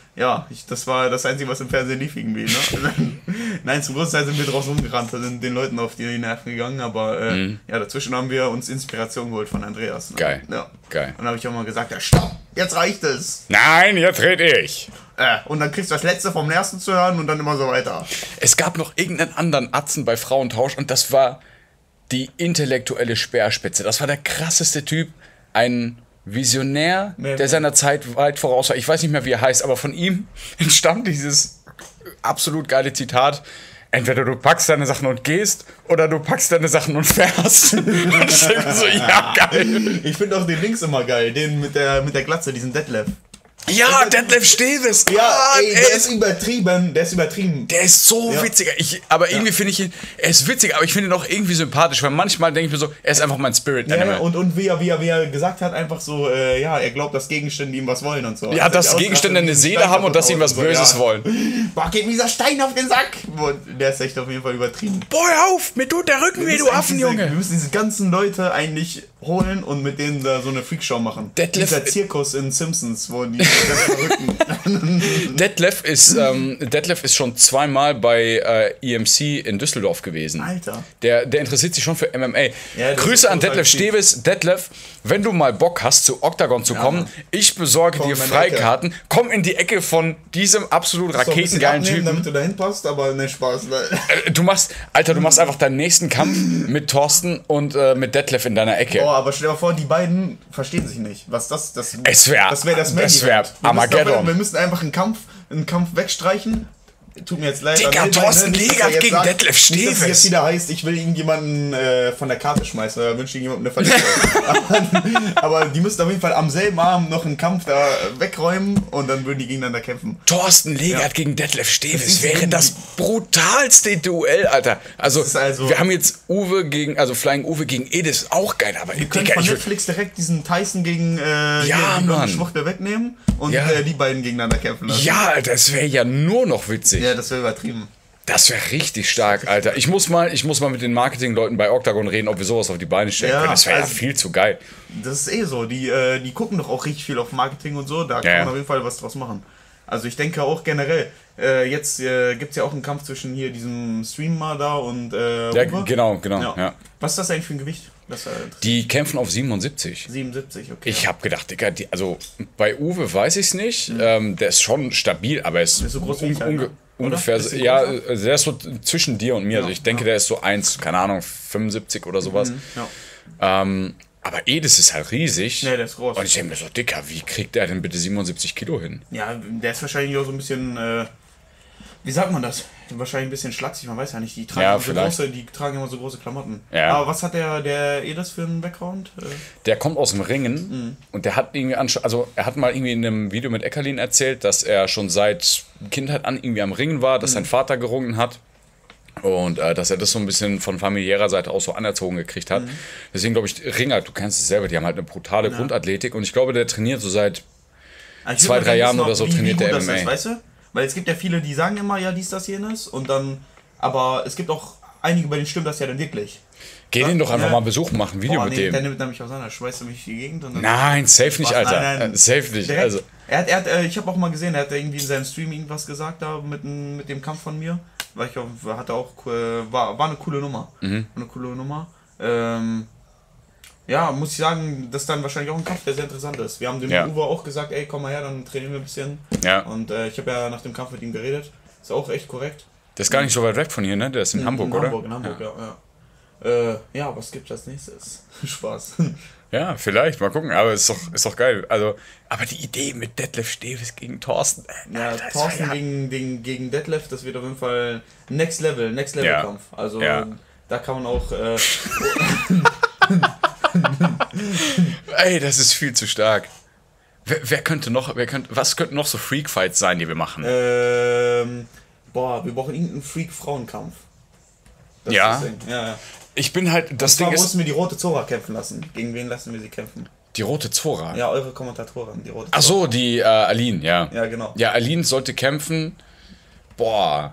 das war das Einzige, was im Fernsehen lief irgendwie. Ne? Nein, zum großen Teil sind wir draußen rumgerannt, da sind den Leuten auf die Nerven gegangen, aber dazwischen haben wir uns Inspiration geholt von Andreas. Ne? Geil. Ja. Geil. Und dann habe ich auch mal gesagt, ja stopp, jetzt reicht es. Nein, jetzt red ich. Und dann kriegst du das Letzte vom Ersten zu hören und dann immer so weiter. Es gab noch irgendeinen anderen Atzen bei Frauentausch und das war die intellektuelle Speerspitze. Das war der krasseste Typ, ein Visionär, der seiner Zeit weit voraus war. Ich weiß nicht mehr, wie er heißt, aber von ihm entstammt dieses absolut geile Zitat: Entweder du packst deine Sachen und gehst, oder du packst deine Sachen und fährst. Und ich denke so, ja, geil. Ich finde auch den links immer geil, den mit der Glatze, diesen Detlef. Ja, Detlef Steves. Ja, ey, der ist übertrieben. Der ist so witziger. Aber irgendwie finde ich ihn, er ist witzig, aber ich finde ihn auch irgendwie sympathisch, weil manchmal denke ich mir so, er ist einfach mein Spirit Animal. Ja, und wie er gesagt hat, einfach so, er glaubt, dass Gegenstände ihm was wollen und so. Ja, dass Gegenstände eine Seele haben und dass sie ihm was Böses wollen. Boah, geht mir dieser Stein auf den Sack. Der ist echt auf jeden Fall übertrieben. Boah, hör auf, mir tut der Rücken weh, du Affenjunge. Wir müssen diese ganzen Leute eigentlich holen und mit denen da so eine Freakshow machen. Dieser Zirkus in Simpsons, wo die verrückten. Detlef ist schon zweimal bei EMC in Düsseldorf gewesen. Alter. Der interessiert sich schon für MMA. Ja, Grüße an Detlef Steves. Detlef, wenn du mal Bock hast, zu Octagon zu kommen, ich besorge dir Freikarten. Komm in die Ecke von diesem absolut raketengeilen Typen. Damit du dahin passt, aber ne, Spaß. Du machst einfach deinen nächsten Kampf mit Thorsten und mit Detlef in deiner Ecke. Oh, aber stell dir mal vor, die beiden verstehen sich nicht. Was das wäre Armageddon. Wir müssen einfach einen Kampf wegstreichen. Tut mir jetzt leid. Digga, Thorsten Legert gegen Detlef Steves. Nicht, dass es jetzt wieder heißt, ich will irgendjemanden von der Karte schmeißen oder wünsche irgendjemandem eine Verletzung. aber die müssen auf jeden Fall am selben Abend noch einen Kampf da wegräumen und dann würden die gegeneinander kämpfen. Thorsten Legert gegen Detlef Steves wäre das brutalste Duell, Alter. Also wir haben jetzt Flying Uwe gegen Edis, auch geil, aber wir können von Netflix direkt diesen Tyson gegen Schwuchtel wegnehmen und die beiden gegeneinander kämpfen lassen. Ja, Alter, das wäre ja nur noch witzig. Ja, das wäre übertrieben. Das wäre richtig stark, Alter. Ich muss mal mit den Marketingleuten bei Octagon reden, ob wir sowas auf die Beine stellen können. Das wäre ja viel zu geil. Das ist so. Die gucken doch auch richtig viel auf Marketing und so. Da kann man auf jeden Fall was draus machen. Also ich denke auch generell, jetzt gibt es ja auch einen Kampf zwischen hier diesem Streamer da und Uwe. Genau. Ja. Was ist das eigentlich für ein Gewicht? Die kämpfen auf 77. 77, okay. Ich habe gedacht, Digga, bei Uwe weiß ich es nicht. Der ist schon stabil, aber er ist so groß wie ich halt, ungefähr. Ja, der ist so zwischen dir und mir. Also ich denke, der ist so 75 oder sowas. Aber Edis ist halt riesig. Nee, der ist groß. Und ich denke mir so, Dicker, wie kriegt der denn bitte 77 Kilo hin? Ja, der ist wahrscheinlich auch so ein bisschen, wie sagt man das? Wahrscheinlich ein bisschen schlaksig, man weiß ja nicht. Die tragen, immer so große Klamotten. Ja. Aber was hat der Edis für einen Background? Der kommt aus dem Ringen und der hat irgendwie er hat mal irgendwie in einem Video mit Eckerlin erzählt, dass er schon seit Kindheit an irgendwie am Ringen war, dass sein Vater gerungen hat. Und dass er das so ein bisschen von familiärer Seite aus so anerzogen gekriegt hat. Deswegen glaube ich, Ringer, du kennst es selber, die haben halt eine brutale Grundathletik. Und ich glaube, der trainiert so seit 2-3 Jahren oder so, trainiert der MMA. Ist, weißt du? Weil es gibt ja viele, die sagen immer, ja, dies, das, jenes. Und dann, aber es gibt auch einige, bei denen stimmt das ja dann wirklich. Geh den doch einfach mal besuchen, machen ein Video mit dem. Der nimmt nämlich auseinander, schmeißt du mich die Gegend. Und dann nein, safe nicht, Alter. Nein. Safe nicht. Also. Ich habe auch mal gesehen, er hat irgendwie in seinem Stream irgendwas gesagt da mit dem Kampf von mir. Weil war eine coole Nummer. Eine coole Nummer. Muss ich sagen, das ist dann wahrscheinlich auch ein Kampf, der sehr interessant ist. Wir haben dem Uwe auch gesagt, ey, komm mal her, dann trainieren wir ein bisschen. Ja. Und ich habe ja nach dem Kampf mit ihm geredet. Ist auch echt korrekt. Der ist gar nicht so weit weg von hier, ne? Der ist in Hamburg, oder? In Hamburg, ja. Was gibt's als nächstes? Spaß. Ja, vielleicht, mal gucken, aber ist doch geil. Also, aber die Idee mit Detlef Steves gegen Thorsten. Thorsten gegen Detlef, das wird auf jeden Fall Next Level Kampf. Also da kann man auch ey, das ist viel zu stark. Was könnten noch so Freak-Fights sein, die wir machen? Wir brauchen irgendeinen Freak-Frauenkampf. Ja. Ich bin halt das Ding ist. Müssen wir die rote Zora kämpfen lassen. Gegen wen lassen wir sie kämpfen? Die rote Zora. Ja, eure Kommentatorin, die rote Zora. Ach so, die Aline, ja. Ja, genau. Ja, Aline sollte kämpfen. Boah,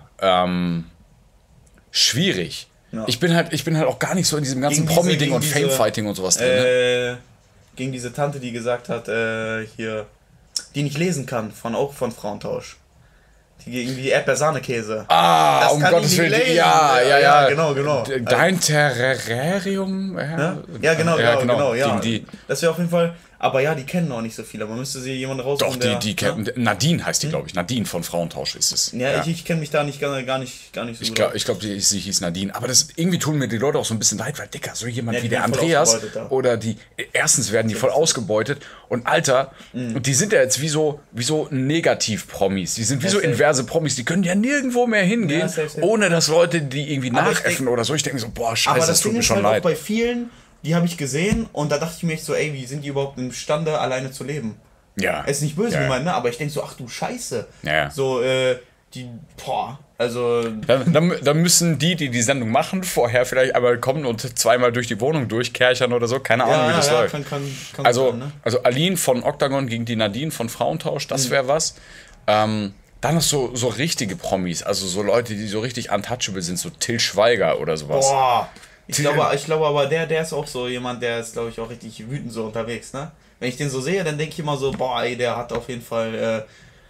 schwierig. Ja. Ich bin halt auch gar nicht so in diesem ganzen Gegen Promi-Ding und diese- Fame-Fighting und sowas drin. Ne? Gegen diese Tante, die gesagt hat, hier, die nicht lesen kann, auch von Frauentausch. Die gegen die Erdbeersahnekäse. Ah, Das um kann Gottes ich nicht Willen. lesen. Ja. Genau. Dein Terrarium? Ja, genau, ja. Gegen die. Das wäre auf jeden Fall, aber ja, die kennen auch nicht so viele. Man müsste sie jemanden raussuchen, Doch, die kennen. Nadine heißt die, glaube ich. Nadine von Frauentausch ist es. Ja, ich kenne mich da gar nicht so gut aus. Ich glaube, sie hieß Nadine. Aber irgendwie tun mir die Leute auch so ein bisschen leid, weil, Dicker, so jemand Ja, wie die der werden voll Andreas ausgebeutet da. oder die. Erstens werden die voll ausgebeutet. Und Alter, und die sind ja jetzt wie so Negativ-Promis. Die sind wie so safe. inverse Promis. Die können ja nirgendwo mehr hingehen, Ja, safe. ohne dass Leute die irgendwie Aber ich nachäffen oder so. Ich denke mir so, boah, Aber scheiße, das das tut Ding mir ist schon halt auch leid. bei vielen, die habe ich gesehen und da dachte ich mir echt so, ey, wie sind die überhaupt imstande, alleine zu leben? Ja. Es ist nicht böse Ja. gemeint, ne? Aber ich denke so, ach du Scheiße. Ja. So, also... Dann müssen die Sendung machen, vorher vielleicht einmal kommen und zweimal durch die Wohnung durchkerchern oder so. Keine Ahnung, wie das läuft. Kann Also, sein, ne? also Aline von Octagon gegen die Nadine von Frauentausch, das wäre was. Dann noch so richtige Promis, also so Leute, die so richtig untouchable sind, so Till Schweiger oder sowas. Boah. Ich glaube aber, der ist auch so jemand, der ist, glaube ich, auch richtig wütend so unterwegs, ne? Wenn ich den so sehe, dann denke ich immer so, boah, ey, der hat auf jeden Fall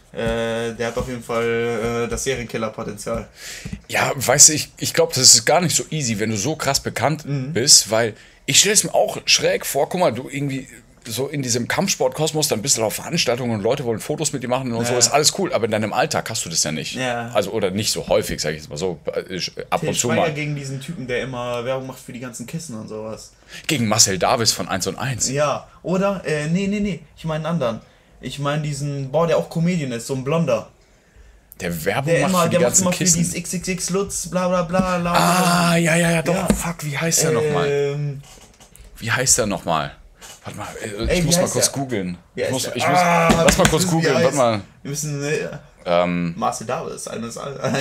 das Serienkiller-Potenzial. Ja, weißt du, ich glaube, das ist gar nicht so easy, wenn du so krass bekannt bist, weil ich stelle es mir auch schräg vor, guck mal, du irgendwie so in diesem Kampfsportkosmos, dann bist du auf Veranstaltungen und Leute wollen Fotos mit dir machen und so, ist alles cool, aber in deinem Alltag hast du das ja nicht. Ja. Also, oder nicht so häufig, sag ich jetzt mal so, ab Till und zu Schweiger mal. gegen diesen Typen, der immer Werbung macht für die ganzen Kissen und sowas. Gegen Marcel Davis von 1&1. Ja, oder? Nee, ich meine einen anderen. Ich meine diesen, der auch Comedian ist, so ein Blonder. Der Werbung Der macht für die macht ganzen immer für Kissen. dieses XXX Lutz, bla bla bla. Ah, ja, doch, Ja. fuck, wie heißt der nochmal? Wie heißt der nochmal? Warte mal, ich wie muss mal heißt kurz der? googeln. Wie heißt der? Lass mal kurz wie googeln, heißt- warte mal. Wir müssen, Marcel Davis, eines.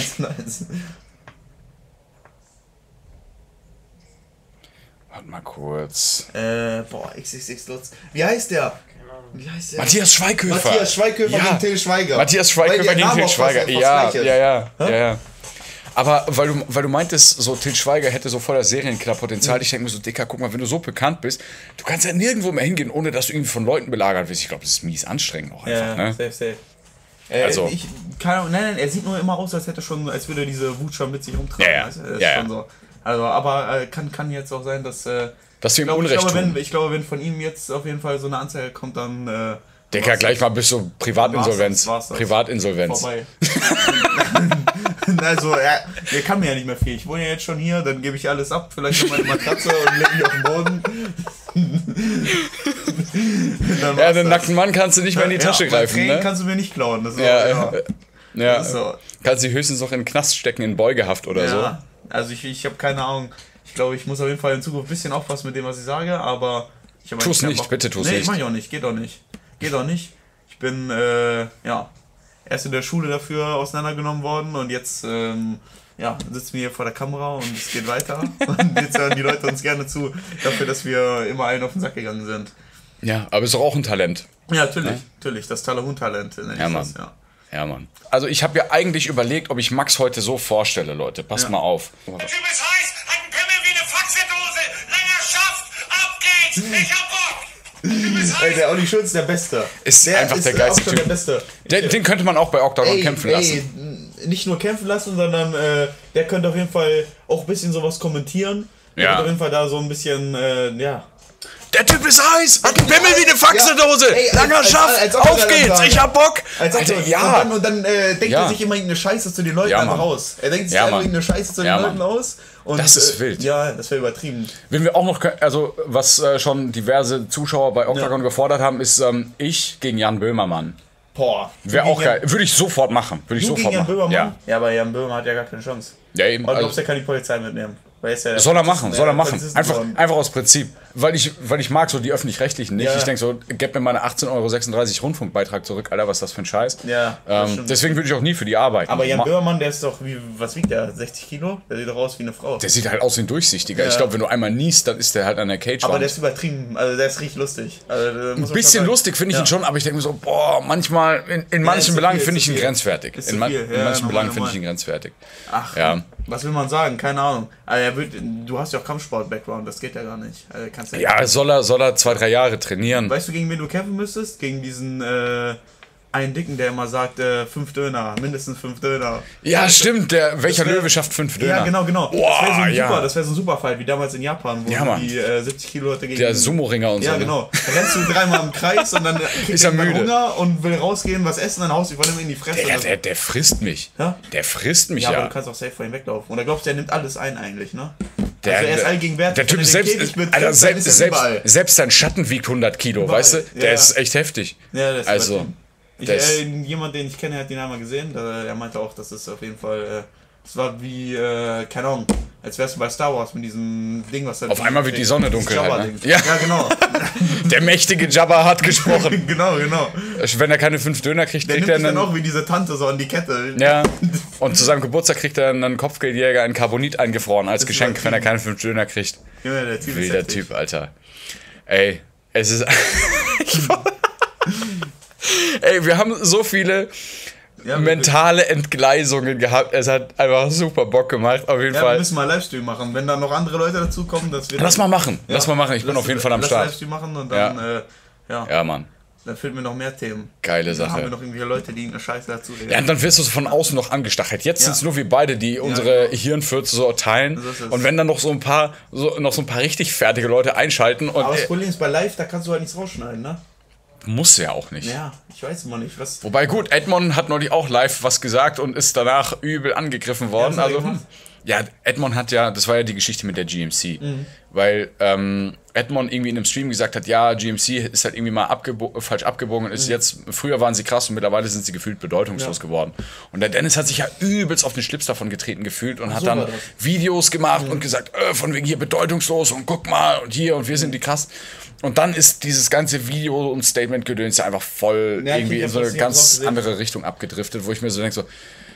Warte mal kurz. XXX Lutz. Wie heißt der? Matthias Schweighöfer. Matthias Schweighöfer gegen Till Schweiger. Matthias Schweighöfer Weil die gegen Namen Till auch Schweiger. fast Ja. gleich ist. Ja. Aber weil du meintest, so Till Schweiger hätte so voll das Serienkiller-Potenzial. Ich denke mir so, Dicker, guck mal, wenn du so bekannt bist, du kannst ja nirgendwo mehr hingehen, ohne dass du irgendwie von Leuten belagert wirst. Ich glaube, das ist mies anstrengend auch einfach, ne? Safe. Also- Nein, er sieht nur immer aus, als würde er diese Wut schon mit sich rumtragen. Ja. weißt du? Das ist Ja. schon so. Also, aber kann jetzt auch sein, dass... Dass wir ihm Unrecht tun. Ich glaube, wenn von ihm jetzt auf jeden Fall so eine Anzeige kommt, dann... Dicker, gleich mal bis so Privatinsolvenz. war's das. Privatinsolvenz. vorbei. Also, er kann mir ja nicht mehr viel. Ich wohne ja jetzt schon hier, dann gebe ich alles ab, vielleicht noch meine Matratze und lege mich auf den Boden. Dann Ja, war's den das. nackten Mann kannst du nicht mehr in die Tasche mein greifen, Tränen ne? kannst du mir nicht klauen. Das ist Ja. Ja. Das ist so. Kannst du höchstens noch in den Knast stecken, in Beugehaft oder so. Ja, also ich habe keine Ahnung. Ich glaube, ich muss auf jeden Fall in Zukunft ein bisschen aufpassen mit dem, was ich sage, aber ich habe Tu's keinen nicht, Bock. bitte tu's Nee, nicht. mach ich auch nicht, geht auch nicht. Ich bin, erst in der Schule dafür auseinandergenommen worden und jetzt, sitzen wir hier vor der Kamera und es geht weiter. Und jetzt hören die Leute uns gerne zu, dafür, dass wir immer allen auf den Sack gegangen sind. Ja, aber ist doch auch ein Talent. Ja, natürlich, das Talahun-Talent. Ja, Mann. Ja, Mann. Also ich habe ja eigentlich überlegt, ob ich Max heute so vorstelle, Leute. Passt mal auf. Der Typ ist heiß, hat einen Pimmel wie eine Faxedose. Länger schafft, ab geht's, ich hab Bock. Der Typ ist Ey, heiß. der Olli Schulz, der Beste. Ist einfach der geilste auch schon Typ. Der Beste. Den könnte man auch bei Octagon kämpfen lassen. Nicht nur kämpfen lassen, sondern der könnte auf jeden Fall auch ein bisschen sowas kommentieren. Der Ja. könnte auf jeden Fall da so ein bisschen, Der Typ ist heiß, hat einen Pimmel wie eine Faxedose. Ja. Ey, Langer als Schaft, ob er auf dann geht's, sagt, ich hab Bock. Als Alter, ob ja. Und dann denkt Ja. er sich immer irgendeine Scheiße zu den Leuten Ja, einfach Mann. aus. Er denkt sich Ja, einfach Mann. irgendeine Scheiße zu den Ja, Leuten Mann. aus. Und, Das ist wild. Ja, das wäre übertrieben. Wenn wir auch noch, also was schon diverse Zuschauer bei Octagon gefordert haben, ist ich gegen Jan Böhmermann. Boah. Wäre Du auch gegen geil. Würde ich sofort machen. Würde ich Du gegen sofort Jan machen. Böhmermann? Ja. Ja, aber Jan Böhmermann hat ja gar keine Chance. Ja, eben. Aber du Also, glaubst, er kann die Polizei mitnehmen. Weil er ist ja der soll er machen, Polizisten- soll er machen. Polizisten Einfach, geworden. einfach aus Prinzip. weil ich mag so die Öffentlich-Rechtlichen nicht. Ja. Ich denke so, gib mir meine 18,36 € Rundfunkbeitrag zurück, Alter, was ist das für ein Scheiß. Ja, deswegen würde ich auch nie für die arbeiten. aber Jan Böhmermann, der ist doch, was wiegt der? 60 Kilo? Der sieht doch aus wie eine Frau. Der sieht halt aus wie ein Durchsichtiger. Ja. Ich glaube, wenn du einmal niest, dann ist der halt an der Cage. Aber der ist übertrieben, also der ist richtig lustig. Also, ein bisschen lustig finde ich ihn schon, aber ich denke mir so, boah, manchmal, in manchen Belangen finde ich ihn grenzwertig. In manchen Belangen finde ich ihn grenzwertig. Ach, ja. Was will man sagen? Keine Ahnung. Also du hast ja auch Kampfsport-Background, das geht ja gar nicht. Also, kannst ja, soll er 2-3 Jahre trainieren. Weißt du, gegen wen du kämpfen müsstest? Gegen diesen einen Dicken, der immer sagt, 5 Döner, mindestens 5 Döner. Ja, stimmt, welcher Löwe schafft 5 Döner? Ja, genau. Boah, Das wäre so ein super Fight, wie damals in Japan, wo die 70 Kilo Leute gegen... Der Sumo-Ringer und so. Ja, genau. Da rennst du 3-mal im Kreis und dann kriegt er Hunger und will rausgehen, was essen, dann haust du von ihm in die Fresse. Der frisst mich. Ja? Der frisst mich, ja. Aber du kannst auch safe vor ihm weglaufen. Und da glaubst du, der nimmt alles ein eigentlich, ne? Er ist allgegenwärtig. Der Typ selbst sein Schatten wiegt 100 Kilo, überall. Weißt du? Der ist echt heftig. Ja, das ist also... jemand, den ich kenne, hat ihn einmal gesehen. Er meinte auch, dass es auf jeden Fall. Es war wie, keine Ahnung, als wärst du bei Star Wars mit diesem Ding, was da. Auf einmal wird die Sonne dunkel. Halt, ne? Ja, genau. Der mächtige Jabba hat gesprochen. Genau. Wenn er keine 5 Döner kriegt, kriegt er dann auch wie diese Tante so an die Kette. Ja. Und zu seinem Geburtstag kriegt er einen Kopfgeldjäger in Carbonit eingefroren als Geschenk, wenn er keine 5 Döner kriegt. Ja, der Typ Wilder Typ, Alter. Ey, es ist. Ey, wir haben so viele mentale Entgleisungen gehabt. Es hat einfach super Bock gemacht, auf jeden Fall. Wir müssen mal Livestream machen. Wenn da noch andere Leute dazukommen, dass wir... Lass mal machen. Ich bin auf jeden Fall am Start. Livestream machen und dann, Ja, Mann. Dann fehlen mir noch mehr Themen. Geile Sache. Dann haben wir noch irgendwelche Leute, die irgendeine Scheiße dazu reden. Ja, und dann wirst du so von außen noch angestachelt. Jetzt sind es nur wir beide, die unsere Hirnfürze so teilen. Und wenn dann noch so ein paar richtig fertige Leute einschalten. Und aber das Problem ist, bei Live, da kannst du halt nichts rausschneiden, ne? Muss ja auch nicht. Ja, ich weiß immer nicht, was... Wobei gut, Edmond hat neulich auch live was gesagt und ist danach übel angegriffen worden. Ja, Edmond hat ja, das war ja die Geschichte mit der GMC. Weil Edmond irgendwie in einem Stream gesagt hat, ja, GMC ist halt irgendwie mal falsch abgebogen und ist jetzt, früher waren sie krass und mittlerweile sind sie gefühlt bedeutungslos geworden. Und der Dennis hat sich ja übelst auf den Schlips davon getreten gefühlt und hat dann Videos gemacht und gesagt, von wegen hier bedeutungslos und guck mal und hier und wir sind die krass. Und dann ist dieses ganze Video und Statement-Gedöns ja einfach voll irgendwie in so eine ganz andere Richtung abgedriftet, wo ich mir so denke,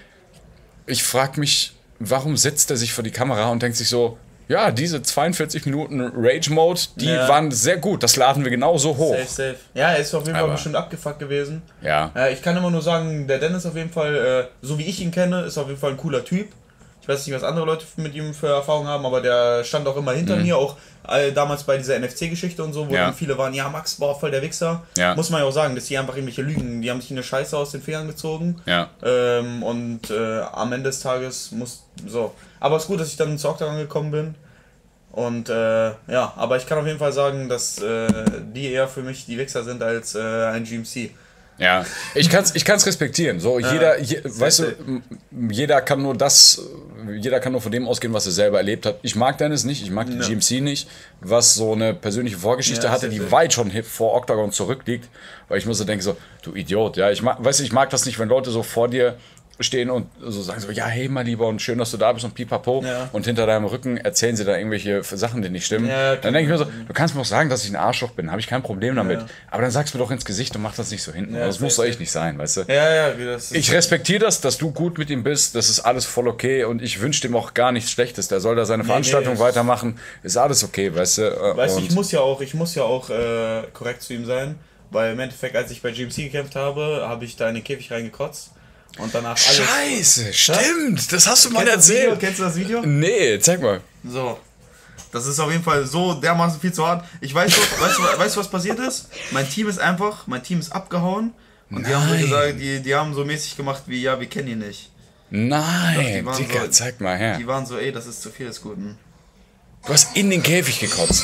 ich frage mich, warum setzt er sich vor die Kamera und denkt sich so, ja, diese 42 Minuten Rage-Mode, die waren sehr gut, das laden wir genauso hoch. Safe. Ja, er ist auf jeden Fall bestimmt abgefuckt gewesen. Ja. Ich kann immer nur sagen, der Dennis auf jeden Fall, so wie ich ihn kenne, ist auf jeden Fall ein cooler Typ. Ich weiß nicht, was andere Leute mit ihm für Erfahrungen haben, aber der stand auch immer hinter mir, auch damals bei dieser NFC-Geschichte und so, wo dann viele waren, ja, Max, boah, voll der Wichser. Ja. Muss man ja auch sagen, dass die einfach irgendwelche Lügen, die haben sich eine Scheiße aus den Fingern gezogen. Ja. Und am Ende des Tages Aber es ist gut, dass ich dann zu Octagon gekommen bin. Und aber ich kann auf jeden Fall sagen, dass die eher für mich die Wichser sind als ein GMC. Ja, ich kann's respektieren. So, weißt du, jeder kann nur von dem ausgehen, was er selber erlebt hat. Ich mag Dennis nicht, ich mag die GMC nicht, was so eine persönliche Vorgeschichte hatte, die weit schon vor Octagon zurückliegt. Weil ich mir so denke, du Idiot, ja, ich mag das nicht, wenn Leute so vor dir stehen und so sagen so, ja, hey, mein Lieber, und schön, dass du da bist und pipapo. Ja. Und hinter deinem Rücken erzählen sie da irgendwelche Sachen, die nicht stimmen. Ja, dann denke ich mir so, du kannst mir auch sagen, dass ich ein Arschloch bin, habe ich kein Problem damit. Aber dann sagst du mir doch ins Gesicht und mach das nicht so hinten. Das muss doch echt nicht sein, weißt du? Ich respektiere das, dass du gut mit ihm bist, das ist alles voll okay und ich wünsche dem auch gar nichts Schlechtes. Der soll da seine Veranstaltung weitermachen, ist alles okay, weißt du? Weißt du, ich muss ja auch korrekt zu ihm sein, weil im Endeffekt, als ich bei GMC gekämpft habe ich da in den Käfig reingekotzt. Und danach alles. Scheiße, stimmt, das hast du mal erzählt. Kennst du das Video? Nee, zeig mal. So. Das ist auf jeden Fall so dermaßen viel zu hart. Ich weiß, weißt du, was passiert ist? Mein Team ist abgehauen. Und die haben so gesagt, die haben so mäßig gemacht wie, ja, wir kennen ihn nicht. Nein, doch, Digga, so, zeig mal her. Die waren so, ey, das ist zu viel des Guten. Du hast in den Käfig gekotzt.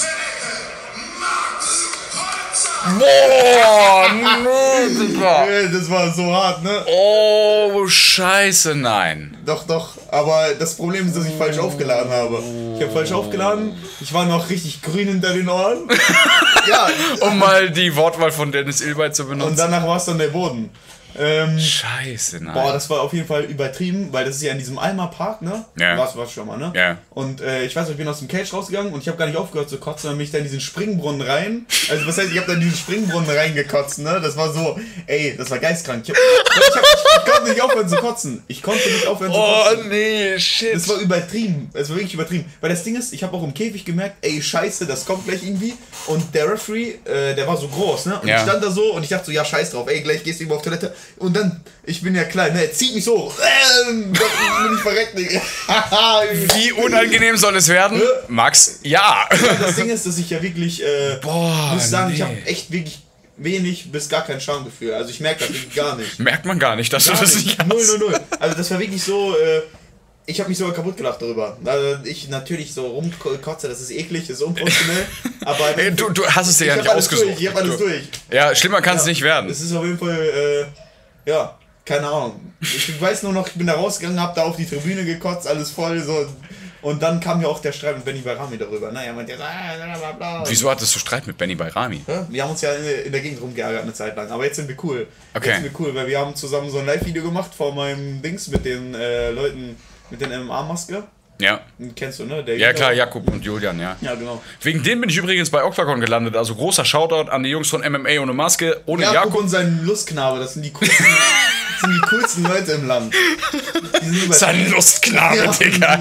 Boah, nee, Digga. Das war so hart, ne? Oh, scheiße, nein. Doch, aber das Problem ist, dass ich falsch aufgeladen habe. Ich habe falsch aufgeladen, ich war noch richtig grün hinter den Ohren. Ja. Um mal die Wortwahl von Dennis Ilbay zu benutzen. Und danach war es dann der Boden. Scheiße, nein. Boah, das war auf jeden Fall übertrieben, weil das ist ja in diesem Alma Park, ne? Ja. Warst schon mal, ne? Ja. Und ich weiß noch, ich bin aus dem Cage rausgegangen und ich habe gar nicht aufgehört zu kotzen, dann bin ich da in diesen Springbrunnen rein. Also was heißt, ich habe da in diesen Springbrunnen reingekotzt, ne? Das war so, ey, das war geistkrank. Ich konnte nicht aufhören zu kotzen. Ich konnte nicht aufhören zu kotzen. Oh nee, shit. Das war übertrieben. Es war wirklich übertrieben. Weil das Ding ist, ich habe auch im Käfig gemerkt, ey, scheiße, das kommt gleich irgendwie. Und der Referee, der war so groß, ne? Und ich stand da so und ich dachte so, ja, scheiß drauf, ey, gleich gehst du irgendwo auf Toilette. Und dann, ich bin ja klein, ne? Er zieht mich so hoch. Bin ich verreckt, Digga. Wie unangenehm soll es werden? Max, ja. Das Ding ist, dass ich ja wirklich, muss sagen, ich habe echt wirklich wenig bis gar kein Schamgefühl. Also ich merke das wirklich gar nicht. Merkt man gar nicht, dass du das nicht hast. 0. Also das war wirklich so, ich habe mich sogar kaputt gelacht darüber. Also ich natürlich so rumkotze, das ist eklig, das ist unprofessionell. Aber du hast es dir ja nicht ausgesucht. Ich habe alles durch. Ja, schlimmer kann es nicht werden. Es ist auf jeden Fall, ja, keine Ahnung. Ich weiß nur noch, ich bin da rausgegangen, habe da auf die Tribüne gekotzt, alles voll so. Und dann kam ja auch der Streit mit Benny Bayrami darüber. Na, er meinte ja, bla bla. Wieso hattest du Streit mit Benny Bayrami? Ja, wir haben uns ja in der Gegend rumgeärgert eine Zeit lang. Aber jetzt sind wir cool. Okay. Jetzt sind wir cool, weil wir haben zusammen so ein Live-Video gemacht vor meinem Dings mit den Leuten mit den MMA-Maske. Ja. Kennst du, ne? Der Ja klar, Jakub und Julian, ja. Ja, genau. Wegen dem bin ich übrigens bei Octagon gelandet. Also großer Shoutout an die Jungs von MMA ohne Maske, ohne Jakub. Und sein Lustknabe, das sind die coolsten Leute im Land. Sein Lustknabe, Digga.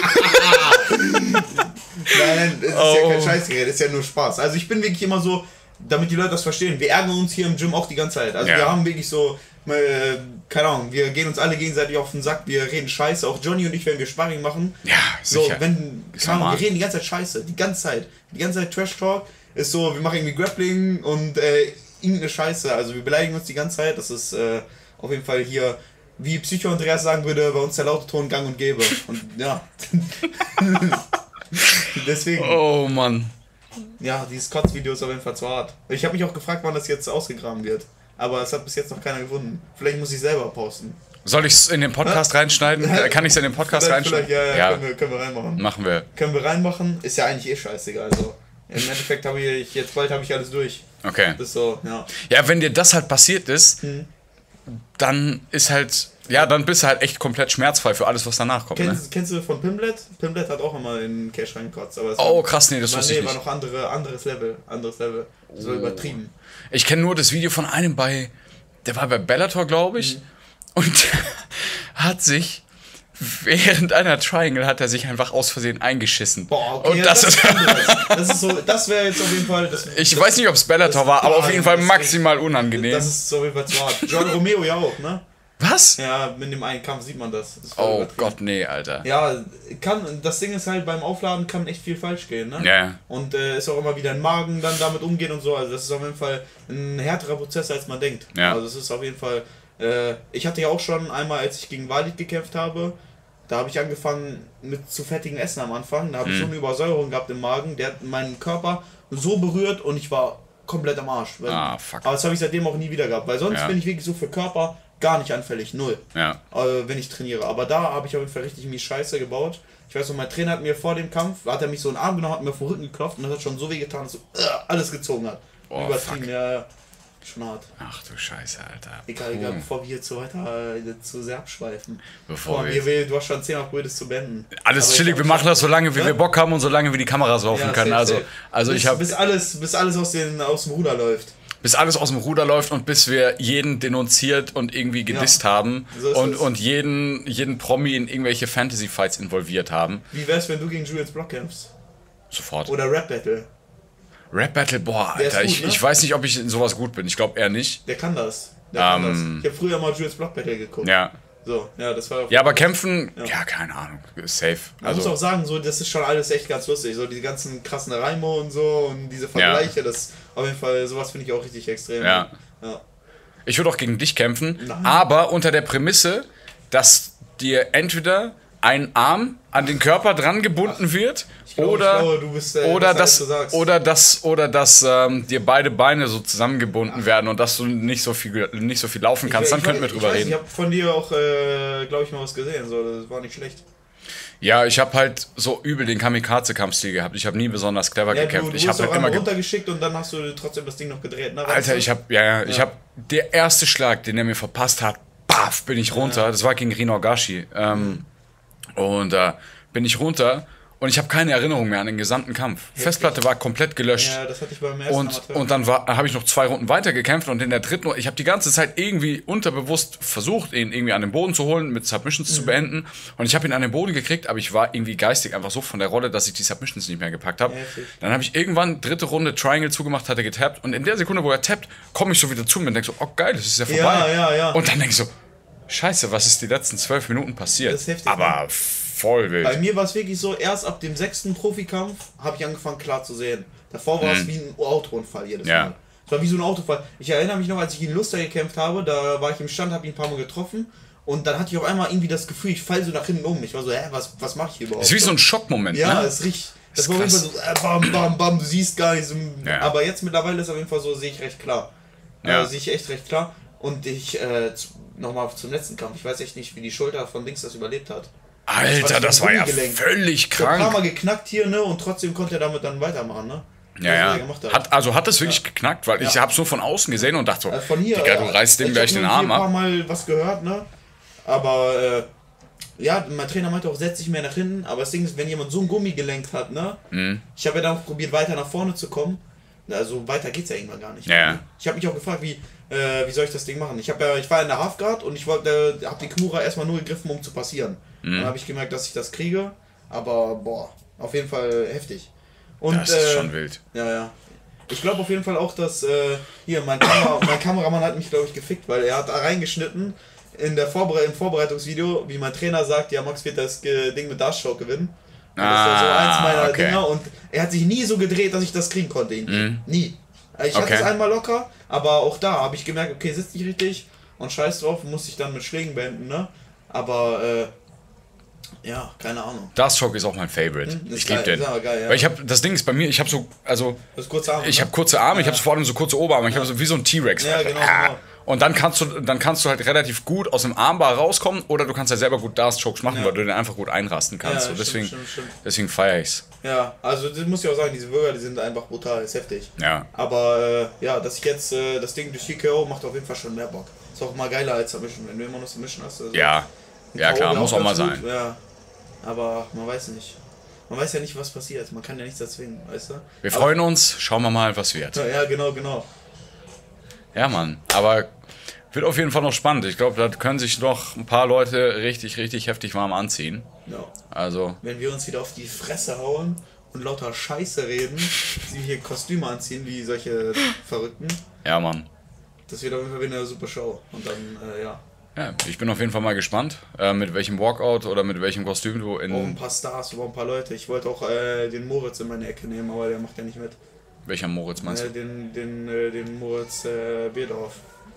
Nein, es ist ja kein Scheißgerät, es ist ja nur Spaß. Also ich bin wirklich immer so, damit die Leute das verstehen, wir ärgern uns hier im Gym auch die ganze Zeit. Also wir haben wirklich so, keine Ahnung, wir gehen uns alle gegenseitig auf den Sack, wir reden Scheiße, auch Johnny und ich, wenn wir Sparring machen. Ja, sicher. So, wir reden die ganze Zeit Scheiße, die ganze Zeit Trash Talk ist so, wir machen irgendwie Grappling und irgendeine Scheiße, also wir beleidigen uns die ganze Zeit, das ist auf jeden Fall hier, wie Psycho Andreas sagen würde, bei uns der laute Ton gang und gäbe. Und ja. Deswegen. Oh Mann. Ja, dieses Kotzvideo ist auf jeden Fall zu hart. Ich habe mich auch gefragt, wann das jetzt ausgegraben wird. Aber es hat bis jetzt noch keiner gefunden. Vielleicht muss ich selber posten. Soll ich es in den Podcast reinschneiden? Kann ich es in den Podcast reinschneiden? Ja. Können wir reinmachen. Machen wir. Können wir reinmachen. Ist ja eigentlich scheißegal. Also im Endeffekt habe ich jetzt bald alles durch. Okay. Das ist so, ja. Ja, wenn dir das halt passiert ist, dann ist halt, ja, dann bist du halt echt komplett schmerzfrei für alles, was danach kommt. Kennst du von Pimlet? Pimlet hat auch immer in Cash reingekotzt. Oh krass, nee, das wusste ich nicht. War noch anderes Level. So übertrieben. Ich kenne nur das Video von einem der war bei Bellator, glaube ich, und hat sich während einer Triangle hat er sich einfach aus Versehen eingeschissen. Boah, okay, und das wäre jetzt auf jeden Fall. Ich weiß nicht, ob es Bellator war, aber auf jeden Fall maximal unangenehm. Das ist auf jeden Fall zu hart. John Romeo ja auch, ne? Was? Ja, mit dem einen Kampf sieht man das. Oh Gott, nee, Alter. Ja, das Ding ist halt, beim Aufladen kann echt viel falsch gehen, ne? Ja. Und ist auch immer wieder ein Magen dann damit umgehen und so. Also das ist auf jeden Fall ein härterer Prozess, als man denkt. Ja. Also es ist auf jeden Fall. Ich hatte ja auch schon einmal, als ich gegen Walid gekämpft habe, da habe ich angefangen mit zu fettigem Essen am Anfang. Da habe ich so eine Übersäuerung gehabt im Magen. Der hat meinen Körper so berührt und ich war komplett am Arsch. Fuck. Aber das habe ich seitdem auch nie wieder gehabt. Weil sonst bin ich wirklich so für Körper gar nicht anfällig. Null. Ja. Wenn ich trainiere. Aber da habe ich auf jeden Fall richtig mies Scheiße gebaut. Ich weiß noch, mein Trainer hat mir vor dem Kampf, hat er mich so einen Arm genommen, hat mir vor den Rücken geklopft und das hat schon so weh getan, dass so alles gezogen hat. Oh, übertrieben, fuck. ja. Schon hart. Ach du Scheiße, Alter. Egal, bevor wir jetzt so weiter zu sehr abschweifen. Du hast schon 10 Mal probiert, es zu beenden. Alles chillig, wir machen das so lange, wie wir Bock haben und so lange, wie die Kameras laufen können. Safe. Also ich habe bis alles aus dem Ruder läuft. Bis alles aus dem Ruder läuft und bis wir jeden denunziert und irgendwie gedisst haben so und jeden Promi in irgendwelche Fantasy-Fights involviert haben. Wie wär's, wenn du gegen Julius Block kämpfst? Sofort. Oder Rap Battle. Rap Battle, boah, Alter, gut, ich weiß nicht, ob ich in sowas gut bin. Ich glaube eher nicht. Der kann das. Ich habe früher mal Julius Block Battle geguckt. Ja. So, ja, das war. Ja, aber kämpfen, ja, keine Ahnung, safe. Man muss auch sagen, so, das ist schon alles echt ganz lustig. So, diese ganzen krassen Reime und so und diese Vergleiche, das auf jeden Fall, sowas finde ich auch richtig extrem. Ja. Ja. Ich würde auch gegen dich kämpfen, aber unter der Prämisse, dass dir entweder ein Arm an den Körper dran gebunden wird oder dass dir beide Beine so zusammengebunden werden und dass du nicht so viel laufen kannst, dann könnten wir drüber reden. Ich habe von dir auch, glaube ich, mal was gesehen, so, das war nicht schlecht. Ja, ich habe halt so übel den Kamikaze-Kampfstil gehabt. Ich habe nie besonders clever gekämpft. Ich habe halt immer runtergeschickt und dann hast du trotzdem das Ding noch gedreht. Ne? Alter, ich habe der erste Schlag, den er mir verpasst hat, baff, bin ich runter. Ja. Das war gegen Rino Gashi. Und bin ich runter. Und ich habe keine Erinnerung mehr an den gesamten Kampf. Heftig. Festplatte war komplett gelöscht. Ja, das hatte ich beim ersten Amateur. Und dann habe ich noch 2 Runden weiter gekämpft und in der dritten, ich habe die ganze Zeit irgendwie unterbewusst versucht, ihn irgendwie an den Boden zu holen, mit Submissions zu beenden. Und ich habe ihn an den Boden gekriegt, aber ich war irgendwie geistig einfach so von der Rolle, dass ich die Submissions nicht mehr gepackt habe. Dann habe ich irgendwann 3. Runde Triangle zugemacht, hat er getappt. Und in der Sekunde, wo er tappt, komme ich so wieder zu mir und denke so, oh geil, das ist ja vorbei. Ja. Und dann denke ich so, scheiße, was ist die letzten 12 Minuten passiert? Das ist heftig, aber voll wild. Bei mir war es wirklich so, erst ab dem 6. Profikampf habe ich angefangen klar zu sehen. Davor war es wie ein Autounfall jedes Mal. Es war wie so ein Autounfall. Ich erinnere mich noch, als ich gegen Luster gekämpft habe, da war ich im Stand, habe ihn ein paar Mal getroffen und dann hatte ich auf einmal irgendwie das Gefühl, ich falle so nach hinten um. Ich war so, was mache ich hier überhaupt? Das ist wie so ein Schockmoment, ja, ne? es riecht. Das war auf jeden Fall so, bam, bam, bam, du siehst gar nichts. Ja. Aber jetzt mittlerweile ist auf jeden Fall so, sehe ich recht klar. Sehe ich echt recht klar. Und ich, nochmal zum letzten Kampf, ich weiß echt nicht, wie die Schulter von Dings das überlebt hat. Alter, das war ja völlig krank. Ein paar Mal geknackt hier, ne? Und trotzdem konnte er damit dann weitermachen, ne? Ja. Hat das wirklich geknackt? Weil ich habe es nur von außen gesehen und dachte so, also von hier, Digga, du reißt dem gleich den Arm ab. Ich habe ein paar Mal was gehört, ne? Aber, mein Trainer meinte auch, setz dich mehr nach hinten. Aber das Ding ist, wenn jemand so ein Gummi gelenkt hat, ne? Ich habe ja dann probiert, weiter nach vorne zu kommen. Also weiter geht's ja irgendwann gar nicht. Ja. Ich habe mich auch gefragt, wie soll ich das Ding machen? Ich war in der Halfguard und ich habe die Kimura erstmal nur gegriffen, um zu passieren. Dann habe ich gemerkt, dass ich das kriege, aber boah, auf jeden Fall heftig. Und, das ist schon wild. Ja. Ich glaube auf jeden Fall auch, dass hier mein Kameramann hat mich, glaube ich, gefickt, weil er hat da reingeschnitten im Vorbereitungsvideo, wie mein Trainer sagt, ja, Max wird das Ding mit Dartstroke gewinnen. Das ist ja so eins meiner Dinger und er hat sich nie so gedreht, dass ich das kriegen konnte irgendwie. Nie. Ich hatte es einmal locker, aber auch da habe ich gemerkt, okay, sitzt nicht richtig und scheiß drauf, muss ich dann mit Schlägen beenden, ne? Aber, ja, keine Ahnung. Dartstroke ist auch mein Favorite. Ich liebe den. Geil, ja. Weil das Ding ist bei mir, ich habe so, kurze Arme, ich habe kurze Arme, ich habe vor allem so kurze Oberarme, ich habe so wie so ein T-Rex. Ja, genau. Und dann kannst du halt relativ gut aus dem Armbar rauskommen oder du kannst ja selber gut Dartstrokes machen, weil du den einfach gut einrasten kannst. Ja, so, stimmt. deswegen feiere ich's. Ja, also das muss ich auch sagen, diese Bürger, die sind einfach brutal, ist heftig. Ja. Aber dass ich jetzt das Ding durch TKO macht auf jeden Fall schon mehr Bock. Ist auch mal geiler als Submission, wenn du immer noch Submission hast. Also ja klar, muss auch mal sein. Ja, aber man weiß nicht. Man weiß ja nicht, was passiert. Man kann ja nichts erzwingen, weißt du? Wir freuen uns, schauen wir mal, was wird. Ja, genau. Ja, Mann, aber wird auf jeden Fall noch spannend. Ich glaube, da können sich noch ein paar Leute richtig, richtig heftig warm anziehen. Ja. Also. Wenn wir uns wieder auf die Fresse hauen und lauter Scheiße reden, sie hier Kostüme anziehen, wie solche Verrückten. Ja, Mann. Das wird auf jeden Fall wieder eine super Show. Und dann, ja. Ja, ich bin auf jeden Fall mal gespannt, mit welchem Walkout oder mit welchem Kostüm du in... Auch ein paar Stars, aber ein paar Leute. Ich wollte auch den Moritz in meine Ecke nehmen, aber der macht ja nicht mit. Welcher Moritz meinst du? Den Moritz Bierdorf.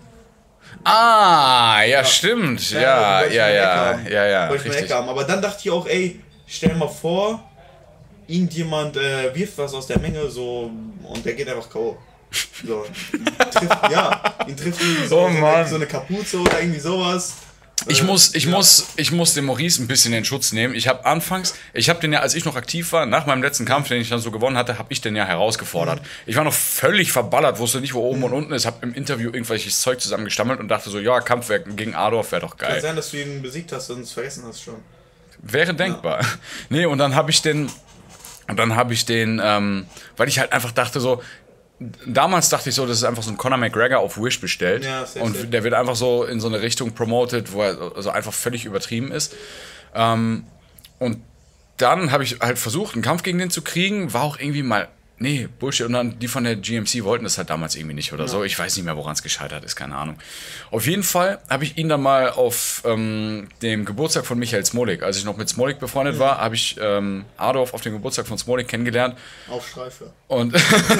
Ah, ja, stimmt. Ja. Wollte ich meine haben. Aber dann dachte ich auch, ey, stell mal vor, irgendjemand wirft was aus der Menge so und der geht einfach K.O. So, ihn trifft irgendwie so, so eine Kapuze oder irgendwie sowas. Ich muss dem Maurice ein bisschen den Schutz nehmen. Ich habe den ja, als ich noch aktiv war, nach meinem letzten Kampf, den ich dann so gewonnen hatte, habe ich den ja herausgefordert. Ich war noch völlig verballert, wusste nicht, wo oben und unten ist, habe im Interview irgendwelches Zeug zusammengestammelt und dachte so, ja, Kampf gegen Adolf wäre doch geil. Kann sein, dass du ihn besiegt hast und es vergessen hast schon. Wäre denkbar. Ja. Nee, und dann habe ich den, weil ich halt einfach dachte so, damals dachte ich so, das ist einfach so ein Conor McGregor auf Wish bestellt. Ja, und der wird einfach so in so eine Richtung promoted, wo er also einfach völlig übertrieben ist. Und dann habe ich halt versucht, einen Kampf gegen den zu kriegen. War auch irgendwie mal, nee, Bullshit. Und dann die von der GMC wollten das halt damals irgendwie nicht oder so. Ich weiß nicht mehr, woran es gescheitert ist, keine Ahnung. Auf jeden Fall habe ich ihn dann mal auf dem Geburtstag von Michael Smolik, als ich noch mit Smolik befreundet war, habe ich Adolf auf dem Geburtstag von Smolik kennengelernt. Auf Streife. Und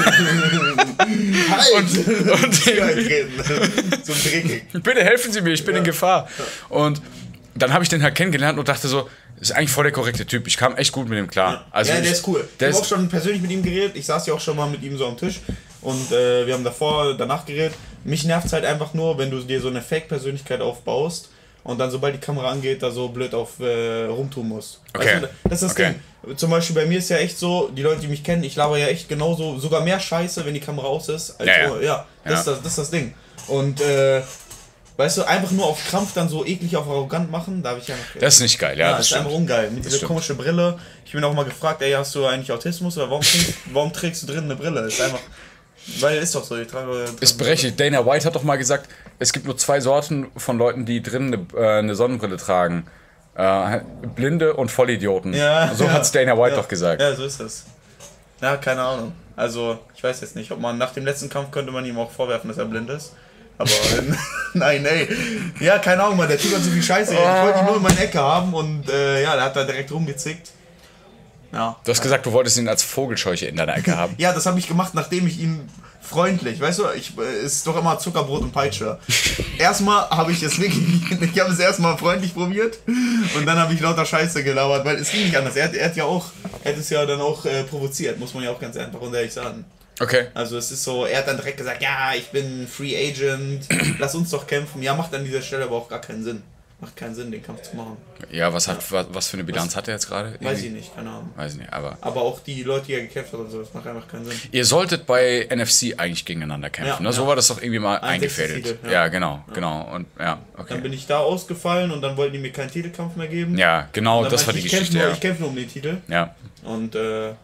so dreckig. Bitte helfen Sie mir, ich bin in Gefahr. Und dann habe ich den halt kennengelernt und dachte so, das ist eigentlich voll der korrekte Typ. Ich kam echt gut mit ihm klar. Also der ist cool. Ich habe auch schon persönlich mit ihm geredet. Ich saß ja auch schon mal mit ihm so am Tisch. Und wir haben danach geredet. Mich nervt es halt einfach nur, wenn du dir so eine Fake-Persönlichkeit aufbaust und dann sobald die Kamera angeht, da so blöd auf rumtun musst. Okay. Weißt du, das ist das Ding. Zum Beispiel bei mir ist ja echt so, die Leute, die mich kennen, ich laber ja echt genauso, sogar mehr Scheiße, wenn die Kamera aus ist. Als das ist das Ding. Und weißt du, einfach nur auf Krampf dann so eklig auf arrogant machen, da habe ich ja noch... Das ist nicht geil, ja. Das ist einfach ungeil. Mit dieser komischen Brille. Ich bin auch mal gefragt, ey, hast du eigentlich Autismus oder warum trägst du drin eine Brille? Ist einfach... Weil ist doch so, ich trage ist berechtigt. Dana White hat doch mal gesagt, es gibt nur 2 Sorten von Leuten, die drin eine Sonnenbrille tragen. Blinde und Vollidioten. Ja, so hat's Dana White doch gesagt. Ja, so ist es. Ja, keine Ahnung. Also, ich weiß jetzt nicht, ob man nach dem letzten Kampf könnte man ihm auch vorwerfen, dass er blind ist. Aber nein, ey. Ja, keine Ahnung, Mann, der Typ hat so viel Scheiße. Ich wollte ihn nur in meine Ecke haben und der hat da direkt rumgezickt. Ja. Du hast gesagt, du wolltest ihn als Vogelscheuche in deiner Ecke haben. Ja, das habe ich gemacht, nachdem ich ihn freundlich, weißt du, ist doch immer Zuckerbrot und Peitsche. Erstmal habe ich es wirklich, ich habe es erstmal freundlich probiert und dann habe ich lauter Scheiße gelabert, weil es ging nicht anders. Er hat es ja dann auch provoziert, muss man ja auch ganz einfach und ehrlich sagen. Okay. Also es ist so, er hat dann direkt gesagt, ja, ich bin Free Agent, lass uns doch kämpfen. Ja, macht an dieser Stelle aber auch gar keinen Sinn. Macht keinen Sinn, den Kampf zu machen. Ja, was für eine Bilanz hat er jetzt gerade? Weiß ich nicht, keine Ahnung. Weiß ich nicht, aber auch die Leute, die er gekämpft hat und so, das macht einfach keinen Sinn. ihr solltet bei NFC eigentlich gegeneinander kämpfen, ne? So war das doch irgendwie mal eingefädelt. Titel, ja, genau. Und okay. Dann bin ich da ausgefallen und dann wollten die mir keinen Titelkampf mehr geben. Ja, genau, das war die Geschichte. Ich kämpfe nur um den Titel. Ja. Und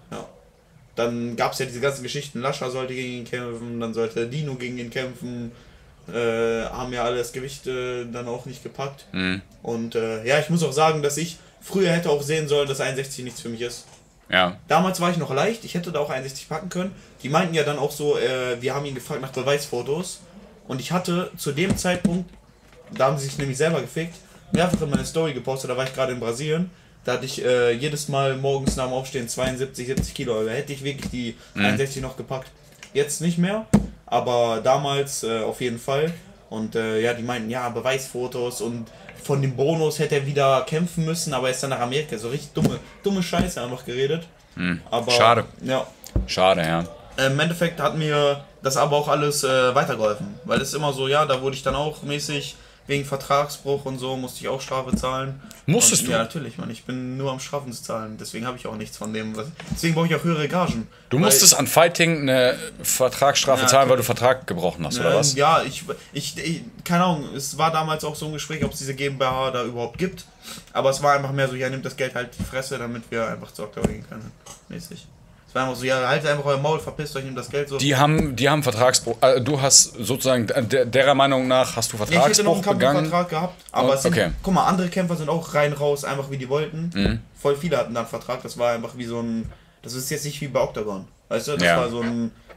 dann gab es ja diese ganzen Geschichten, Lascha sollte gegen ihn kämpfen, dann sollte Dino gegen ihn kämpfen. Haben ja alle das Gewicht dann auch nicht gepackt. Und ich muss auch sagen, dass ich früher hätte auch sehen sollen, dass 61 nichts für mich ist. Ja. Damals war ich noch leicht, ich hätte da auch 61 packen können. Die meinten ja dann auch so, wir haben ihn gefragt nach Beweisfotos. Und ich hatte zu dem Zeitpunkt, da haben sie sich nämlich selber gefickt, mehrfach in meine Story gepostet, da war ich gerade in Brasilien. Da hatte ich jedes Mal morgens nach dem Aufstehen 72, 70 Kilo. Da hätte ich wirklich die 61 noch gepackt. Jetzt nicht mehr. Aber damals auf jeden Fall. Und die meinten, ja, Beweisfotos und von dem Bonus hätte er wieder kämpfen müssen, aber er ist dann nach Amerika. So richtig dumme Scheiße einfach geredet. Aber, schade. Ja. Schade, ja. Im Endeffekt hat mir das aber auch alles weitergeholfen. Weil es immer so, ja, da wurde ich dann auch mäßig wegen Vertragsbruch und so, musste ich auch Strafe zahlen. Musstest du? Ja, natürlich, Mann. Ich bin nur am Strafen zu zahlen. Deswegen habe ich auch nichts von dem. Deswegen brauche ich auch höhere Gagen. Du musstest an Fighting eine Vertragsstrafe zahlen, weil du Vertrag gebrochen hast, oder was? Ja, ich keine Ahnung. Es war damals auch so ein Gespräch, ob es diese GmbH da überhaupt gibt. Aber es war einfach mehr so, ja, nimmt das Geld halt die Fresse, damit wir einfach zur Oktagon gehen können. Mäßig. Es war einfach so, ja, haltet einfach euer Maul, verpisst euch, nehmt das Geld so. Die haben Vertragsbruch. Du hast sozusagen, derer Meinung nach, hast du Vertragsbruch ich hätte noch einen begangen? Vertrag gehabt, aber es sind, guck mal, andere Kämpfer sind auch rein raus, einfach wie die wollten. Voll viele hatten da einen Vertrag, das war einfach wie so ein, das ist jetzt nicht wie bei Octagon, weißt du, das war so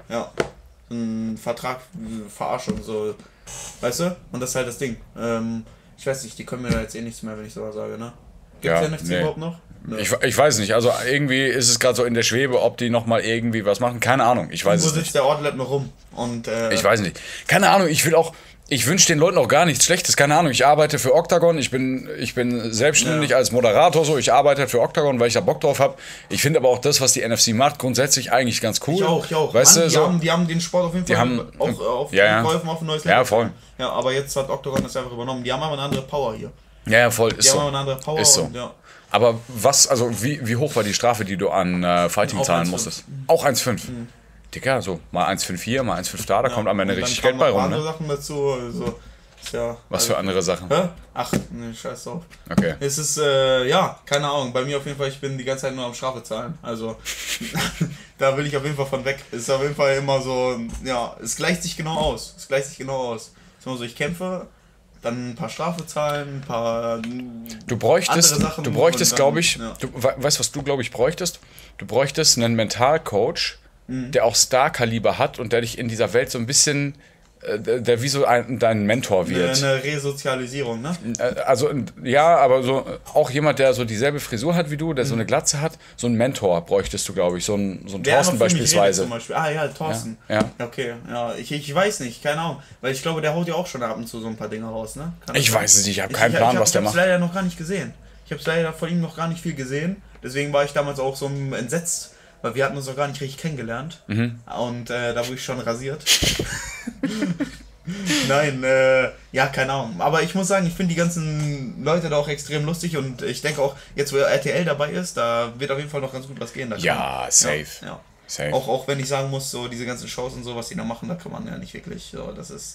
ein Vertrag, Verarschung, so, weißt du, und das ist halt das Ding. Ich weiß nicht, die können mir da jetzt eh nichts mehr, wenn ich sowas sage, ne? Gibt es NFC überhaupt noch? Ne. Ich weiß nicht, also irgendwie ist es gerade so in der Schwebe, ob die nochmal irgendwie was machen, keine Ahnung, ich weiß es nicht. Wo sitzt der Ortlet noch rum? Und, ich weiß nicht, keine Ahnung, ich wünsche den Leuten auch gar nichts Schlechtes, keine Ahnung, ich arbeite für Octagon, ich bin selbstständig als Moderator, so, ich arbeite für Octagon, weil ich da Bock drauf habe. Ich finde aber auch das, was die NFC macht, grundsätzlich eigentlich ganz cool. Ich auch. Weißt Mann, du, so, die haben den Sport auf jeden Fall geholfen auf ein neues Level. Ja, voll. Ja, aber jetzt hat Octagon das einfach übernommen. Die haben aber eine andere Power hier. Ja, voll, ist so. Die haben aber eine andere Power. Ist so. Und, ja. Aber wie hoch war die Strafe, die du an Fighting zahlen musstest? Auch 1,5. Digga, so mal 1,5 hier, mal 1,5 da kommt am Ende richtig Geld bei rum, ne? Andere Sachen dazu, also, ja, was für andere Sachen? Hä? Ach, ne, scheiß drauf. Okay. Es ist, keine Ahnung, bei mir auf jeden Fall, ich bin die ganze Zeit nur am Strafe zahlen, also, da will ich auf jeden Fall von weg. Es ist auf jeden Fall immer so, ja, es gleicht sich genau aus, Es ist immer so, ich kämpfe, dann ein paar Strafe zahlen, ein paar du bräuchtest, andere Sachen. Du bräuchtest, glaube ich, ja. du weißt, was du, glaube ich, bräuchtest? Du bräuchtest einen Mentalcoach, der auch Star-Kaliber hat und der dich in dieser Welt so ein bisschen, der wie so dein Mentor wird. Eine Resozialisierung, ne? Also, ja, aber so auch jemand, der so dieselbe Frisur hat wie du, der so eine Glatze hat, so einen Mentor bräuchtest du, glaube ich, so ein Thorsten beispielsweise. Zum Beispiel. Ah ja, Thorsten. Ja. Okay, ja, ich weiß nicht, keine Ahnung, weil ich glaube, der haut ja auch schon ab und zu so ein paar Dinge raus, ne? Ich weiß es nicht, ich habe keinen Plan, was der macht. Ich habe es leider noch gar nicht gesehen. Ich habe leider von ihm noch gar nicht viel gesehen, deswegen war ich damals auch so entsetzt, weil wir hatten uns auch gar nicht richtig kennengelernt und da wurde ich schon rasiert. Nein, ja, keine Ahnung. Aber ich muss sagen, ich finde die ganzen Leute da auch extrem lustig und ich denke auch, jetzt wo RTL dabei ist, da wird auf jeden Fall noch ganz gut was gehen. Da safe. Ja. Safe. Auch wenn ich sagen muss, so diese ganzen Shows und so, was die da machen, da kann man ja nicht wirklich, so, das ist...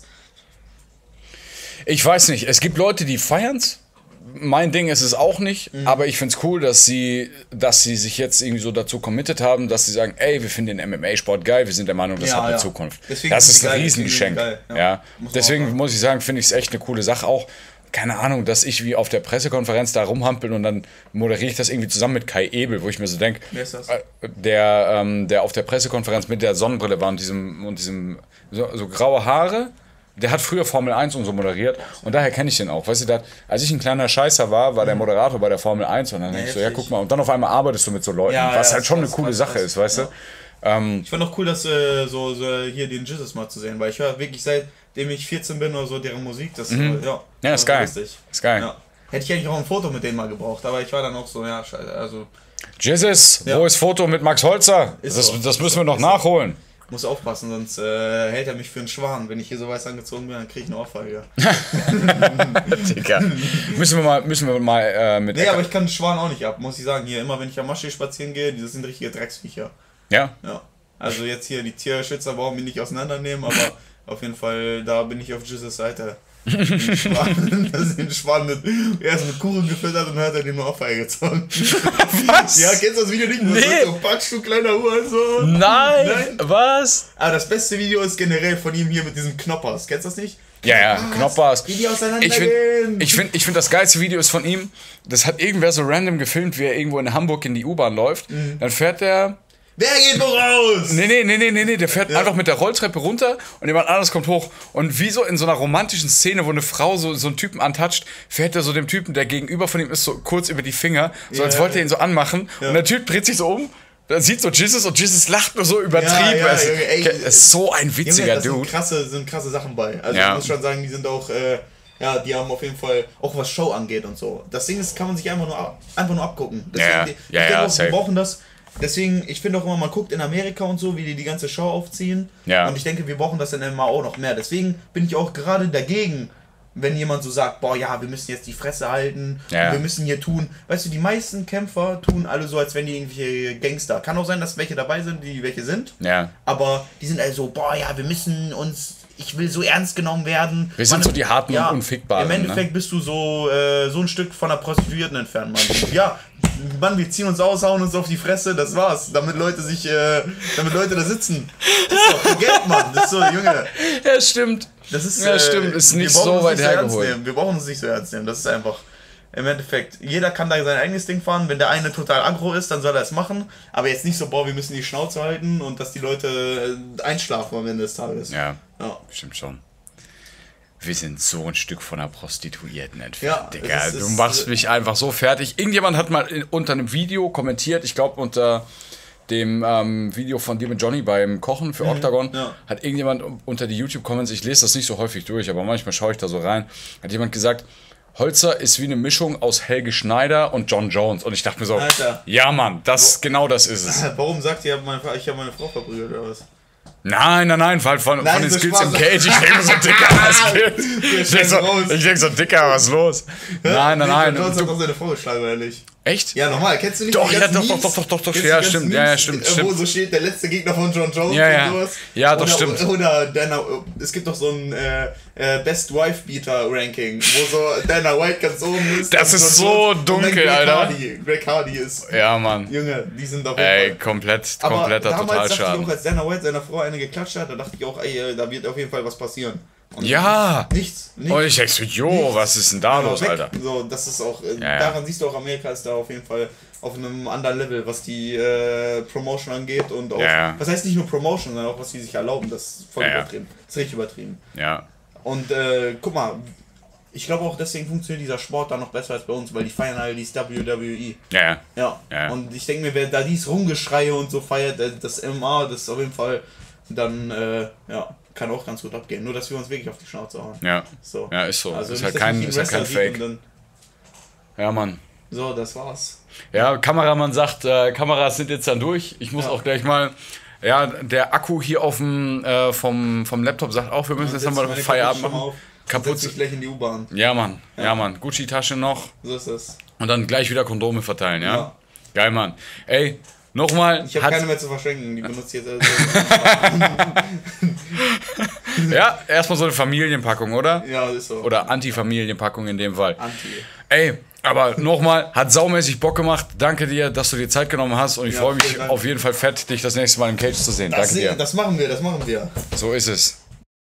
Ich weiß nicht, es gibt Leute, die feiern's. Mein Ding ist es auch nicht, aber ich find's cool, dass sie sich jetzt irgendwie so dazu committed haben, dass sie sagen, ey, wir finden den MMA-Sport geil, wir sind der Meinung, das hat eine Zukunft. Deswegen das ist ein geil, Riesengeschenk. Ja. Deswegen muss ich sagen, finde ich es echt eine coole Sache. Auch, keine Ahnung, dass ich wie auf der Pressekonferenz da rumhampel und dann moderiere ich das irgendwie zusammen mit Kai Ebel, wo ich mir so denke, wer ist das? Der auf der Pressekonferenz mit der Sonnenbrille war und diesem so graue Haare. Der hat früher Formel 1 und so moderiert und daher kenne ich den auch. Weißt du, als ich ein kleiner Scheißer war der Moderator bei der Formel 1 und dann denke ich so, ja guck mal, und dann auf einmal arbeitest du mit so Leuten, was halt schon eine coole Sache ist, weißt du. Ich fand auch cool, dass so hier den Jesus mal zu sehen, weil ich höre wirklich seitdem ich 14 bin oder so deren Musik, das ist geil. Lustig. Ist geil. Ja. Hätte ich eigentlich auch ein Foto mit denen mal gebraucht, aber ich war dann auch so, ja, scheiße, also... Jesus, wo ist Foto mit Max Holzer? Das müssen wir noch nachholen. Muss aufpassen, sonst hält er mich für einen Schwan. Wenn ich hier so weiß angezogen bin, dann kriege ich eine Ohrfeige. Digga. Müssen wir mal mit... Nee, aber ich kann den Schwan auch nicht ab, muss ich sagen. Hier, immer wenn ich am Maschsee spazieren gehe, das sind richtige Drecksviecher. Ja? Ja. Also jetzt hier, die Tierschützer brauchen mich nicht auseinandernehmen, aber auf jeden Fall, da bin ich auf Jesus Seite. Das ist ein Schwan erst mit Kuchen gefüttert und hat er den Ohrfeige gezogen. Was? Ja, kennst du das Video nicht? Nee. So, Patsch, du kleiner Hurensohn. Nein, was? Aber das beste Video ist generell von ihm hier mit diesem Knoppers. Kennst du das nicht? Ja, Knoppers. Wie die auseinandergehen. Ich find das geilste Video ist von ihm, das hat irgendwer so random gefilmt, wie er irgendwo in Hamburg in die U-Bahn läuft. Dann fährt er... Wer geht voraus? Nee, der fährt einfach mit der Rolltreppe runter und jemand anderes kommt hoch. Und wie so in so einer romantischen Szene, wo eine Frau so einen Typen antatscht, fährt er so dem Typen, der gegenüber von ihm ist, so kurz über die Finger, so als wollte er ihn so anmachen. Und der Typ dreht sich so um, dann sieht so Jesus und Jesus lacht nur so übertrieben. Junge, es ist so ein witziger Dude. Sind krasse Sachen bei. Also ich muss schon sagen, die sind auch... die haben auf jeden Fall, auch was Show angeht und so. Das Ding ist, kann man sich einfach nur abgucken. Deswegen, wir brauchen das... Deswegen, ich finde auch immer, man guckt in Amerika und so, wie die ganze Show aufziehen. Ja. Und ich denke, wir brauchen das in MMA auch noch mehr. Deswegen bin ich auch gerade dagegen, wenn jemand so sagt, boah, ja, wir müssen jetzt die Fresse halten, wir müssen hier tun. Weißt du, die meisten Kämpfer tun alle so, als wären die irgendwelche Gangster. Kann auch sein, dass welche dabei sind, die welche sind. Ja. Aber die sind also, boah, ja, wir müssen uns... Ich will so ernst genommen werden. Wir sind so die harten und unfickbaren. Im Endeffekt bist du so ein Stück von der Prostituierten entfernt, Mann. Ja, Mann, wir ziehen uns aus, hauen uns auf die Fresse, das war's. Damit Leute da sitzen. Das ist doch Geld, Mann. Das ist so, Junge. Ja, stimmt. Das ist, ist nicht so weit hergeholt. Wir brauchen uns nicht so ernst nehmen. Das ist einfach... Im Endeffekt, jeder kann da sein eigenes Ding fahren. Wenn der eine total aggro ist, dann soll er es machen. Aber jetzt nicht so, boah, wir müssen die Schnauze halten und dass die Leute einschlafen am Ende des Tages. Ja, stimmt schon. Wir sind so ein Stück von einer Prostituierten entfernt, Digga. Du machst mich einfach so fertig. Irgendjemand hat mal unter einem Video kommentiert, ich glaube unter dem Video von dir mit Johnny beim Kochen für Octagon, hat irgendjemand unter die YouTube-Comments, ich lese das nicht so häufig durch, aber manchmal schaue ich da so rein, hat jemand gesagt, Holzer ist wie eine Mischung aus Helge Schneider und John Jones. Und ich dachte mir so, Alter. Ja Mann, genau das ist es. Warum sagt ihr, ich habe meine Frau verprügelt oder was? Nein, weil von den Skills im Cage, ich denke so, Dicker, was geht? Ich denke so, Dicker, was ist los? Nein. John Jones hat doch seine Frau geschlagen, oder nicht? Echt? Ja, normal, kennst du nicht? Doch, ja, stimmt. Ja, stimmt. Wo so steht, der letzte Gegner von John Jones und sowas. Ja, doch, stimmt. Oder es gibt doch so ein Best Wife Beater Ranking, wo so Dana White ganz oben ist. Das ist so dunkel, Alter. Greg Hardy ist. Ja, Mann. Junge, die sind auf jeden Fall. Kompletter Totalschaden. Dachte ich auch, als Dana White seiner Frau eine geklatscht hat, da dachte ich auch, ey, da wird auf jeden Fall was passieren. Und nichts. Und ich denke so, was ist denn da los, Alter? So, das ist auch, daran siehst du auch, Amerika ist da auf jeden Fall auf einem anderen Level, was die Promotion angeht und auch, was heißt nicht nur Promotion, sondern auch was die sich erlauben, das ist voll übertrieben. Das ist richtig übertrieben. Ja. Und guck mal, ich glaube auch deswegen funktioniert dieser Sport da noch besser als bei uns, weil die feiern alle dieses WWE. Ja. Und ich denke mir, wer da dieses Rumgeschreie und so feiert, das MMA, das ist auf jeden Fall dann, kann auch ganz gut abgehen. Nur, dass wir uns wirklich auf die Schnauze hauen. Ja, so. Ja, ist so. Also ist nicht, halt kein Fake. Ja, Mann. So, das war's. Ja, Kameramann sagt, Kameras sind jetzt dann durch. Ich muss auch gleich mal Ja, der Akku hier auf dem vom Laptop sagt auch, wir müssen jetzt nochmal Feierabend machen. Kaputt sich gleich in die U-Bahn. Ja, Mann. Gucci-Tasche noch. So ist es. Und dann gleich wieder Kondome verteilen, ja? Geil, Mann. Ey, nochmal. Ich habe keine mehr zu verschenken, die benutze ich jetzt also. Ja, erstmal so eine Familienpackung, oder? Ja, das ist so. Oder Anti-Familienpackung in dem Fall. Anti. Ey, aber nochmal, hat saumäßig Bock gemacht. Danke dir, dass du dir Zeit genommen hast und ich freue mich auf jeden Fall fett, dich das nächste Mal im Cage zu sehen. Danke dir. Das machen wir. So ist es.